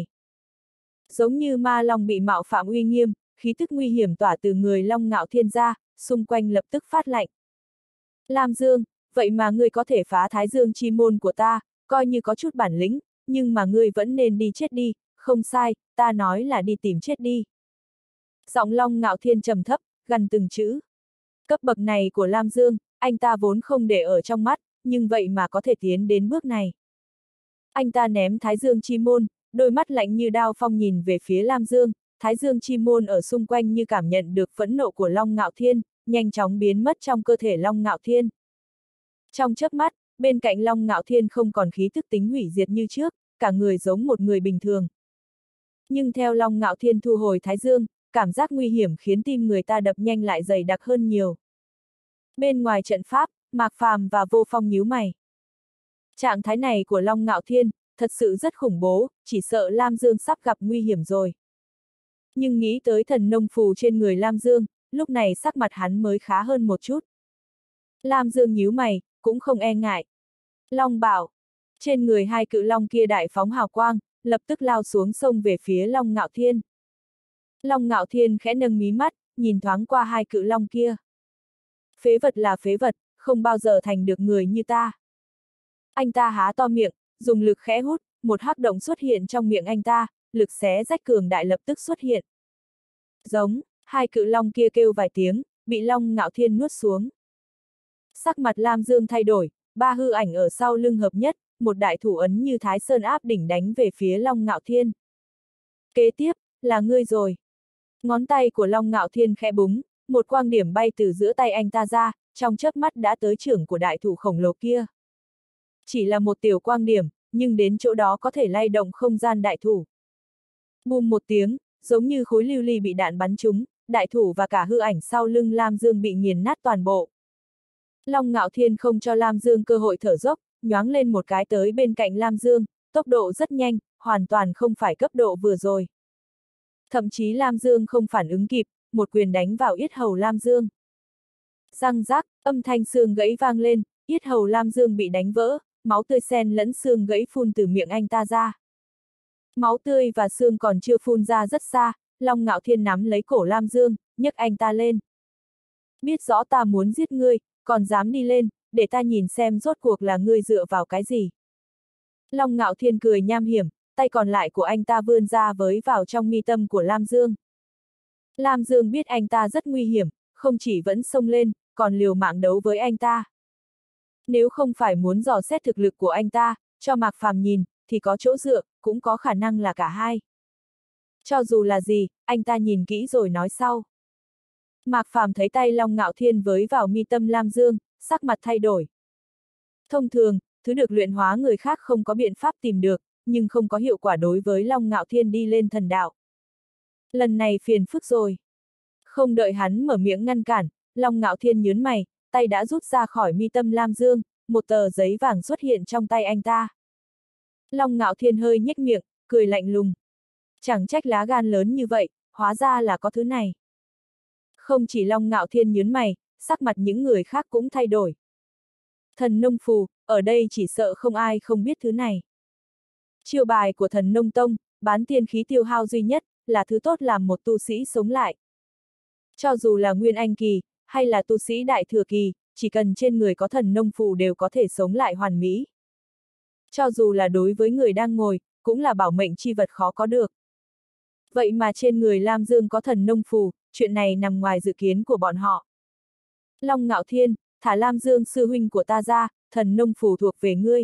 Giống như ma long bị mạo phạm uy nghiêm, khí tức nguy hiểm tỏa từ người Long Ngạo Thiên ra, xung quanh lập tức phát lạnh. Lam Dương, vậy mà ngươi có thể phá Thái Dương chi môn của ta, coi như có chút bản lĩnh, nhưng mà ngươi vẫn nên đi chết đi, không sai, ta nói là đi tìm chết đi. Giọng Long Ngạo Thiên trầm thấp, gằn từng chữ. Cấp bậc này của Lam Dương, anh ta vốn không để ở trong mắt, nhưng vậy mà có thể tiến đến bước này. Anh ta ném Thái Dương chi môn, đôi mắt lạnh như đao phong nhìn về phía Lam Dương, Thái Dương chi môn ở xung quanh như cảm nhận được phẫn nộ của Long Ngạo Thiên, nhanh chóng biến mất trong cơ thể Long Ngạo Thiên. Trong chớp mắt, bên cạnh Long Ngạo Thiên không còn khí tức tính hủy diệt như trước, cả người giống một người bình thường. Nhưng theo Long Ngạo Thiên thu hồi Thái Dương, cảm giác nguy hiểm khiến tim người ta đập nhanh lại dày đặc hơn nhiều. Bên ngoài trận pháp, Mạc Phàm và Vô Phong nhíu mày. Trạng thái này của Long Ngạo Thiên, thật sự rất khủng bố, chỉ sợ Lam Dương sắp gặp nguy hiểm rồi. Nhưng nghĩ tới thần nông phù trên người Lam Dương, lúc này sắc mặt hắn mới khá hơn một chút. Lam Dương nhíu mày, cũng không e ngại. Long bảo, trên người 2 cự long kia đại phóng hào quang, lập tức lao xuống sông về phía Long Ngạo Thiên. Long Ngạo Thiên khẽ nâng mí mắt, nhìn thoáng qua 2 cự long kia. Phế vật là phế vật, không bao giờ thành được người như ta. Anh ta há to miệng, dùng lực khẽ hút, một hắc động xuất hiện trong miệng anh ta, lực xé rách cường đại lập tức xuất hiện. Giống, 2 cự long kia kêu vài tiếng, bị Long Ngạo Thiên nuốt xuống. Sắc mặt Lam Dương thay đổi, 3 hư ảnh ở sau lưng hợp nhất, một đại thủ ấn như Thái Sơn áp đỉnh đánh về phía Long Ngạo Thiên. Kế tiếp, là ngươi rồi. Ngón tay của Long Ngạo Thiên khẽ búng, một quang điểm bay từ giữa tay anh ta ra, trong chớp mắt đã tới trưởng của đại thủ khổng lồ kia. Chỉ là một tiểu quang điểm, nhưng đến chỗ đó có thể lay động không gian đại thủ. Bùm một tiếng, giống như khối lưu ly bị đạn bắn trúng, đại thủ và cả hư ảnh sau lưng Lam Dương bị nghiền nát toàn bộ. Long Ngạo Thiên không cho Lam Dương cơ hội thở dốc, nhoáng lên một cái tới bên cạnh Lam Dương, tốc độ rất nhanh, hoàn toàn không phải cấp độ vừa rồi. Thậm chí Lam Dương không phản ứng kịp, một quyền đánh vào yết hầu Lam Dương. Răng rắc, âm thanh xương gãy vang lên, yết hầu Lam Dương bị đánh vỡ, máu tươi xen lẫn xương gãy phun từ miệng anh ta ra. Máu tươi và xương còn chưa phun ra rất xa, Long Ngạo Thiên nắm lấy cổ Lam Dương, nhấc anh ta lên. Biết rõ ta muốn giết ngươi, còn dám đi lên, để ta nhìn xem rốt cuộc là ngươi dựa vào cái gì. Long Ngạo Thiên cười nham hiểm, tay còn lại của anh ta vươn ra với vào trong mi tâm của Lam Dương. Lam Dương biết anh ta rất nguy hiểm, không chỉ vẫn xông lên, còn liều mạng đấu với anh ta. Nếu không phải muốn dò xét thực lực của anh ta, cho Mạc Phàm nhìn, thì có chỗ dựa, cũng có khả năng là cả hai. Cho dù là gì, anh ta nhìn kỹ rồi nói sau. Mạc Phàm thấy tay Long Ngạo Thiên với vào mi tâm Lam Dương, sắc mặt thay đổi. Thông thường, thứ được luyện hóa người khác không có biện pháp tìm được, nhưng không có hiệu quả đối với Long Ngạo Thiên đi lên thần đạo. Lần này phiền phức rồi. Không đợi hắn mở miệng ngăn cản, Long Ngạo Thiên nhướng mày, tay đã rút ra khỏi mi tâm Lam Dương, một tờ giấy vàng xuất hiện trong tay anh ta. Long Ngạo Thiên hơi nhếch miệng, cười lạnh lùng. Chẳng trách lá gan lớn như vậy, hóa ra là có thứ này. Không chỉ Long Ngạo Thiên nhướng mày, sắc mặt những người khác cũng thay đổi. Thần nông phù, ở đây chỉ sợ không ai không biết thứ này. Chiêu bài của thần nông tông, bán tiên khí tiêu hao duy nhất, là thứ tốt làm một tu sĩ sống lại. Cho dù là Nguyên Anh kỳ, hay là tu sĩ Đại Thừa kỳ, chỉ cần trên người có thần nông phù đều có thể sống lại hoàn mỹ. Cho dù là đối với người đang ngồi, cũng là bảo mệnh chi vật khó có được. Vậy mà trên người Lam Dương có thần nông phù, chuyện này nằm ngoài dự kiến của bọn họ. Long Ngạo Thiên, thả Lam Dương sư huynh của ta ra, thần nông phù thuộc về ngươi.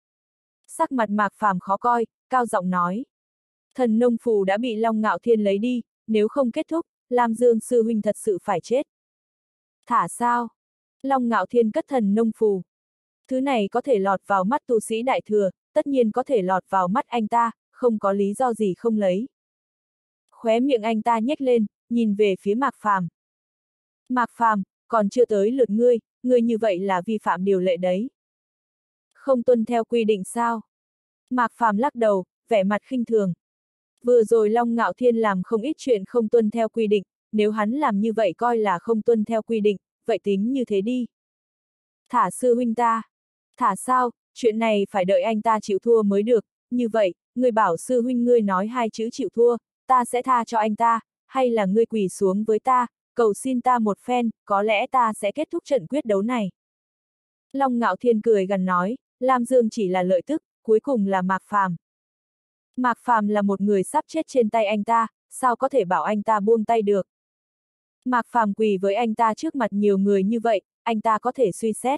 Sắc mặt Mạc Phàm khó coi, cao giọng nói. Thần nông phù đã bị Long Ngạo Thiên lấy đi, nếu không kết thúc, Lam Dương sư huynh thật sự phải chết. Thả sao? Long Ngạo Thiên cất thần nông phù. Thứ này có thể lọt vào mắt tu sĩ Đại Thừa, tất nhiên có thể lọt vào mắt anh ta, không có lý do gì không lấy. Khóe miệng anh ta nhếch lên, nhìn về phía Mạc Phàm. Mạc Phàm, còn chưa tới lượt ngươi như vậy là vi phạm điều lệ đấy. Không tuân theo quy định sao? Mạc Phàm lắc đầu, vẻ mặt khinh thường. Vừa rồi Long Ngạo Thiên làm không ít chuyện không tuân theo quy định, nếu hắn làm như vậy coi là không tuân theo quy định, vậy tính như thế đi. Thả sư huynh ta. Thả sao, chuyện này phải đợi anh ta chịu thua mới được, như vậy, ngươi bảo sư huynh ngươi nói 2 chữ chịu thua, ta sẽ tha cho anh ta, hay là ngươi quỳ xuống với ta, cầu xin ta một phen, có lẽ ta sẽ kết thúc trận quyết đấu này. Long Ngạo Thiên cười gằn nói, Lam Dương chỉ là lợi tức, cuối cùng là Mạc Phàm. Mạc Phàm là một người sắp chết trên tay anh ta, sao có thể bảo anh ta buông tay được. Mạc Phàm quỳ với anh ta trước mặt nhiều người như vậy, anh ta có thể suy xét.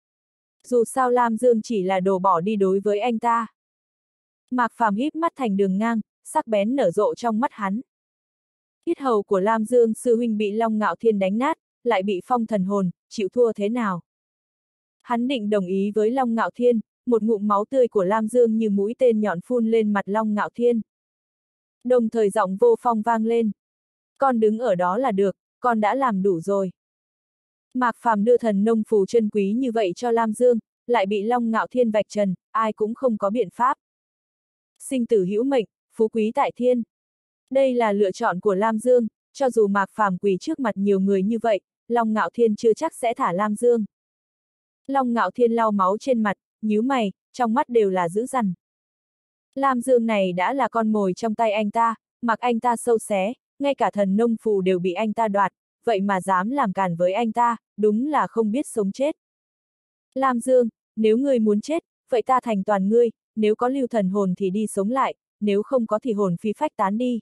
Dù sao Lam Dương chỉ là đồ bỏ đi đối với anh ta. Mạc Phàm híp mắt thành đường ngang, sắc bén nở rộ trong mắt hắn. Yết hầu của Lam Dương sư huynh bị Long Ngạo Thiên đánh nát, lại bị phong thần hồn, chịu thua thế nào? Hắn định đồng ý với Long Ngạo Thiên, một ngụm máu tươi của Lam Dương như mũi tên nhọn phun lên mặt Long Ngạo Thiên. Đồng thời giọng vô phong vang lên. Con đứng ở đó là được, con đã làm đủ rồi. Mạc Phàm đưa thần nông phù chân quý như vậy cho Lam Dương, lại bị Long Ngạo Thiên vạch trần, ai cũng không có biện pháp. Sinh tử hữu mệnh, phú quý tại thiên. Đây là lựa chọn của Lam Dương, cho dù Mạc Phàm quỳ trước mặt nhiều người như vậy, Long Ngạo Thiên chưa chắc sẽ thả Lam Dương. Long Ngạo Thiên lau máu trên mặt, nhíu mày, trong mắt đều là dữ dằn. Lam Dương này đã là con mồi trong tay anh ta, mặc anh ta sâu xé, ngay cả thần nông phù đều bị anh ta đoạt, vậy mà dám làm càn với anh ta, đúng là không biết sống chết. Lam Dương, nếu ngươi muốn chết, vậy ta thành toàn ngươi, nếu có lưu thần hồn thì đi sống lại, nếu không có thì hồn phi phách tán đi.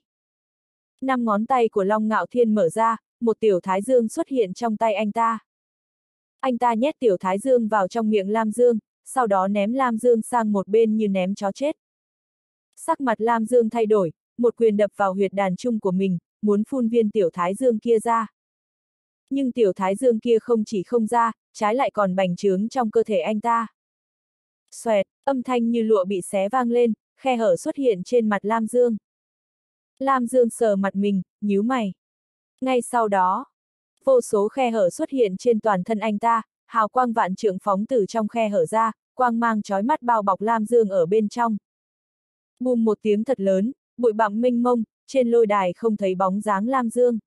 5 ngón tay của Long Ngạo Thiên mở ra, một tiểu thái dương xuất hiện trong tay anh ta. Anh ta nhét tiểu thái dương vào trong miệng Lam Dương, sau đó ném Lam Dương sang một bên như ném chó chết. Sắc mặt Lam Dương thay đổi, một quyền đập vào huyệt đàn trung của mình, muốn phun viên tiểu thái dương kia ra. Nhưng tiểu thái dương kia không chỉ không ra, trái lại còn bành trướng trong cơ thể anh ta. Xoẹt, âm thanh như lụa bị xé vang lên, khe hở xuất hiện trên mặt Lam Dương. Lam Dương sờ mặt mình, nhíu mày. Ngay sau đó, vô số khe hở xuất hiện trên toàn thân anh ta, hào quang vạn trượng phóng từ trong khe hở ra, quang mang chói mắt bao bọc Lam Dương ở bên trong. Bùm một tiếng thật lớn, bụi bặm mênh mông, trên lôi đài không thấy bóng dáng Lam Dương.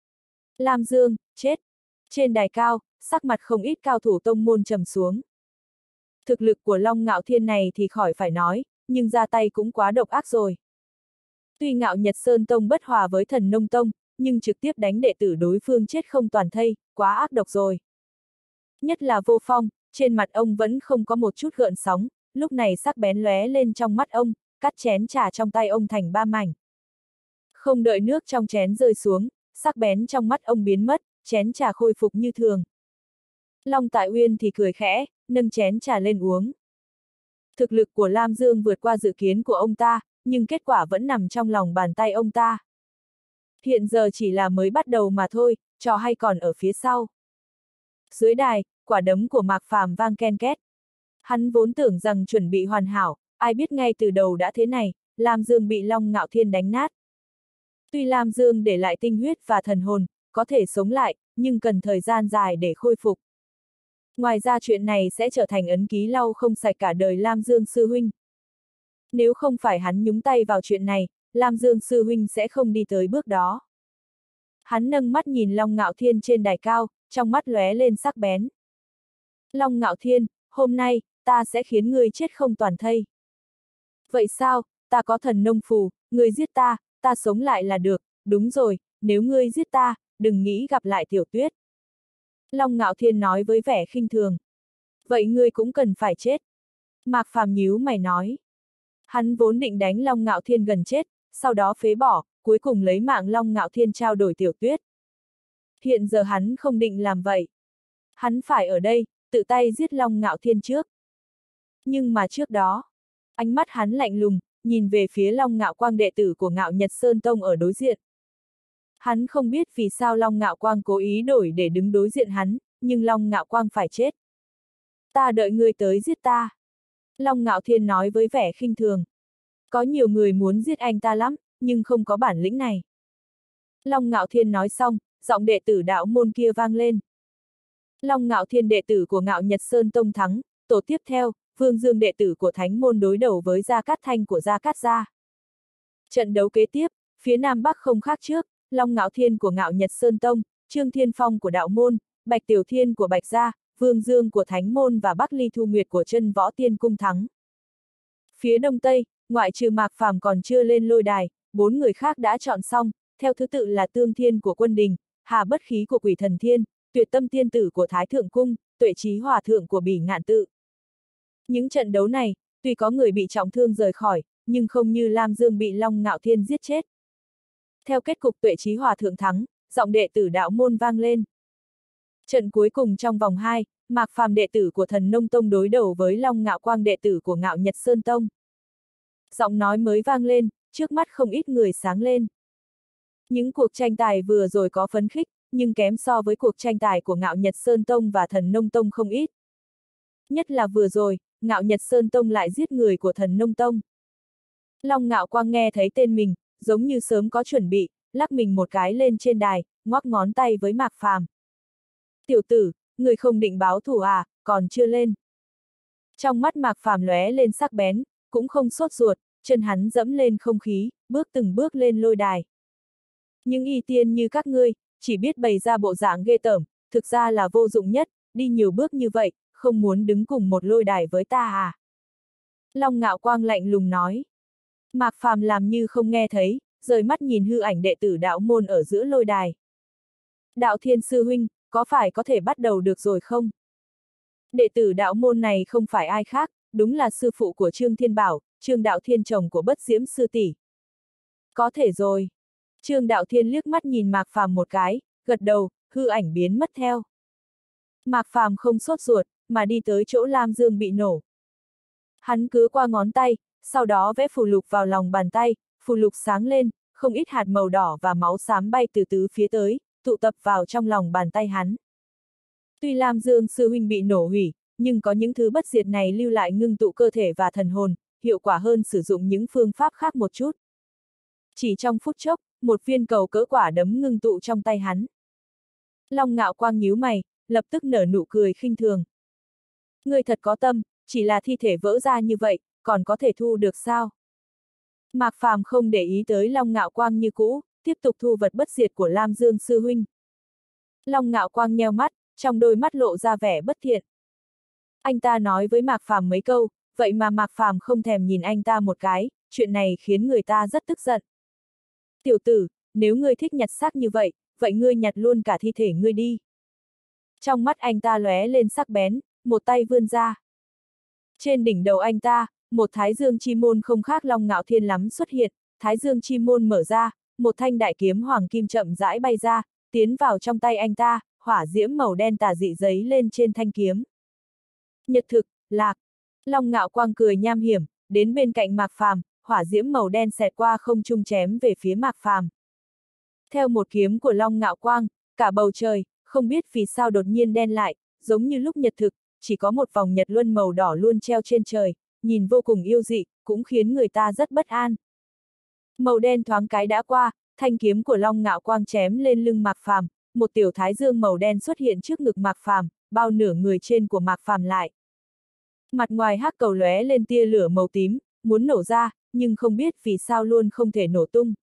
Lam Dương, chết! Trên đài cao, sắc mặt không ít cao thủ tông môn trầm xuống. Thực lực của Long Ngạo Thiên này thì khỏi phải nói, nhưng ra tay cũng quá độc ác rồi. Tuy Ngạo Nhật Sơn Tông bất hòa với Thần Nông Tông, nhưng trực tiếp đánh đệ tử đối phương chết không toàn thây, quá ác độc rồi. Nhất là Vô Phong, trên mặt ông vẫn không có một chút gợn sóng, lúc này sắc bén lóe lên trong mắt ông, cắt chén trà trong tay ông thành 3 mảnh. Không đợi nước trong chén rơi xuống, sắc bén trong mắt ông biến mất, chén trà khôi phục như thường. Long Tại Uyên thì cười khẽ, nâng chén trà lên uống. Thực lực của Lam Dương vượt qua dự kiến của ông ta, nhưng kết quả vẫn nằm trong lòng bàn tay ông ta. Hiện giờ chỉ là mới bắt đầu mà thôi, trò hay còn ở phía sau. Dưới đài, quả đấm của Mạc Phàm vang ken két. Hắn vốn tưởng rằng chuẩn bị hoàn hảo, ai biết ngay từ đầu đã thế này, Lam Dương bị Long Ngạo Thiên đánh nát. Tuy Lam Dương để lại tinh huyết và thần hồn, có thể sống lại, nhưng cần thời gian dài để khôi phục. Ngoài ra chuyện này sẽ trở thành ấn ký lau không sạch cả đời Lam Dương sư huynh. Nếu không phải hắn nhúng tay vào chuyện này, Lam Dương sư huynh sẽ không đi tới bước đó. Hắn nâng mắt nhìn Long Ngạo Thiên trên đài cao, trong mắt lóe lên sắc bén. Long Ngạo Thiên, hôm nay, ta sẽ khiến ngươi chết không toàn thây. Vậy sao, ta có thần nông phù, ngươi giết ta, ta sống lại là được, đúng rồi, nếu ngươi giết ta, đừng nghĩ gặp lại Tiểu Tuyết. Long Ngạo Thiên nói với vẻ khinh thường. Vậy ngươi cũng cần phải chết. Mạc Phàm nhíu mày nói. Hắn vốn định đánh Long Ngạo Thiên gần chết, sau đó phế bỏ, cuối cùng lấy mạng Long Ngạo Thiên trao đổi Tiểu Tuyết. Hiện giờ hắn không định làm vậy. Hắn phải ở đây, tự tay giết Long Ngạo Thiên trước. Nhưng mà trước đó, ánh mắt hắn lạnh lùng, nhìn về phía Long Ngạo Quang đệ tử của Ngạo Nhật Sơn Tông ở đối diện. Hắn không biết vì sao Long Ngạo Quang cố ý đổi để đứng đối diện hắn, nhưng Long Ngạo Quang phải chết. Ta đợi ngươi tới giết ta. Long Ngạo Thiên nói với vẻ khinh thường. Có nhiều người muốn giết anh ta lắm, nhưng không có bản lĩnh này. Long Ngạo Thiên nói xong, giọng đệ tử đạo môn kia vang lên. Long Ngạo Thiên đệ tử của Ngạo Nhật Sơn Tông thắng, tổ tiếp theo, Vương Dương đệ tử của Thánh môn đối đầu với Gia Cát Thanh của Gia Cát Gia. Trận đấu kế tiếp, phía Nam Bắc không khác trước, Long Ngạo Thiên của Ngạo Nhật Sơn Tông, Trương Thiên Phong của Đạo môn, Bạch Tiểu Thiên của Bạch Gia, Vương Dương của Thánh môn và Bắc Ly Thu Nguyệt của Chân Võ Tiên Cung thắng. Phía Đông Tây, ngoại trừ Mạc Phàm còn chưa lên lôi đài, 4 người khác đã chọn xong, theo thứ tự là Tương Thiên của Quân Đình, Hà Bất Khí của Quỷ Thần Thiên, Tuyệt Tâm Tiên Tử của Thái Thượng Cung, Tuệ Chí Hòa Thượng của Bỉ Ngạn Tự. Những trận đấu này, tuy có người bị trọng thương rời khỏi, nhưng không như Lam Dương bị Long Ngạo Thiên giết chết. Theo kết cục Tuệ Chí Hòa Thượng thắng, giọng đệ tử đạo môn vang lên. Trận cuối cùng trong vòng 2, Mạc Phàm đệ tử của Thần Nông Tông đối đầu với Long Ngạo Quang đệ tử của Ngạo Nhật Sơn Tông. Giọng nói mới vang lên, trước mắt không ít người sáng lên. Những cuộc tranh tài vừa rồi có phấn khích, nhưng kém so với cuộc tranh tài của Ngạo Nhật Sơn Tông và Thần Nông Tông không ít. Nhất là vừa rồi, Ngạo Nhật Sơn Tông lại giết người của Thần Nông Tông. Long Ngạo Quang nghe thấy tên mình, giống như sớm có chuẩn bị, lắc mình một cái lên trên đài, ngoắc ngón tay với Mạc Phàm. Tiểu tử, người không định báo thù à, còn chưa lên. Trong mắt Mạc Phàm lóe lên sắc bén, cũng không sốt ruột, chân hắn dẫm lên không khí, bước từng bước lên lôi đài. Những y tiên như các ngươi, chỉ biết bày ra bộ dạng ghê tởm, thực ra là vô dụng nhất, đi nhiều bước như vậy, không muốn đứng cùng một lôi đài với ta à? Long Ngạo Quang lạnh lùng nói. Mạc Phàm làm như không nghe thấy, rời mắt nhìn hư ảnh đệ tử đạo môn ở giữa lôi đài. Đạo Thiên sư huynh, có phải có thể bắt đầu được rồi không? Đệ tử đạo môn này không phải ai khác, đúng là sư phụ của Trương Thiên Bảo, Trương Đạo Thiên chồng của Bất Diễm sư tỷ. Có thể rồi. Trương Đạo Thiên liếc mắt nhìn Mạc Phàm một cái, gật đầu, hư ảnh biến mất theo. Mạc Phàm không sốt ruột, mà đi tới chỗ Lam Dương bị nổ. Hắn cứ qua ngón tay, sau đó vẽ phù lục vào lòng bàn tay, phù lục sáng lên, không ít hạt màu đỏ và máu xám bay từ tứ phía tới, tụ tập vào trong lòng bàn tay hắn. Tuy Lam Dương sư huynh bị nổ hủy, nhưng có những thứ bất diệt này lưu lại ngưng tụ cơ thể và thần hồn, hiệu quả hơn sử dụng những phương pháp khác một chút. Chỉ trong phút chốc, một viên cầu cỡ quả đấm ngưng tụ trong tay hắn. Long Ngạo Quang nhíu mày, lập tức nở nụ cười khinh thường. Ngươi thật có tâm, chỉ là thi thể vỡ ra như vậy, còn có thể thu được sao? Mạc Phàm không để ý tới Long Ngạo Quang như cũ, tiếp tục thu vật bất diệt của Lam Dương sư huynh. Long Ngạo Quang nheo mắt, trong đôi mắt lộ ra vẻ bất thiện. Anh ta nói với Mạc Phàm mấy câu, vậy mà Mạc Phàm không thèm nhìn anh ta một cái, chuyện này khiến người ta rất tức giận. Tiểu tử, nếu ngươi thích nhặt xác như vậy, vậy ngươi nhặt luôn cả thi thể ngươi đi. Trong mắt anh ta lóe lên sắc bén, một tay vươn ra. Trên đỉnh đầu anh ta, một thái dương chi môn không khác Long Ngạo Thiên lắm xuất hiện, thái dương chi môn mở ra, một thanh đại kiếm hoàng kim chậm rãi bay ra, tiến vào trong tay anh ta, hỏa diễm màu đen tà dị giấy lên trên thanh kiếm. Nhật thực, lạc. Long Ngạo Quang cười nham hiểm, đến bên cạnh Mạc Phàm, hỏa diễm màu đen xẹt qua không trung chém về phía Mạc Phàm. Theo một kiếm của Long Ngạo Quang, cả bầu trời, không biết vì sao đột nhiên đen lại, giống như lúc nhật thực, chỉ có một vòng nhật luân màu đỏ luôn treo trên trời, nhìn vô cùng yêu dị, cũng khiến người ta rất bất an. Màu đen thoáng cái đã qua, thanh kiếm của Long Ngạo Quang chém lên lưng Mạc Phàm, một tiểu thái dương màu đen xuất hiện trước ngực Mạc Phàm, bao nửa người trên của Mạc Phàm lại. Mặt ngoài hắc cầu lóe lên tia lửa màu tím, muốn nổ ra, nhưng không biết vì sao luôn không thể nổ tung.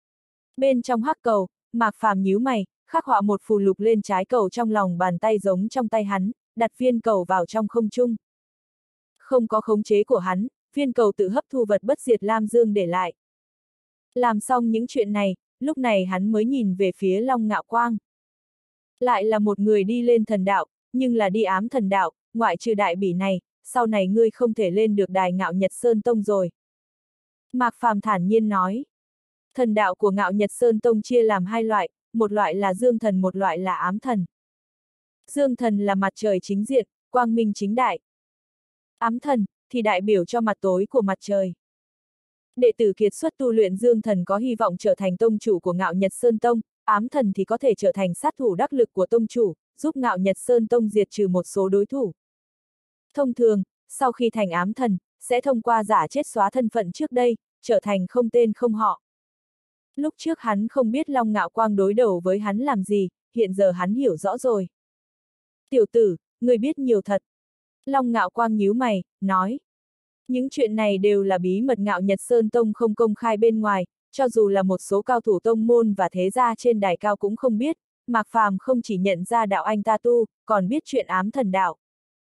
Bên trong hắc cầu, Mạc Phàm nhíu mày, khắc họa một phù lục lên trái cầu trong lòng bàn tay giống trong tay hắn, đặt viên cầu vào trong không trung. không có khống chế của hắn, viên cầu tự hấp thu vật bất diệt Lam Dương để lại. Làm xong những chuyện này, lúc này hắn mới nhìn về phía Long Ngạo Quang. Lại là một người đi lên thần đạo, nhưng là đi ám thần đạo, ngoại trừ đại bỉ này, sau này ngươi không thể lên được đài Ngạo Nhật Sơn Tông rồi. Mạc Phàm thản nhiên nói. Thần đạo của Ngạo Nhật Sơn Tông chia làm hai loại, một loại là dương thần, một loại là ám thần. Dương thần là mặt trời chính diện, quang minh chính đại. Ám thần thì đại biểu cho mặt tối của mặt trời. Đệ tử kiệt xuất tu luyện dương thần có hy vọng trở thành tông chủ của Ngạo Nhật Sơn Tông, ám thần thì có thể trở thành sát thủ đắc lực của tông chủ, giúp Ngạo Nhật Sơn Tông diệt trừ một số đối thủ. Thông thường, sau khi thành ám thần, sẽ thông qua giả chết xóa thân phận trước đây, trở thành không tên không họ. Lúc trước hắn không biết Long Ngạo Quang đối đầu với hắn làm gì, hiện giờ hắn hiểu rõ rồi. Tiểu tử, người biết nhiều thật. Long Ngạo Quang nhíu mày, nói. Những chuyện này đều là bí mật Ngạo Nhật Sơn Tông không công khai bên ngoài, cho dù là một số cao thủ tông môn và thế gia trên đài cao cũng không biết, Mạc Phàm không chỉ nhận ra đạo anh ta tu, còn biết chuyện ám thần đạo.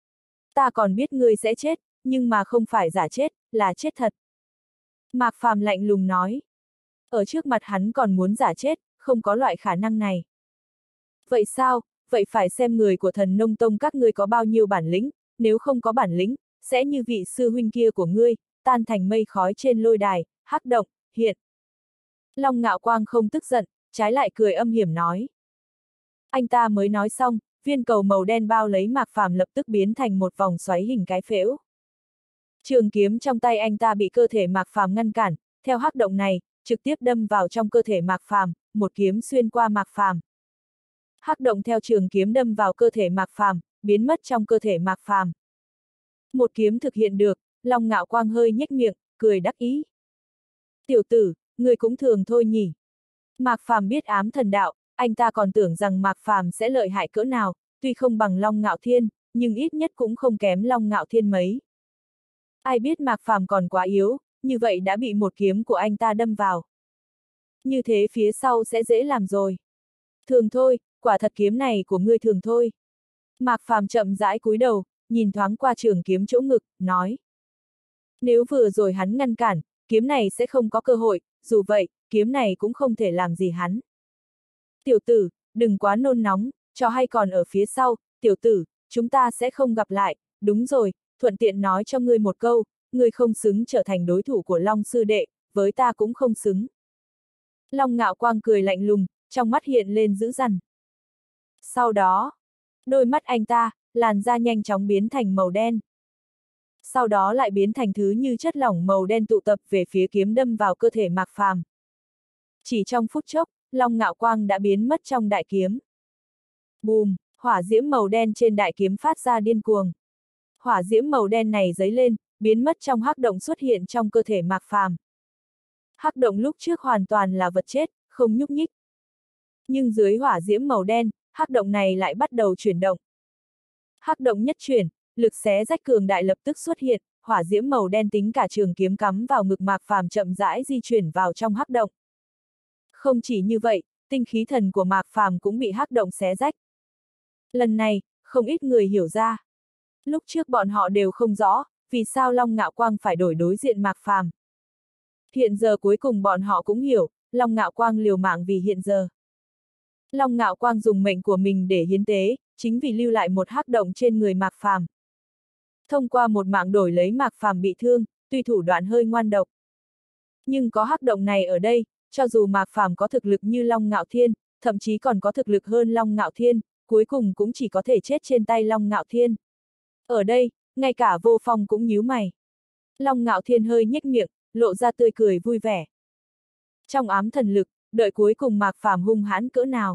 Ta còn biết ngươi sẽ chết, nhưng mà không phải giả chết, là chết thật. Mạc Phàm lạnh lùng nói. Ở trước mặt hắn còn muốn giả chết, không có loại khả năng này. Vậy sao, vậy phải xem người của Thần Nông Tông các ngươi có bao nhiêu bản lĩnh, nếu không có bản lĩnh, sẽ như vị sư huynh kia của ngươi, tan thành mây khói trên lôi đài, hắc động, hiện. Long Ngạo Quang không tức giận, trái lại cười âm hiểm nói. Anh ta mới nói xong, viên cầu màu đen bao lấy Mạc Phàm lập tức biến thành một vòng xoáy hình cái phễu. Trường kiếm trong tay anh ta bị cơ thể Mạc Phàm ngăn cản, theo hắc động này, trực tiếp đâm vào trong cơ thể Mạc Phàm, một kiếm xuyên qua Mạc Phàm. Hắc động theo trường kiếm đâm vào cơ thể Mạc Phàm, biến mất trong cơ thể Mạc Phàm. Một kiếm thực hiện được, Long Ngạo Quang hơi nhếch miệng, cười đắc ý. Tiểu tử, người cũng thường thôi nhỉ. Mạc Phàm biết ám thần đạo, anh ta còn tưởng rằng Mạc Phàm sẽ lợi hại cỡ nào, tuy không bằng Long Ngạo Thiên, nhưng ít nhất cũng không kém Long Ngạo Thiên mấy. Ai biết Mạc Phàm còn quá yếu, như vậy đã bị một kiếm của anh ta đâm vào. Như thế phía sau sẽ dễ làm rồi. Thường thôi, quả thật kiếm này của ngươi thường thôi. Mạc Phàm chậm rãi cúi đầu, nhìn thoáng qua trường kiếm chỗ ngực, nói. Nếu vừa rồi hắn ngăn cản, kiếm này sẽ không có cơ hội, dù vậy, kiếm này cũng không thể làm gì hắn. Tiểu tử, đừng quá nôn nóng, trò hay còn ở phía sau, tiểu tử, chúng ta sẽ không gặp lại, đúng rồi, thuận tiện nói cho ngươi một câu, ngươi không xứng trở thành đối thủ của Long sư đệ, với ta cũng không xứng. Long Ngạo Quang cười lạnh lùng, trong mắt hiện lên dữ dằn. Sau đó, đôi mắt anh ta, làn da nhanh chóng biến thành màu đen. Sau đó lại biến thành thứ như chất lỏng màu đen tụ tập về phía kiếm đâm vào cơ thể Mạc Phàm. Chỉ trong phút chốc, Long Ngạo Quang đã biến mất trong đại kiếm. Bùm, hỏa diễm màu đen trên đại kiếm phát ra điên cuồng. Hỏa diễm màu đen này dấy lên, biến mất trong hắc động xuất hiện trong cơ thể Mạc Phàm. Hắc động lúc trước hoàn toàn là vật chết, không nhúc nhích. Nhưng dưới hỏa diễm màu đen, hắc động này lại bắt đầu chuyển động. Hắc động nhất chuyển, lực xé rách cường đại lập tức xuất hiện, hỏa diễm màu đen tính cả trường kiếm cắm vào ngực Mạc Phàm chậm rãi di chuyển vào trong hắc động. Không chỉ như vậy, tinh khí thần của Mạc Phàm cũng bị hắc động xé rách. Lần này, không ít người hiểu ra. Lúc trước bọn họ đều không rõ, vì sao Long Ngạo Quang phải đổi đối diện Mạc Phàm. Hiện giờ cuối cùng bọn họ cũng hiểu, Long Ngạo Quang liều mạng vì hiện giờ. Long Ngạo Quang dùng mệnh của mình để hiến tế, chính vì lưu lại một hắc động trên người Mạc Phàm. Thông qua một mạng đổi lấy Mạc Phàm bị thương, tuy thủ đoạn hơi ngoan độc. Nhưng có hắc động này ở đây, cho dù Mạc Phàm có thực lực như Long Ngạo Thiên, thậm chí còn có thực lực hơn Long Ngạo Thiên, cuối cùng cũng chỉ có thể chết trên tay Long Ngạo Thiên. Ở đây, ngay cả Vô Phong cũng nhíu mày. Long Ngạo Thiên hơi nhếch miệng, lộ ra tươi cười vui vẻ. Trong ám thần lực, đợi cuối cùng Mạc Phàm hung hãn cỡ nào.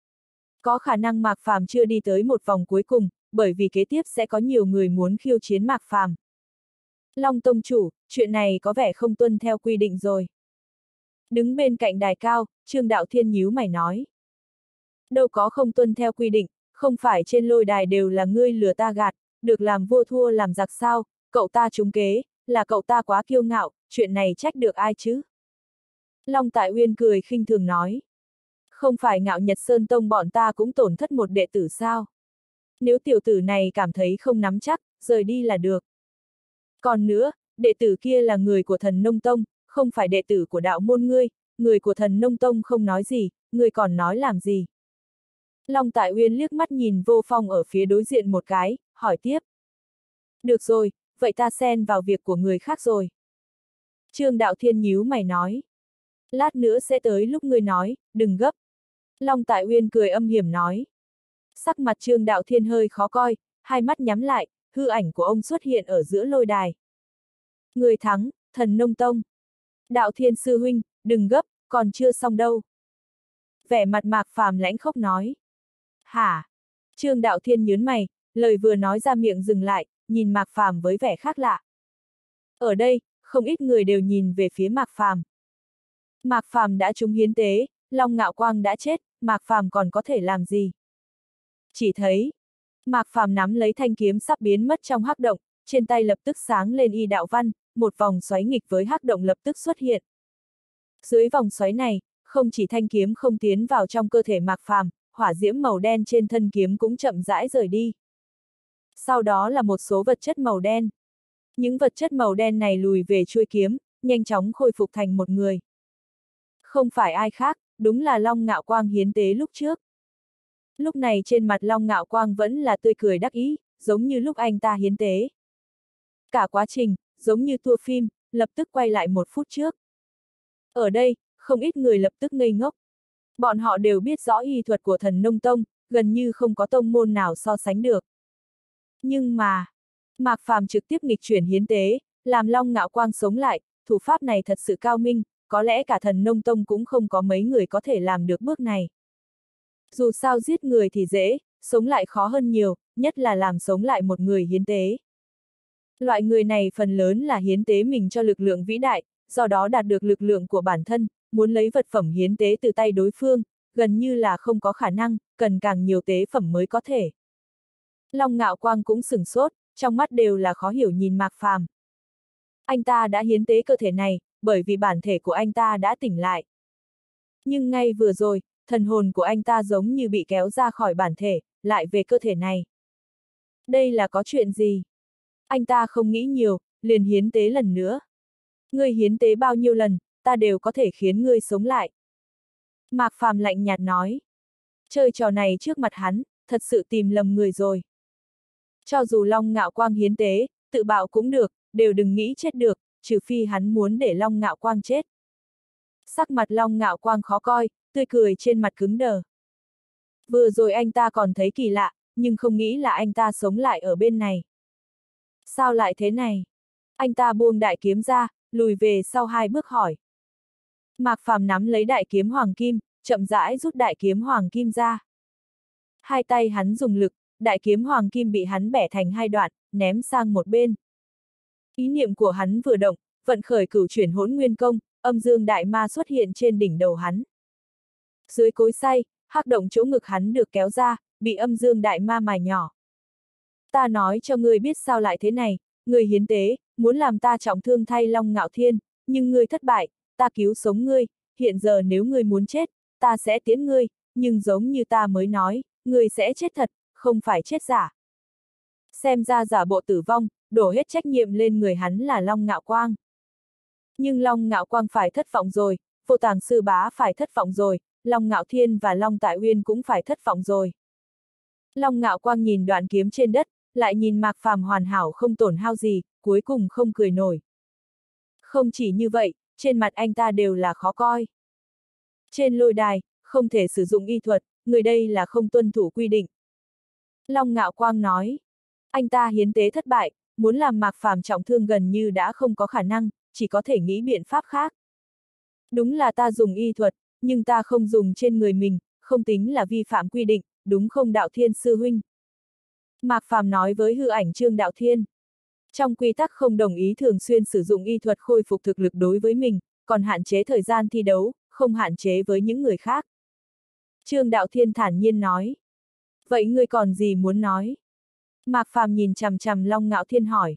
Có khả năng Mạc Phàm chưa đi tới một vòng cuối cùng, bởi vì kế tiếp sẽ có nhiều người muốn khiêu chiến Mạc Phàm. Long tông chủ, chuyện này có vẻ không tuân theo quy định rồi. Đứng bên cạnh đài cao, Trương Đạo Thiên nhíu mày nói. Đâu có không tuân theo quy định, không phải trên lôi đài đều là ngươi lừa ta gạt, được làm vua thua làm giặc sao, cậu ta trúng kế, là cậu ta quá kiêu ngạo, chuyện này trách được ai chứ? Long Tại Uyên cười khinh thường nói. Không phải Ngạo Nhật Sơn Tông bọn ta cũng tổn thất một đệ tử sao? Nếu tiểu tử này cảm thấy không nắm chắc, rời đi là được. Còn nữa, đệ tử kia là người của Thần Nông Tông, không phải đệ tử của đạo môn ngươi, người của Thần Nông Tông không nói gì, ngươi còn nói làm gì? Long Tại Uyên liếc mắt nhìn Vô Phong ở phía đối diện một cái, hỏi tiếp. Được rồi, vậy ta xen vào việc của người khác rồi. Trương Đạo Thiên nhíu mày nói. Lát nữa sẽ tới lúc ngươi nói, đừng gấp. Long Tại Uyên cười âm hiểm nói. Sắc mặt Trương Đạo Thiên hơi khó coi, hai mắt nhắm lại, hư ảnh của ông xuất hiện ở giữa lôi đài. Người thắng, Thần Nông Tông. Đạo Thiên sư huynh, đừng gấp, còn chưa xong đâu. Vẻ mặt Mạc Phàm lãnh khốc nói. Hả? Trương Đạo Thiên nhớn mày, lời vừa nói ra miệng dừng lại, nhìn Mạc Phàm với vẻ khác lạ. Ở đây, không ít người đều nhìn về phía Mạc Phàm. Mạc Phàm đã trúng hiến tế, Long Ngạo Quang đã chết, Mạc Phàm còn có thể làm gì? Chỉ thấy, Mạc Phàm nắm lấy thanh kiếm sắp biến mất trong hắc động, trên tay lập tức sáng lên y đạo văn, một vòng xoáy nghịch với hắc động lập tức xuất hiện. Dưới vòng xoáy này, không chỉ thanh kiếm không tiến vào trong cơ thể Mạc Phàm, hỏa diễm màu đen trên thân kiếm cũng chậm rãi rời đi. Sau đó là một số vật chất màu đen. Những vật chất màu đen này lùi về chuôi kiếm, nhanh chóng khôi phục thành một người. Không phải ai khác, đúng là Long Ngạo Quang hiến tế lúc trước. Lúc này trên mặt Long Ngạo Quang vẫn là tươi cười đắc ý, giống như lúc anh ta hiến tế. Cả quá trình, giống như tua phim, lập tức quay lại 1 phút trước. Ở đây, không ít người lập tức ngây ngốc. Bọn họ đều biết rõ y thuật của Thần Nông Tông, gần như không có tông môn nào so sánh được. Nhưng mà, Mạc Phàm trực tiếp nghịch chuyển hiến tế, làm Long Ngạo Quang sống lại, thủ pháp này thật sự cao minh, có lẽ cả Thần Nông Tông cũng không có mấy người có thể làm được bước này. Dù sao giết người thì dễ, sống lại khó hơn nhiều, nhất là làm sống lại một người hiến tế. Loại người này phần lớn là hiến tế mình cho lực lượng vĩ đại, do đó đạt được lực lượng của bản thân, muốn lấy vật phẩm hiến tế từ tay đối phương, gần như là không có khả năng, cần càng nhiều tế phẩm mới có thể. Long Ngạo Quang cũng sửng sốt, trong mắt đều là khó hiểu nhìn Mạc Phàm. Anh ta đã hiến tế cơ thể này, bởi vì bản thể của anh ta đã tỉnh lại. Nhưng ngay vừa rồi, thần hồn của anh ta giống như bị kéo ra khỏi bản thể, lại về cơ thể này. Đây là có chuyện gì? Anh ta không nghĩ nhiều, liền hiến tế lần nữa. Ngươi hiến tế bao nhiêu lần, ta đều có thể khiến ngươi sống lại. Mạc Phàm lạnh nhạt nói. Chơi trò này trước mặt hắn, thật sự tìm lầm người rồi. Cho dù Long Ngạo Quang hiến tế, tự bạo cũng được, đều đừng nghĩ chết được, trừ phi hắn muốn để Long Ngạo Quang chết. Sắc mặt Long Ngạo Quang khó coi, tươi cười trên mặt cứng đờ. Vừa rồi anh ta còn thấy kỳ lạ, nhưng không nghĩ là anh ta sống lại ở bên này. Sao lại thế này? Anh ta buông đại kiếm ra, lùi về sau 2 bước hỏi. Mạc Phàm nắm lấy đại kiếm hoàng kim, chậm rãi rút đại kiếm hoàng kim ra. Hai tay hắn dùng lực, đại kiếm hoàng kim bị hắn bẻ thành 2 đoạn, ném sang một bên. Ý niệm của hắn vừa động, vận khởi cửu chuyển hỗn nguyên công, âm dương đại ma xuất hiện trên đỉnh đầu hắn. Dưới cối xay, hắc động chỗ ngực hắn được kéo ra, bị âm dương đại ma mài nhỏ. Ta nói cho ngươi biết sao lại thế này, ngươi hiến tế, muốn làm ta trọng thương thay Long Ngạo Thiên, nhưng ngươi thất bại, ta cứu sống ngươi, hiện giờ nếu ngươi muốn chết, ta sẽ tiễn ngươi, nhưng giống như ta mới nói, ngươi sẽ chết thật, không phải chết giả. Xem ra giả bộ tử vong, đổ hết trách nhiệm lên người hắn là Long Ngạo Quang. Nhưng Long Ngạo Quang phải thất vọng rồi, Vô Tàng Sư Bá phải thất vọng rồi, Long Ngạo Thiên và Long Tại Uyên cũng phải thất vọng rồi. Long Ngạo Quang nhìn đoạn kiếm trên đất, lại nhìn Mạc Phàm hoàn hảo không tổn hao gì, cuối cùng không cười nổi. Không chỉ như vậy, trên mặt anh ta đều là khó coi. Trên lôi đài, không thể sử dụng y thuật, người đây là không tuân thủ quy định. Long Ngạo Quang nói, anh ta hiến tế thất bại, muốn làm Mạc Phàm trọng thương gần như đã không có khả năng, chỉ có thể nghĩ biện pháp khác. Đúng là ta dùng y thuật, nhưng ta không dùng trên người mình, không tính là vi phạm quy định, đúng không Đạo Thiên sư huynh? Mạc Phàm nói với hư ảnh Trương Đạo Thiên. Trong quy tắc không đồng ý thường xuyên sử dụng y thuật khôi phục thực lực đối với mình, còn hạn chế thời gian thi đấu, không hạn chế với những người khác. Trương Đạo Thiên thản nhiên nói. Vậy ngươi còn gì muốn nói? Mạc Phàm nhìn chằm chằm Long Ngạo Thiên hỏi.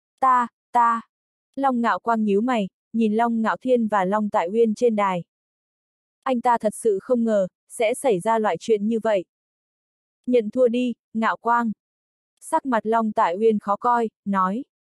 Ta. Long Ngạo Quang nhíu mày, nhìn Long Ngạo Thiên và Long Tại Uyên trên đài. Anh ta thật sự không ngờ, sẽ xảy ra loại chuyện như vậy. Nhận thua đi, Ngạo Quang. Sắc mặt Long Tại Uyên khó coi, nói.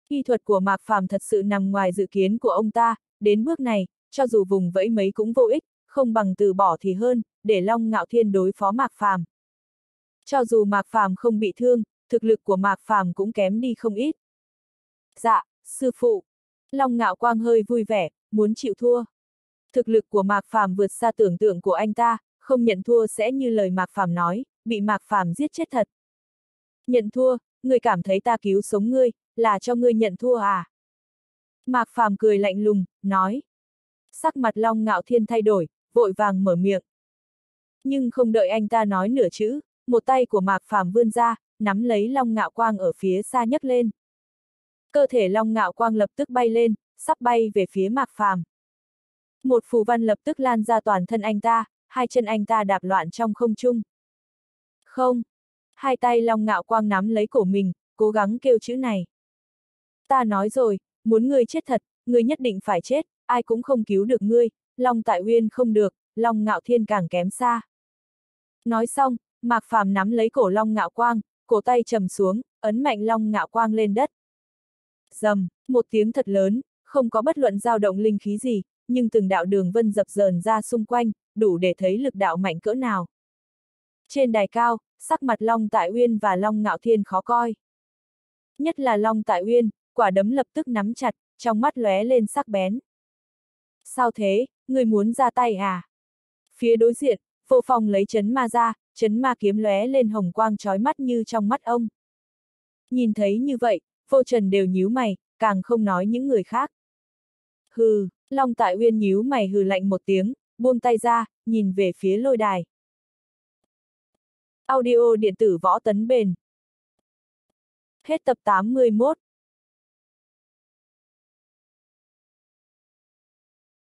Y thuật của Mạc Phàm thật sự nằm ngoài dự kiến của ông ta, đến bước này, cho dù vùng vẫy mấy cũng vô ích, không bằng từ bỏ thì hơn, để Long Ngạo Thiên đối phó Mạc Phàm. Cho dù Mạc Phàm không bị thương, thực lực của Mạc Phàm cũng kém đi không ít. Dạ, sư phụ. Long Ngạo Quang hơi vui vẻ, muốn chịu thua. Thực lực của Mạc Phàm vượt xa tưởng tượng của anh ta, không nhận thua sẽ như lời Mạc Phàm nói, bị Mạc Phàm giết chết thật. Nhận thua, ngươi cảm thấy ta cứu sống ngươi, là cho ngươi nhận thua à? Mạc Phàm cười lạnh lùng, nói. Sắc mặt Long Ngạo Thiên thay đổi, vội vàng mở miệng. Nhưng không đợi anh ta nói nửa chữ, một tay của Mạc Phàm vươn ra, nắm lấy Long Ngạo Quang ở phía xa nhấc lên. Cơ thể Long Ngạo Quang lập tức bay lên, sắp bay về phía Mạc Phàm. Một phù văn lập tức lan ra toàn thân anh ta, hai chân anh ta đạp loạn trong không trung. Không! Hai tay Long Ngạo Quang nắm lấy cổ mình, cố gắng kêu chữ này. Ta nói rồi, muốn ngươi chết thật, ngươi nhất định phải chết, ai cũng không cứu được ngươi, Long Tại Uyên không được, Long Ngạo Thiên càng kém xa. Nói xong, Mạc Phàm nắm lấy cổ Long Ngạo Quang, cổ tay trầm xuống, ấn mạnh Long Ngạo Quang lên đất. Rầm, một tiếng thật lớn, không có bất luận dao động linh khí gì, nhưng từng đạo đường vân dập dờn ra xung quanh, đủ để thấy lực đạo mạnh cỡ nào. Trên đài cao, sắc mặt Long Tại Uyên và Long Ngạo Thiên khó coi. Nhất là Long Tại Uyên, quả đấm lập tức nắm chặt, trong mắt lóe lên sắc bén. Sao thế, người muốn ra tay à? Phía đối diện, Vô Phong lấy chấn ma ra, chấn ma kiếm lóe lên hồng quang chói mắt như trong mắt ông. Nhìn thấy như vậy, Vô Trần đều nhíu mày, càng không nói những người khác. Hừ, Long Tại Uyên nhíu mày hừ lạnh một tiếng, buông tay ra, nhìn về phía lôi đài. Audio điện tử Võ Tấn Bền. Hết tập 81.